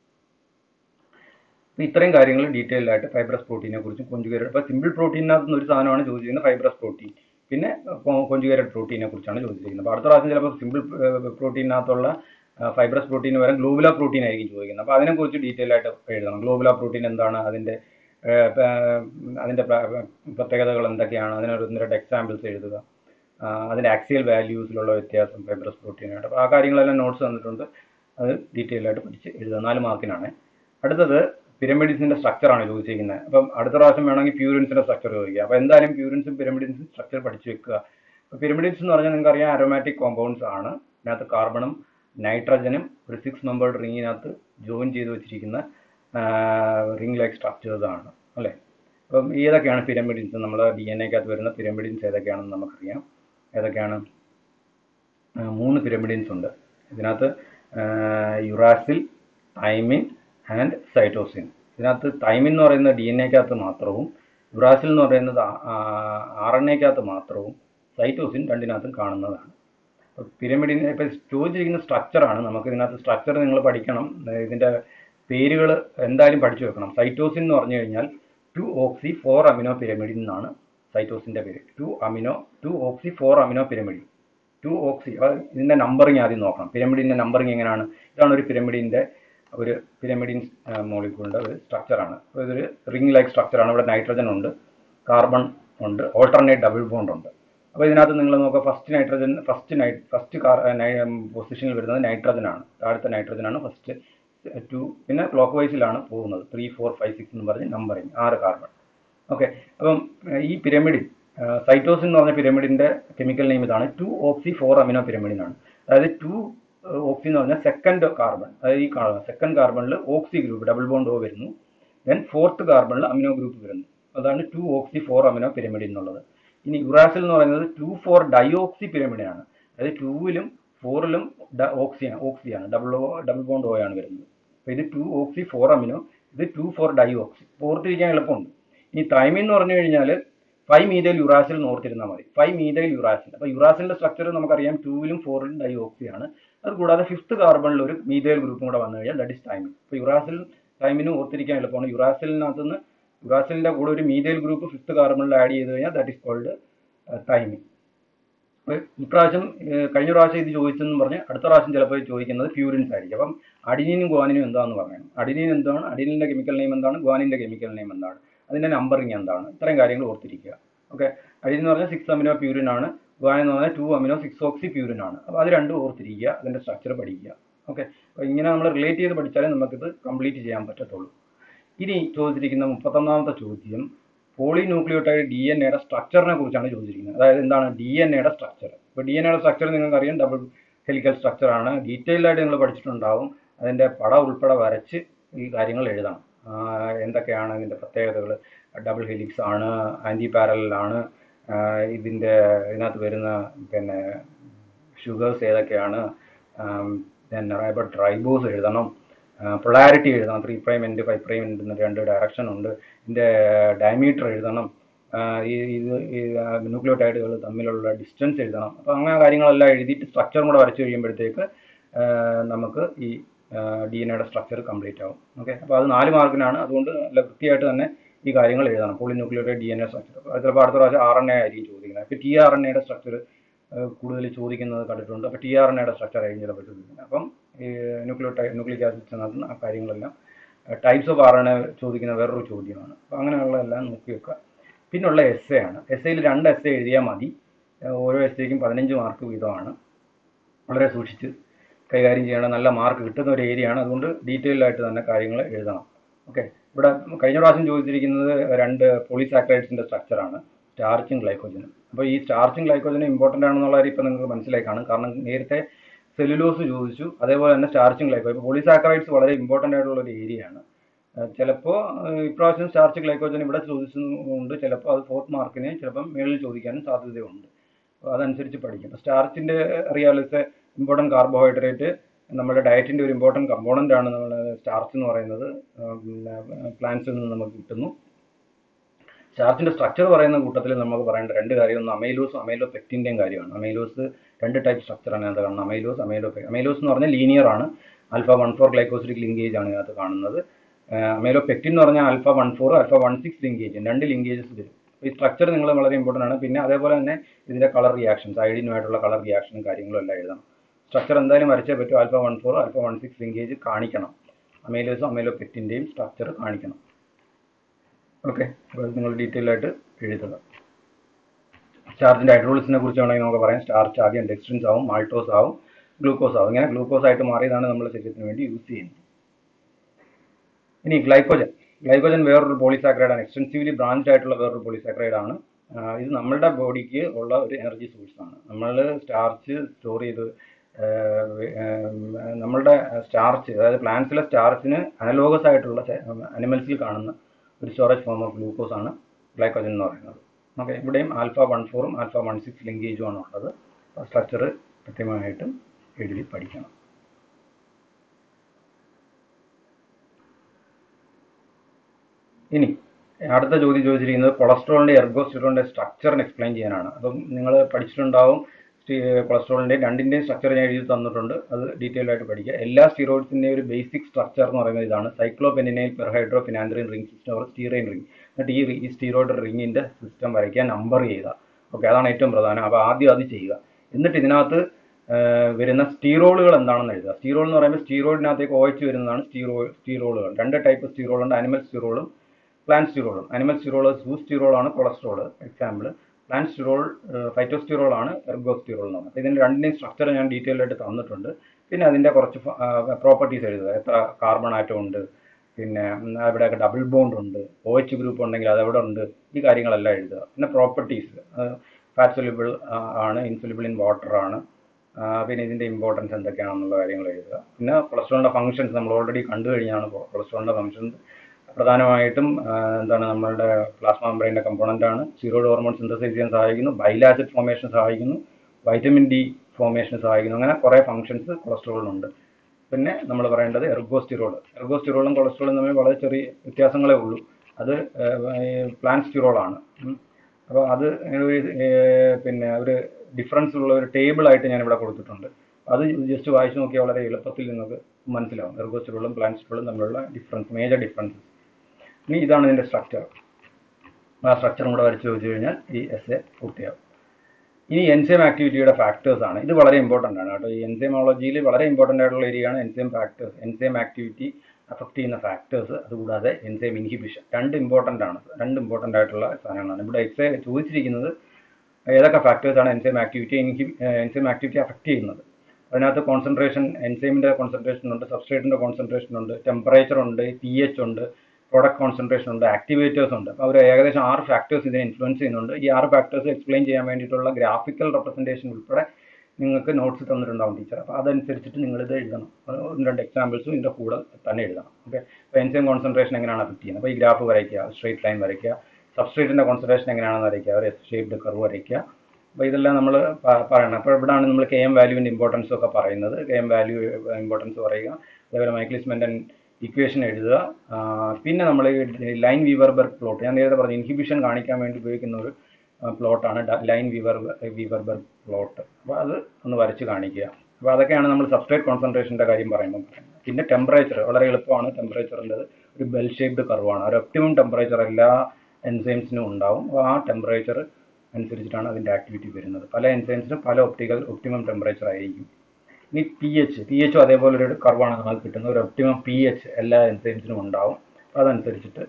അപ്പോൾ ഇത്രയും കാര്യങ്ങൾ ഡീറ്റെയിൽഡ് ആയിട്ട് ഫൈബ്രസ് പ്രോട്ടീനെ കുറിച്ചും കോഞ്ചുഗേറ്റഡ്, ഇപ്പോൾ സിമ്പിൾ പ്രോട്ടീനകത്ത് ഒരു സാധനമാണ് ചോദിച്ചിരിക്കുന്നത് ഫൈബ്രസ് പ്രോട്ടീൻ, പിന്നെ കോഞ്ചുഗേറ്റഡ് പ്രോട്ടീനെ കുറിച്ചാണ് ചോദിച്ചിരിക്കുന്നത്. അപ്പോൾ അടുത്ത പ്രാവശ്യം ചിലപ്പോൾ സിമ്പിൾ പ്രോട്ടീനകത്തുള്ള ഫൈബ്രസ് പ്രോട്ടീന് പകരം ഗ്ലോബുലാർ പ്രോട്ടീൻ ആയിരിക്കും ചോദിക്കുന്നത്. അപ്പോൾ അതിനെക്കുറിച്ച് ഡീറ്റെയിൽ ആയിട്ട് എഴുതണം. ഗ്ലോബുലാർ പ്രോട്ടീൻ എന്താണ്, അതിൻ്റെ അതിൻ്റെ പ്രത്യേകതകൾ എന്തൊക്കെയാണ്, അതിനൊരു ഒന്ന് രണ്ട് എക്സാമ്പിൾസ് എഴുതുക, അതിൻ്റെ ആക്സിയൽ വാല്യൂസിലുള്ള വ്യത്യാസം ഫൈബ്രസ് പ്രോട്ടീനായിട്ട്. അപ്പോൾ ആ കാര്യങ്ങളെല്ലാം നോട്ട്സ് തന്നിട്ടുണ്ട്, അത് ഡീറ്റെയിൽ ആയിട്ട് പഠിച്ച് എഴുതുക. നാല് മാർക്കിനാണ്. അടുത്തത് പിരമിഡിൻസിൻ്റെ സ്ട്രക്ചറാണ് ചോദിച്ചിരിക്കുന്നത്. അപ്പം അടുത്ത പ്രാവശ്യം വേണമെങ്കിൽ പ്യൂരിൻസിൻ്റെ സ്ട്രക്ചർ ചോദിക്കുക. അപ്പോൾ എന്തായാലും പ്യൂരിൻസും പിരമിഡിൻസും സ്ട്രക്ചർ പഠിച്ച് വെക്കുക. അപ്പോൾ പിരമിഡിൻസ് എന്ന് പറഞ്ഞാൽ നിങ്ങൾക്കറിയാം ആരോമാറ്റിക് കോമ്പൗണ്ട്സ് ആണ്. ഇതിനകത്ത് കാർബണും നൈട്രജനും ഒരു സിക്സ് മെമ്പേർഡ് റിങ്ങിനകത്ത് ജോയിൻ ചെയ്ത് വെച്ചിരിക്കുന്ന റിംഗ് ലൈക്ക് സ്ട്രക്ചേഴ്സ് ആണ് അല്ലേ. അപ്പം ഏതൊക്കെയാണ് പിരമിഡിൻസ്, നമ്മുടെ ഡി എൻ എക്കകത്ത് വരുന്ന പിരമിഡിൻസ് ഏതൊക്കെയാണെന്ന് നമുക്കറിയാം. ഏതൊക്കെയാണ്? മൂന്ന് പിരമിഡിൻസ് ഉണ്ട്. ഇതിനകത്ത് യുറാസിൽ, തൈമിൻ ആൻഡ് സൈറ്റോസിൻ. ഇതിനകത്ത് തൈമിൻ എന്ന് പറയുന്നത് ഡി എൻ എക്കകത്ത് മാത്രവും, യുറാസിൽ എന്ന് പറയുന്നത് ആർ എൻ എക്കകത്ത് മാത്രവും, സൈറ്റോസിൻ രണ്ടിനകത്തും കാണുന്നതാണ്. അപ്പോൾ പിരമിഡിന് ഇപ്പോൾ ചോദിച്ചിരിക്കുന്ന സ്ട്രക്ചറാണ്. നമുക്ക് ഇതിനകത്ത് സ്ട്രക്ചർ നിങ്ങൾ പഠിക്കണം. ഇതിൻ്റെ പേരുകൾ എന്തായാലും പഠിച്ചു വെക്കണം. സൈറ്റോസിൻ എന്ന് പറഞ്ഞു കഴിഞ്ഞാൽ two oxy four amino pyrimidine എന്നാണ് സൈറ്റോസിൻ്റെ പേര്. Two amino two oxy four amino pyrimidine. Two oxy ഇതിൻ്റെ നമ്പറിങ് ആദ്യം നോക്കണം. പിരമിഡിൻ്റെ നമ്പറിങ് എങ്ങനെയാണ്? ഇതാണ് ഒരു പിരമിഡിൻ്റെ ഒരു പിരമിഡിൻ മോളിക്യൂളിൻ്റെ ഒരു സ്ട്രക്ചറാണ്. അപ്പോൾ ഇതൊരു റിംഗ് ലൈക്ക് സ്ട്രക്ചറാണ്. ഇവിടെ നൈട്രജൻ ഉണ്ട്, കാർബൺ ഉണ്ട്, ഓൾട്ടർനേറ്റ് ഡബിൾ ബോണ്ട് ഉണ്ട്. അപ്പോൾ ഇതിനകത്ത് നിങ്ങൾ നോക്കുക, ഫസ്റ്റ് നൈട്രജൻ ഫസ്റ്റ് നൈ ഫസ്റ്റ് പൊസിഷനിൽ വരുന്നത് നൈട്രജനാണ്. താഴത്തെ നൈട്രജനാണ് ഫസ്റ്റ് ടു. പിന്നെ ക്ലോക്ക് വൈസിലാണ് പോകുന്നത്. ത്രീ ഫോർ ഫൈവ് സിക്സ് എന്ന് പറഞ്ഞ് നമ്പറിങ്, ആറ് കാർബൺ. ഓക്കെ. അപ്പം ഈ പിരമിഡിൻ സൈറ്റോസിൻ എന്ന് പറഞ്ഞ പിരമിഡിൻ്റെ കെമിക്കൽ നെയിം ഇതാണ്. ടു ഓക്സി ഫോർ അമിനോ പിരമിഡിനാണ്. അതായത് ടു ഓക്സി എന്ന് പറഞ്ഞാൽ സെക്കൻഡ് കാർബൺ, അതായത് ഈ സെക്കൻഡ് കാർബണിൽ oxy group double bond O വരുന്നു. ദെൻ ഫോർത്ത് കാർബണിൽ അമിനോ ഗ്രൂപ്പ് വരുന്നു. അതാണ് two oxy four amino pyrimidine എന്നുള്ളത്. ഇനി യുറാസിൽ എന്ന് പറയുന്നത് ടു ഫോർ ഡയോക്സി പിരമിഡിനാണ്. അതായത് ടൂവിലും ഫോറിലും ഓക്സിയാണ് ഓക്സിയാണ് ഡബിൾ ഡബിൾ ബോണ്ട് ഓ ആണ് വരുന്നത്. അപ്പോൾ ഇത് ടു ഓക്സി ഫോർ അമിനോ, ഇത് ടു ഫോർ ഡയോക്സി. ഓർത്തിരിക്കാൻ എളുപ്പമുണ്ട്. ഇനി തൈമിൻ എന്ന് പറഞ്ഞു കഴിഞ്ഞാൽ ഫൈവ് മീതൈൽ യുറാസിൽ ഓർത്തിരുന്നാൽ മതി. Five methyl uracil. അപ്പോൾ യുറാസിലിൻ്റെ സ്ട്രക്ചർ നമുക്കറിയാം, ടൂവിലും ഫോറിലും ഡയോക്സിയാണ്. അതുകൂടാതെ ഫിഫ്ത്ത് കാർബണിൽ ഒരു മീതൈൽ ഗ്രൂപ്പും കൂടെ വന്നു കഴിഞ്ഞാൽ ദാറ്റ് ഇസ് തൈമിൻ. അപ്പോൾ യുറാസിൽ തൈമിനും ഓർത്തിരിക്കാൻ എളുപ്പമാണ്. യുറാസിലിനകത്ത് നിന്ന് യുറാസിലിൻ്റെ കൂടെ ഒരു മീതൈൽ ഗ്രൂപ്പ് ഫിഫ്ത്ത് കാർബണിൽ ആഡ് ചെയ്ത് കഴിഞ്ഞാൽ ദാറ്റ് ഇസ് കോൾഡ് തൈമിൻ. അപ്പോൾ ഇപ്രാവശ്യം കഴിഞ്ഞ പ്രാവശ്യം ഇത് ചോദിച്ചെന്ന് പറഞ്ഞ് അടുത്ത പ്രാവശ്യം ചിലപ്പോൾ ചോദിക്കുന്നത് പ്യൂരിൻസ് ആയിരിക്കും. അപ്പം അഡിനീനും ഗ്വാനിനും എന്താണെന്ന് പറയണം. അഡിനീൻ എന്താണ്, അഡിനിൻ്റെ കെമിക്കൽ നെയിം എന്താണ്, ഗ്വാനിൻ്റെ കെമിക്കൽ നെയിം എന്താണ്, അതിൻ്റെ നമ്പറിങ് എന്താണ്, ഇത്രയും കാര്യങ്ങൾ ഓർത്തിരിക്കുക. ഓക്കെ. അഡിൻ എന്ന് പറഞ്ഞാൽ സിക്സ് അമിനോ പ്യൂരിൻ ആണ്, ഗ്വാൻ എന്ന് പറഞ്ഞാൽ two amino six oxy purine ആണ്. അപ്പോൾ അത് രണ്ടും ഓർത്തിരിക്കുക, അതിൻ്റെ സ്ട്രക്ചർ പഠിക്കുക. ഓക്കെ. അപ്പോൾ ഇങ്ങനെ നമ്മൾ റിലേറ്റ് ചെയ്ത് പഠിച്ചാലേ നമുക്കിത് കംപ്ലീറ്റ് ചെയ്യാൻ പറ്റത്തുള്ളൂ. ഇനി ചോദിച്ചിരിക്കുന്ന മുപ്പത്തൊന്നാമത്തെ ചോദ്യം പോളിന്യൂക്ലിയോടൈഡ് ഡി എൻ എയുടെ സ്ട്രക്ചറിനെ കുറിച്ചാണ് ചോദിച്ചിരിക്കുന്നത്. അതായത് എന്താണ് ഡി എൻ എയുടെ സ്ട്രക്ചർ. ഇപ്പോൾ ഡി എൻ എയുടെ സ്ട്രക്ചർ നിങ്ങൾക്കറിയാം, ഡബിൾ ഹെലിക്കൽ സ്ട്രക്ചറാണ്. ഡീറ്റെയിൽഡായിട്ട് നിങ്ങൾ പഠിച്ചിട്ടുണ്ടാവും. അതിൻ്റെ പടം ഉൾപ്പെടെ വരച്ച് ഈ കാര്യങ്ങൾ എഴുതണം. എന്തൊക്കെയാണ് ഇതിൻ്റെ പ്രത്യേകതകൾ. ഡബിൾ ഹെലിക്സ് ആണ്, ആൻറ്റി പാരലാണ്, ഇതിൻ്റെ ഇതിനകത്ത് വരുന്ന പിന്നെ ഷുഗേഴ്സ് ഏതൊക്കെയാണ്, പിന്നെ റൈബോട്ട് റൈബോസ് എഴുതണം, പൊളാരിറ്റി എഴുതണം. Three prime end five prime end രണ്ട് ഡയറക്ഷൻ ഉണ്ട്. ഇതിൻ്റെ ഡയമീറ്റർ എഴുതണം. ഈ ഇത് ഈ ന്യൂക്ലിയോടൈഡുകൾ തമ്മിലുള്ള ഡിസ്റ്റൻസ് എഴുതണം. അപ്പോൾ അങ്ങനെ കാര്യങ്ങളെല്ലാം എഴുതിയിട്ട് സ്ട്രക്ചറും കൂടെ വരച്ച് കഴിയുമ്പോഴത്തേക്ക് നമുക്ക് ഈ ഡി എൻ എയുടെ സ്ട്രക്ചർ കംപ്ലീറ്റ് ആവും. ഓക്കെ. അപ്പോൾ അത് നാല് മാർക്കിനാണ്. അതുകൊണ്ട് നല്ല വൃത്തിയായിട്ട് തന്നെ ഈ കാര്യങ്ങൾ എഴുതണം. Polynucleotide D N A structure. ചിലപ്പോൾ അടുത്ത പ്രാവശ്യം ആർ എൻ എ ആയിരിക്കും ചോദിക്കുന്നത്. അപ്പോൾ ടി ആർ എൻ എയുടെ സ്ട്രക്ചർ കൂടുതൽ ചോദിക്കുന്നത് കണ്ടിട്ടുണ്ട്. അപ്പോൾ ടി ആർ എൻ എയുടെ സ്ട്രക്ചർ ആയിരിക്കും ചിലപ്പോൾ ചോദിക്കുന്നത്. അപ്പം ഈ ന്യൂക്ലിയോടൈഡ് ന്യൂക്ലിക് ആസിഡ്സ് നടത്തുന്ന ആ കാര്യങ്ങളെല്ലാം types of R N A ചോദിക്കുന്ന വേറൊരു ചോദ്യമാണ്. അപ്പോൾ അങ്ങനെയുള്ളതെല്ലാം നോക്കി വെക്കുക. പിന്നുള്ള എസ് എ ആണ്. എസ് എയിൽ രണ്ട് എസ് എ എഴുതിയാൽ മതി. ഓരോ എസ് എക്കും പതിനഞ്ച് മാർക്ക് വീതമാണ്. വളരെ സൂക്ഷിച്ച് കൈകാര്യം ചെയ്യേണ്ട നല്ല മാർക്ക് കിട്ടുന്ന ഒരു ഏരിയ ആണ്. അതുകൊണ്ട് ഡീറ്റെയിൽഡ് ആയിട്ട് തന്നെ കാര്യങ്ങൾ എഴുതണം. ഓക്കെ. ഇവിടെ കഴിഞ്ഞ പ്രാവശ്യം ചോദിച്ചിരിക്കുന്നത് രണ്ട് പോളിസാക്കറൈഡ്സിൻ്റെ സ്ട്രക്ചറാണ്, സ്റ്റാർച്ചും ഗ്ലൈക്കോജനും. അപ്പോൾ ഈ സ്റ്റാർച്ചും ഗ്ലൈക്കോജനും ഇമ്പോർട്ടൻ്റ് ആണെന്നുള്ള കാര്യം ഇപ്പോൾ നിങ്ങൾക്ക് മനസ്സിലായി കാണും. കാരണം നേരത്തെ സെല്ലുലോസ് ചോദിച്ചു, അതേപോലെ തന്നെ സ്റ്റാർച്ചും ഗ്ലൈക്കോജൻ. ഇപ്പോൾ പോളിസാക്കറൈഡ്സ് വളരെ ഇമ്പോർട്ടൻ്റ് ആയിട്ടുള്ള ഒരു ഏരിയ ആണ്. ചിലപ്പോൾ ഇപ്രാവശ്യം സ്റ്റാർച്ച് ഗ്ലൈക്കോജൻ ഇവിടെ ചോദിച്ചതുകൊണ്ട് ചിലപ്പോൾ അത് ഫോർത്ത് മാർക്കിന് ചിലപ്പം മേളിൽ ചോദിക്കാനും സാധ്യതയുണ്ട്. അപ്പോൾ അതനുസരിച്ച് പഠിക്കും. അപ്പോൾ സ്റ്റാർച്ചിൻ്റെ അറിയാലോ, ഇമ്പോർട്ടൻറ്റ് കാർബോഹൈഡ്രേറ്റ് നമ്മുടെ ഡയറ്റിൻ്റെ ഒരു ഇമ്പോർട്ടൻറ്റ് കമ്പോണൻ്റ് ആണ് നമ്മൾ സ്റ്റാർച്ച് എന്ന് പറയുന്നത്. പിന്നെ പ്ലാന്റ്സിൽ നിന്ന് നമുക്ക് കിട്ടുന്നു. സ്റ്റാർച്ചിൻ്റെ സ്ട്രക്ചർ പറയുന്ന കൂട്ടത്തിൽ നമുക്ക് പറയേണ്ട രണ്ട് കാര്യം, ഒന്ന് അമൈലോസും അമൈലോ പെക്റ്റിൻ്റെയും കാര്യമാണ്. അമൈലോസ് രണ്ട് ടൈപ്പ് സ്ട്രക്ചറാണ് ഇതിനകത്ത് കാണുന്നത്, അമൈലോസ് അമൈലോ പെക്റ്റിൻ. അമൈലോസ് എന്ന് പറഞ്ഞാൽ ലീനിയർ ആണ്, alpha one four glycosidic linkage ആണ് ഇതിനകത്ത് കാണുന്നത്. അമൈലോ പെക്റ്റിൻ എന്ന് പറഞ്ഞാൽ alpha one four alpha one six linkage, രണ്ട് ലിങ്കേജസ് വരും. ഈ സ്ട്രക്ചർ നിങ്ങൾ വളരെ ഇമ്പോർട്ടൻ്റ് ആണ്. പിന്നെ അതേപോലെ തന്നെ ഇതിൻ്റെ കളർ റിയാക്ഷൻസ്, ഐഡിനുമായിട്ടുള്ള കളർ റിയാക്ഷനും കാര്യങ്ങളും എല്ലാം എഴുതണം. സ്ട്രക്ചർ എന്തായാലും വരച്ചേ പറ്റും. Alpha one four alpha one six linkage കാണിക്കണം. അമൈലോസും അമൈലോ പെക്റ്റിൻ്റെയും സ്ട്രക്ചർ കാണിക്കണം. ഓക്കെ. അപ്പോൾ നിങ്ങൾ ഡീറ്റെയിൽ ആയിട്ട് എഴുതുക. സ്റ്റാർച്ചിൻ്റെ ഹൈഡ്രോളിസിനെ കുറിച്ച് വേണമെങ്കിൽ നമുക്ക് പറയാം. സ്റ്റാർച്ച് ആദ്യം ഡെക്സ്ട്രിൻസ് ആവും, മാൾട്ടോസ് ആവും, ഗ്ലൂക്കോസ് ആവും. ഇങ്ങനെ ഗ്ലൂക്കോസ് ആയിട്ട് മാറിയതാണ് നമ്മുടെ ശരീരത്തിന് വേണ്ടി യൂസ് ചെയ്യുന്നത്. ഇനി ഗ്ലൈക്കോജൻ. ഗ്ലൈക്കോജൻ വേറൊരു പോളിസാക്കറൈഡ് ആണ്, എക്സ്റ്റെൻസീവ്ലി ബ്രാഞ്ച്ഡ് ആയിട്ടുള്ള വേറൊരു പോളിസാക്കറൈഡ് ആണ്. ഇത് നമ്മളുടെ ബോഡിക്ക് ഉള്ള ഒരു എനർജി സോഴ്സ് ആണ്. നമ്മൾ സ്റ്റാർച്ച് സ്റ്റോർ ചെയ്ത് നമ്മളുടെ സ്റ്റാർച്ച്, അതായത് പ്ലാന്റ്സിലെ സ്റ്റാർച്ചിന് അനലോഗസ് ആയിട്ടുള്ള അനിമൽസിൽ കാണുന്ന ഒരു സ്റ്റോറേജ് ഫോം ഓഫ് ഗ്ലൂക്കോസ് ആണ് ഗ്ലൈക്കോജൻ എന്ന് പറയുന്നത്. ഓക്കെ. ഇവിടെയും ആൽഫ വൺ ഫോറും ആൽഫ വൺ സിക്സ് ലിങ്കേജും ആണ് ഉള്ളത്. സ്ട്രക്ചർ കൃത്യമായിട്ടും എഴുതി പഠിക്കണം. ഇനി അടുത്ത ചോദ്യം ചോദിച്ചിരിക്കുന്നത് കൊളസ്ട്രോളിൻ്റെ എർഗോസ്റ്റിറോളിൻ്റെ സ്ട്രക്ചറിന് എക്സ്പ്ലെയിൻ ചെയ്യാനാണ്. അപ്പം നിങ്ങൾ പഠിച്ചിട്ടുണ്ടാവും കൊളസ്ട്രോളിൻ്റെ രണ്ടിൻ്റെയും സ്ട്രക്ചർ ഞാൻ എഴുതി തന്നിട്ടുണ്ട്, അത് ഡീറ്റെയിൽ ആയിട്ട് പഠിക്കുക. എല്ലാ സ്റ്റിറോയിഡ്സിൻ്റെയും ഒരു ബേസിക് സ്ട്രക്ചർ എന്ന് പറയുന്നത് ഇതാണ്: cyclopentenyl perhydro phenanthrene ring system or sterane ring. എന്നിട്ട് ഈ ഈ സ്റ്റീറോയിഡ് റിങ്ങിൻ്റെ സിസ്റ്റം വരയ്ക്കുക, നമ്പർ ചെയ്യുക. ഓക്കെ, അതാണ് ഏറ്റവും പ്രധാനം. അപ്പോൾ ആദ്യം അത് ചെയ്യുക. എന്നിട്ട് ഇതിനകത്ത് വരുന്ന സ്റ്റീറോളുകൾ എന്താണെന്ന് എഴുതുക. സ്റ്റീറോൾ എന്ന് പറയുമ്പോൾ സ്റ്റീറോയിഡിനകത്തേക്ക് ഒ എച്ച് വരുന്നതാണ് സ്റ്റീറോ സ്റ്റീറോളുകൾ. രണ്ട് ടൈപ്പ് സ്റ്റീറോളുണ്ട്: അനിമൽ സ്റ്റീറോളും പ്ലാന്റ് സ്റ്റീറോളും. അനിമൽ സ്റ്റീറോൾ സൂസ്റ്റീറോൾ ആണ് cholesterol example. Plant sterol phytosterol ആണ് എർഗോസ്റ്റീറോൾ എന്ന് പറയുന്നത്. ഇതിൻ്റെ രണ്ടിൻ്റെയും സ്ട്രക്ചർ ഞാൻ ഡീറ്റെയിൽ ആയിട്ട് തന്നിട്ടുണ്ട്. പിന്നെ അതിൻ്റെ കുറച്ച് പ്രോപ്പർട്ടീസ് എഴുതുക. എത്ര കാർബൺ ആറ്റം ഉണ്ട്, പിന്നെ അവിടെയൊക്കെ ഡബിൾ ബോണ്ട് ഉണ്ട്, ഒ എച്ച് ഗ്രൂപ്പ് ഉണ്ടെങ്കിൽ അതെവിടെ ഉണ്ട്, ഈ കാര്യങ്ങളെല്ലാം എഴുതുക. പിന്നെ പ്രോപ്പർട്ടീസ്, ഫാറ്റ് സൊല്യൂബിൾ ആണ്, ഇൻസൊല്യൂബിൾ ഇൻ വാട്ടർ ആണ്, പിന്നെ ഇതിൻ്റെ ഇമ്പോർട്ടൻസ് എന്തൊക്കെയാണെന്നുള്ള കാര്യങ്ങൾ എഴുതുക. പിന്നെ കൊളസ്ട്രോളിൻ്റെ ഫംഗ്ഷൻസ് നമ്മൾ ഓൾറെഡി കണ്ടു കഴിഞ്ഞാണ്. കൊളസ്ട്രോളിൻ്റെ ഫംഗ്ഷൻസ് പ്രധാനമായിട്ടും എന്താണ്, നമ്മളുടെ പ്ലാസ്മ മെംബ്രെയിൻ്റെ കമ്പോണൻ്റ് ആണ്. സ്റ്റിറോയിഡ് ഹോർമോൺ സിന്തസൈസ് ചെയ്യാൻ സഹായിക്കുന്നു, ബൈൽ ആസിഡ് ഫോർമേഷൻ സഹായിക്കുന്നു, വൈറ്റമിൻ ഡി ഫോർമേഷൻ സഹായിക്കുന്നു. അങ്ങനെ കുറേ ഫംഗ്ഷൻസ് കൊളസ്ട്രോളിനുണ്ട്. പിന്നെ നമ്മൾ പറയേണ്ടത് എർഗോസ്റ്റിറോൾ. എർഗോസ്റ്റിറോളും കൊളസ്ട്രോളും തമ്മിൽ വളരെ ചെറിയ വ്യത്യാസങ്ങളേ ഉള്ളൂ. അത് പ്ലാന്റ് സ്റ്റിറോളാണ്. അപ്പോൾ അത് പിന്നെ ഒരു ഡിഫറൻസ് ഉള്ള ഒരു ടേബിളായിട്ട് ഞാനിവിടെ കൊടുത്തിട്ടുണ്ട്. അത് ജസ്റ്റ് വായിച്ച് നോക്കിയാൽ വളരെ എളുപ്പത്തിൽ നിങ്ങൾക്ക് മനസ്സിലാവും എർഗോസ്റ്റിറോളും പ്ലാന്റ് സ്റ്റിറോളും തമ്മിലുള്ള ഡിഫറൻസ്, മേജർ ഡിഫറൻസസ്. ഇനി ഇതാണ് ഇതിൻ്റെ സ്ട്രക്ചർ. ആ സ്ട്രക്ചറും കൂടെ വരച്ച് ചോദിച്ചു കഴിഞ്ഞാൽ ഈ എസ് എ പൂർത്തിയാവും. ഇനി എൻസൈം ആക്ടിവിറ്റിയുടെ ഫാക്ടേഴ്സ് ആണ്. ഇത് വളരെ ഇമ്പോർട്ടൻ്റ് ആണ് കേട്ടോ. ഈ എൻസൈമോളജിയിൽ വളരെ ഇമ്പോർട്ടൻ്റ് ആയിട്ടുള്ള ഏരിയയാണ് enzyme factors. Enzyme activity affect ചെയ്യുന്ന ഫാക്ടേഴ്സ്, അതുകൂടാതെ എൻസൈം ഇൻഹിബിഷൻ. രണ്ട് ഇമ്പോർട്ടൻ്റ് ആണ്, രണ്ട് ഇമ്പോർട്ടൻ്റ് ആയിട്ടുള്ള സാധനങ്ങളാണ്. ഇവിടെ എക്സൈ ചോദിച്ചിരിക്കുന്നത് ഏതൊക്കെ ഫാക്ടേഴ്സാണ് എൻസൈം ആക്ടിവിറ്റി ഇൻഹി എൻസൈം ആക്ടിവിറ്റി അഫക്റ്റ് ചെയ്യുന്നത്. അതിനകത്ത് കോൺസെൻട്രേഷൻ, എൻസൈമിൻ്റെ കോൺസെൻട്രേഷൻ ഉണ്ട്, സബ്സ്ട്രേറ്റിൻ്റെ കോൺസെൻട്രേഷൻ ഉണ്ട്, ടെമ്പറേച്ചർ ഉണ്ട്, പി എച്ച് ഉണ്ട്, പ്രോഡക്റ്റ് കോൺസെൻട്രേഷൻ ഉണ്ട്, ആക്ടിവേറ്റേഴ്സ് ഉണ്ട്. അപ്പോൾ അവർ ഏകദേശം ആറ് ഫാക്ടേഴ്സ് ഇതിനെ ഇൻഫ്ലുവൻസ് ചെയ്യുന്നുണ്ട്. ഈ ആറ് ഫാക്ടേഴ്സ് എക്സ്പ്ലെയിൻ ചെയ്യാൻ വേണ്ടിയിട്ടുള്ള ഗ്രാഫിക്കൽ റെപ്രസെൻറ്റേഷൻ ഉൾപ്പെടെ നിങ്ങൾക്ക് നോട്ട്സ് തന്നിട്ടുണ്ടാവും ടീച്ചർ. അപ്പോൾ അതനുസരിച്ചിട്ട് നിങ്ങളിത് എഴുതണം. ഒന്ന് രണ്ട് എക്സാമ്പിൾസും ഇതിൻ്റെ കൂടെ തന്നെ എഴുതണം. ഓക്കെ, അപ്പോൾ എൻസൈം കോൺസെൻട്രേഷൻ എങ്ങനെയാണ് അഫക്റ്റ് ചെയ്യുന്നത്? അപ്പോൾ ഈ ഗ്രാഫ് വരയ്ക്കുക, സ്ട്രേറ്റ് ലൈൻ വരയ്ക്കുക. സബ്സ്ട്രേറ്റിൻ്റെ കോൺസെൻട്രേഷൻ എങ്ങനെയാണെന്ന് വരയ്ക്കുക, ഒരു എസ് ഷേപ്ഡ് കർവ് വരയ്ക്കുക. അപ്പോൾ ഇതെല്ലാം നമ്മൾ പറയണം. അപ്പോൾ ഇവിടെയാണ് നമ്മൾ കെ എം വാല്യൂവിൻ്റെ ഇമ്പോർട്ടൻസ് ഒക്കെ പറയുന്നത്. കെ എം വാല്യൂ ഇമ്പോർട്ടൻസ് പറയുക, അതേപോലെ മൈക്കിളിസ് മെന്റൻ ഇക്വേഷൻ എഴുതുക. പിന്നെ നമ്മൾ ലൈൻ വീവർബർഗ് പ്ലോട്ട്, ഞാൻ നേരത്തെ പറഞ്ഞു ഇൻഹിബിഷൻ കാണിക്കാൻ വേണ്ടി ഉപയോഗിക്കുന്ന ഒരു പ്ലോട്ടാണ് ലൈൻ വീവർ വീവർബർഗ് പ്ലോട്ട്. അപ്പോൾ അത് ഒന്ന് വരച്ച് കാണിക്കുക. അപ്പോൾ അതൊക്കെയാണ് നമ്മൾ സബ്സ്ട്രേറ്റ് കോൺസെൻട്രേഷൻ്റെ കാര്യം പറയുമ്പോൾ പറയുന്നത്. പിന്നെ ടെമ്പറേച്ചർ വളരെ എളുപ്പമാണ്. ടെമ്പറേച്ചറിൻ്റെ ഒരു ബെൽ ഷേപ്ഡ് കർവാണ്. ഒരു ഒപ്റ്റിമം ടെമ്പറേച്ചർ എല്ലാ എൻസൈംസിനും ഉണ്ടാവും. അപ്പോൾ ആ ടെമ്പറേച്ചർ അനുസരിച്ചിട്ടാണ് അതിൻ്റെ ആക്ടിവിറ്റി വരുന്നത്. പല എൻസൈംസിനും പല ഒപ്റ്റിക്കൽ ഒപ്റ്റിമം ടെമ്പറേച്ചർ ആയിരിക്കും. ഇനി പി എച്ച് പി എച്ചും അതേപോലെ ഒരു കർവാണ് നമുക്ക് കിട്ടുന്നത്. ഒരു ഒപ്റ്റിമം പി എച്ച് എല്ലാ എൻസൈംസിനും ഉണ്ടാവും. അതനുസരിച്ചിട്ട്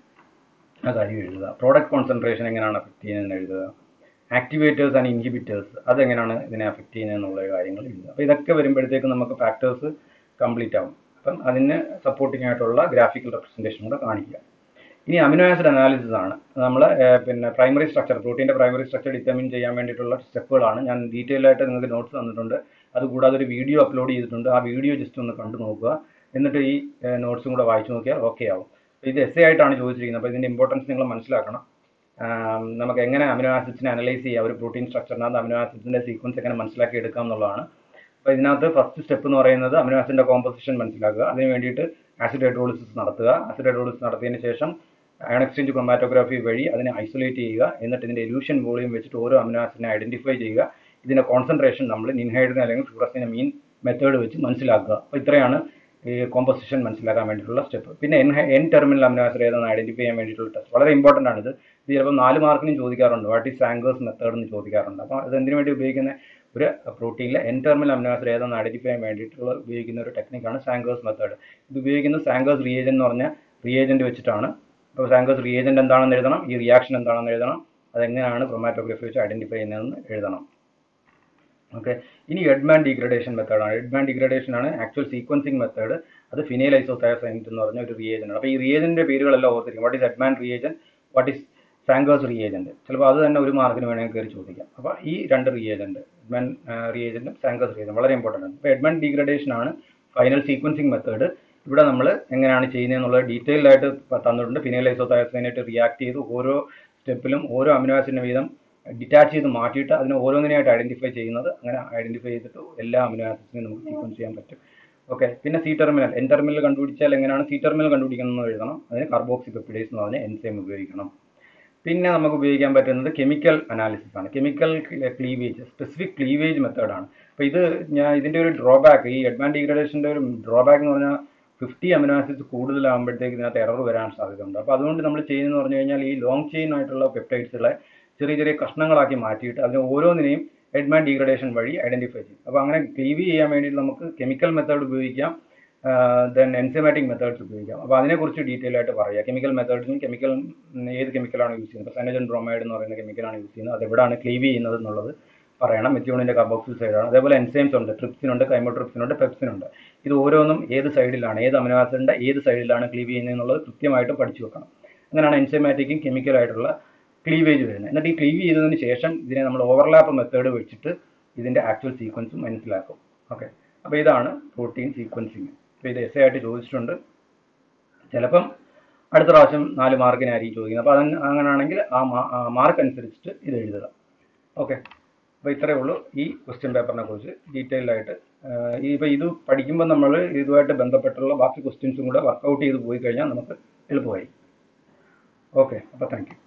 ആ കാര്യം എഴുതുക. പ്രോഡക്റ്റ് കോൺസെൻട്രേഷൻ എങ്ങനെയാണ് അഫക്റ്റ് ചെയ്യുന്നതെന്ന് എഴുതുക. ആക്ടിവേറ്റേഴ്സ് ആൻഡ് ഇൻഹിബിറ്റേഴ്സ് അതെങ്ങനെയാണ് ഇതിനെ അഫക്റ്റ് ചെയ്യുന്നതെന്നുള്ള കാര്യങ്ങൾ എഴുതുക. അപ്പോൾ ഇതൊക്കെ വരുമ്പോഴത്തേക്കും നമുക്ക് ഫാക്ടേഴ്സ് കംപ്ലീറ്റ് ആവും. അപ്പം അതിന് സപ്പോർട്ടിംഗ് ആയിട്ടുള്ള ഗ്രാഫിക്കൽ റെപ്രസെൻറ്റേഷൻ കൂടെ കാണിക്കുക. ഇനി അമിനോ ആസിഡ് അനാലിസിസ് ആണ്. നമ്മൾ പിന്നെ പ്രൈമറി സ്ട്രക്ചർ, പ്രോട്ടീൻ്റെ പ്രൈമറി സ്ട്രക്ചർ ഡിറ്റർമിൻ ചെയ്യാൻ വേണ്ടിയിട്ടുള്ള സ്റ്റെപ്പുകളാണ്. ഞാൻ ഡീറ്റെയിൽ ആയിട്ട് നിങ്ങൾക്ക് നോട്ട്സ് തന്നിട്ടുണ്ട്. അതുകൂടാതെ ഒരു വീഡിയോ അപ്ലോഡ് ചെയ്തിട്ടുണ്ട്. ആ വീഡിയോ ജസ്റ്റ് ഒന്ന് കണ്ടു നോക്കുക. എന്നിട്ട് ഈ നോട്ട്സും കൂടെ വായിച്ചു നോക്കിയാൽ ഓക്കെ ആവും. ഇത് എസ് എ ആയിട്ടാണ് ചോദിച്ചിരിക്കുന്നത്. അപ്പോൾ ഇതിൻ്റെ ഇമ്പോർട്ടൻസ് നിങ്ങൾ മനസ്സിലാക്കണം. നമുക്ക് എങ്ങനെ അമിനോ ആസിഡ്സിനെ അനലൈസ് ചെയ്യാം, ഒരു പ്രോട്ടീൻ സ്ട്രക്ചറിനകത്ത് അമിനോ ആസിഡ്സിൻ്റെ സീക്വൻസ് എങ്ങനെ മനസ്സിലാക്കി എടുക്കാം എന്നുള്ളതാണ്. അപ്പോൾ ഇതിനകത്ത് ഫസ്റ്റ് സ്റ്റെപ്പ് എന്ന് പറയുന്നത് അമിനോ ആസിഡിൻ്റെ കോമ്പോസിഷൻ മനസ്സിലാക്കുക. അതിന് വേണ്ടിയിട്ട് ആസിഡ് ഹൈഡ്രോളിസിസ് നടത്തുക. ആസിഡ് ഹൈഡ്രോളിസിസ് നടത്തിയതിന് ശേഷം അയൺ എക്സ്ചേഞ്ച് ക്രോമാറ്റോഗ്രാഫി വഴി അതിനെ ഐസൊലേറ്റ് ചെയ്യുക. എന്നിട്ട് ഇതിൻ്റെ എലൂഷൻ വോളിയം വെച്ചിട്ട് ഓരോ അമിനോ ആസിഡിനെ ഐഡൻറ്റിഫൈ ചെയ്യുക. ഇതിൻ്റെ കോൺസെൻട്രേഷൻ നമ്മൾ നിൻഹൈഡ്രജൻ അല്ലെങ്കിൽ ഫ്ലൂറസിനെ മീൻ മെത്തേഡ് വെച്ച് മനസ്സിലാക്കുക. അപ്പോൾ ഇത്രയാണ് ഈ കോമ്പോസിഷൻ മനസ്സിലാക്കാൻ വേണ്ടിയിട്ടുള്ള സ്റ്റെപ്പ്. പിന്നെ N N terminal amino acid ഏതാണ് ഐഡൻറ്റിഫൈ ചെയ്യാൻ വേണ്ടിയിട്ടുള്ള ടെസ്റ്റ് വളരെ ഇമ്പോർട്ടൻ്റ് ആണ്. ഇത് ഇത് ചിലപ്പോൾ നാല് മാർക്കിനും ചോദിക്കാറുണ്ട്. വാട്ട് ഈസ് സാങ്കേഴ്സ് മെത്തേഡ് എന്ന് ചോദിക്കാറുണ്ട്. അപ്പോൾ അത് എന്തിനു വേണ്ടി ഉപയോഗിക്കുന്ന ഒരു പ്രോട്ടീനിലെ എൻ ടെർമിനൽ അമിനോ ആസിഡ് ഏതാണ് ഐഡൻറ്റിഫൈ ചെയ്യാൻ വേണ്ടിയിട്ടുള്ള ഉപയോഗിക്കുന്ന ഒരു ടെക്നിക്കാണ് സാങ്കേഴ്സ് മെത്തേഡ്. ഇത് ഉപയോഗിക്കുന്നത് സാങ്കേഴ്സ് റിയേജൻ എന്ന് പറഞ്ഞ റിയേജൻറ്റ് വെച്ചിട്ടാണ്. അപ്പോൾ സാങ്കേഴ്സ് റിയേജൻറ്റ് എന്താണെന്ന് എഴുതണം, ഈ റിയാക്ഷൻ എന്താണെന്ന് എഴുതണം, അതെങ്ങനെയാണ് ക്രോമാറ്റോഗ്രഫി വെച്ച് ഐഡൻറ്റിഫൈ ചെയ്യുന്നതെന്ന് എഴുതണം. ഓക്കെ, ഇനി എഡ്മാൻ ഡീഗ്രഡേഷൻ മെത്തേഡാണ്. എഡ്മാൻ ഡീഗ്രഡേഷൻ ആണ് ആക്ച്വൽ സീക്വൻസിങ് മെത്തേഡ്. അത് ഫിനൈൽ ഐസോതയോസൈനേറ്റ് എന്ന് പറഞ്ഞ ഒരു റിയേജൻ്റ്. അപ്പോൾ ഈ റിയേജൻ്റെ പേരുകളെല്ലാം ഓർത്തിരിക്കും. What is Edman reagent, what is Sanger's reagent. ചിലപ്പോൾ അത് തന്നെ ഒരു മാർക്കിന് വേണമെങ്കിൽ കയറി ചോദിക്കാം. അപ്പോൾ ഈ രണ്ട് റിയേജൻറ്റ്, എഡ്മാൻ റിയേജൻറ്റും സാങ്കേഴ്സ് റിയേജൻ വളരെ ഇമ്പോർട്ടൻ്റ് ആണ്. അപ്പോൾ എഡ്മാൻ ഡീഗ്രഡേഷൻ ആണ് ഫൈനൽ സീക്വൻസിങ് മെത്തേഡ്. ഇവിടെ നമ്മൾ എങ്ങനെയാണ് ചെയ്യുന്നതെന്നുള്ളത് ഡീറ്റെയിൽഡ് ആയിട്ട് തന്നിട്ടുണ്ട്. ഫിനൈൽ ഐസോതയോസൈനേറ്റ് റിയാക്ട് ചെയ്ത് ഓരോ സ്റ്റെപ്പിലും ഓരോ അമിനോ ആസിഡിന് വീതം ഡിറ്റാച്ച് ചെയ്ത് മാറ്റിയിട്ട് അതിനെ ഓരോന്നിനെയായിട്ട് ഐഡന്റിഫൈ ചെയ്യുന്നത്. അങ്ങനെ ഐഡന്റിഫൈ ചെയ്തിട്ട് എല്ലാ അമിനോ ആസിഡ്സിനെയും നമുക്ക് സീക്വൻസ് ചെയ്യാൻ പറ്റും. ഓക്കെ, പിന്നെ സി ടെർമിനൽ എൻ ടെർമിനൽ കണ്ടുപിടിച്ചാൽ എങ്ങനെയാണ് സി ടെർമിനൽ കണ്ടുപിടിക്കണം എന്ന് എഴുതണം. അതിന് കാർബോക്സി പെപ്റ്റിഡേസ് എന്ന് പറഞ്ഞ എൻസൈം ഉപയോഗിക്കണം. പിന്നെ നമുക്ക് ഉപയോഗിക്കാൻ പറ്റുന്നത് കെമിക്കൽ അനാലിസിസ് ആണ്. കെമിക്കൽ ക്ലീവേജ്, സ്പെസിഫിക് ക്ലീവേജ് മെത്തേഡാണ്. അപ്പോൾ ഇത് ഞാൻ ഇതിൻ്റെ ഒരു ഡ്രോബാക്ക്, ഈ അഡ്വാൻസ് ഡീഗ്രഡേഷൻ്റെ ഒരു ഡ്രോബാക്ക് എന്ന് പറഞ്ഞാൽ ഫിഫ്റ്റി അമിനോ ആസിഡ്സ് കൂടുതലാകുമ്പോഴത്തേക്ക് ഇതിനകത്ത് എറർ വരാൻ സാധ്യതയുണ്ട്. അപ്പോൾ അതുകൊണ്ട് നമ്മൾ ചെയ്യുന്നതെന്ന് പറഞ്ഞു കഴിഞ്ഞാൽ ഈ ലോങ് ചെയിൻ ആയിട്ടുള്ള പെപ്റ്റൈഡ്സുകളെ ചെറിയ ചെറിയ കഷ്ണങ്ങളാക്കി മാറ്റിയിട്ട് അതിന് ഓരോന്നിനെയും അഡ്വാൻസ് ഡീഗ്രഡേഷൻ വഴി ഐഡന്റിഫൈ ചെയ്യും. അപ്പോൾ അങ്ങനെ ക്ലീവ് ചെയ്യാൻ വേണ്ടിയിട്ട് നമുക്ക് കെമിക്കൽ മെത്തേഡ് ഉപയോഗിക്കാം, ദെൻ എൻസൈമാറ്റിക് മെത്തേഡ്സ് ഉപയോഗിക്കാം. അപ്പോൾ അതിനെക്കുറിച്ച് ഡീറ്റെയിൽ ആയിട്ട് പറയാം. കെമിക്കൽ മെത്തേഡ്സും കെമിക്കൽ ഏത് കെമിക്കലാണ് യൂസ് ചെയ്യുന്നത്, ഇപ്പോൾ സൈനജൻ ബ്രോമൈഡ് എന്ന് പറയുന്ന കെമിക്കലാണ് യൂസ് ചെയ്യുന്നത്, അതെവിടെയാണ് ക്ലീവ് ചെയ്യുന്നത് എന്നുള്ളത് പറയണം. മെത്തിയോണിൻ്റെ കാർബോക്സിൽ സൈഡാണ്. അതേപോലെ എൻസൈംസ് ഉണ്ട്, ട്രിപ്സിനുണ്ട്, കൈമോട്രിപ്സിനുണ്ട്, പെപ്സിനുണ്ട്. ഇത് ഓരോന്നും ഏത് സൈഡിലാണ്, ഏത് അമിനോ ആസിഡിൻ്റെ ഏത് സൈഡിലാണ് ക്ലീവ് ചെയ്യുന്നത് എന്നുള്ളത് കൃത്യമായിട്ട് പഠിച്ചു വെക്കണം. അങ്ങനെയാണ് എൻസൈമാറ്റിക്കും കെമിക്കലായിട്ടുള്ള ക്ലീവേജ് വരുന്നത്. എന്നിട്ട് ഈ ക്ലീവ് ചെയ്തതിന് ശേഷം ഇതിനെ നമ്മൾ ഓവർലാപ്പ് മെത്തേഡ് വെച്ചിട്ട് ഇതിൻ്റെ ആക്ച്വൽ സീക്വൻസും മനസ്സിലാക്കും. ഓക്കെ, അപ്പോൾ ഇതാണ് പ്രോട്ടീൻ സീക്വൻസിങ്. അപ്പോൾ ഇത് എസ് എ ആയിട്ട് ചോദിച്ചിട്ടുണ്ട്. ചിലപ്പം അടുത്ത പ്രാവശ്യം നാല് മാർക്കിനായിരിക്കും ചോദിക്കുന്നത്. അപ്പോൾ അത് അങ്ങനെയാണെങ്കിൽ ആ മാർക്ക് അനുസരിച്ചിട്ട് ഇത് എഴുതുക. ഓക്കെ, അപ്പോൾ ഇത്രയേ ഉള്ളൂ ഈ ക്വസ്റ്റ്യൻ പേപ്പറിനെ കുറിച്ച് ഡീറ്റെയിൽഡ് ആയിട്ട്. ഈ ഇപ്പോൾ ഇത് പഠിക്കുമ്പോൾ നമ്മൾ ഇതുമായിട്ട് ബന്ധപ്പെട്ടുള്ള ബാക്കി ക്വസ്റ്റ്യൻസും കൂടെ വർക്കൗട്ട് ചെയ്ത് പോയി കഴിഞ്ഞാൽ നമുക്ക് എളുപ്പമായി. ഓക്കെ, അപ്പോൾ താങ്ക് യു.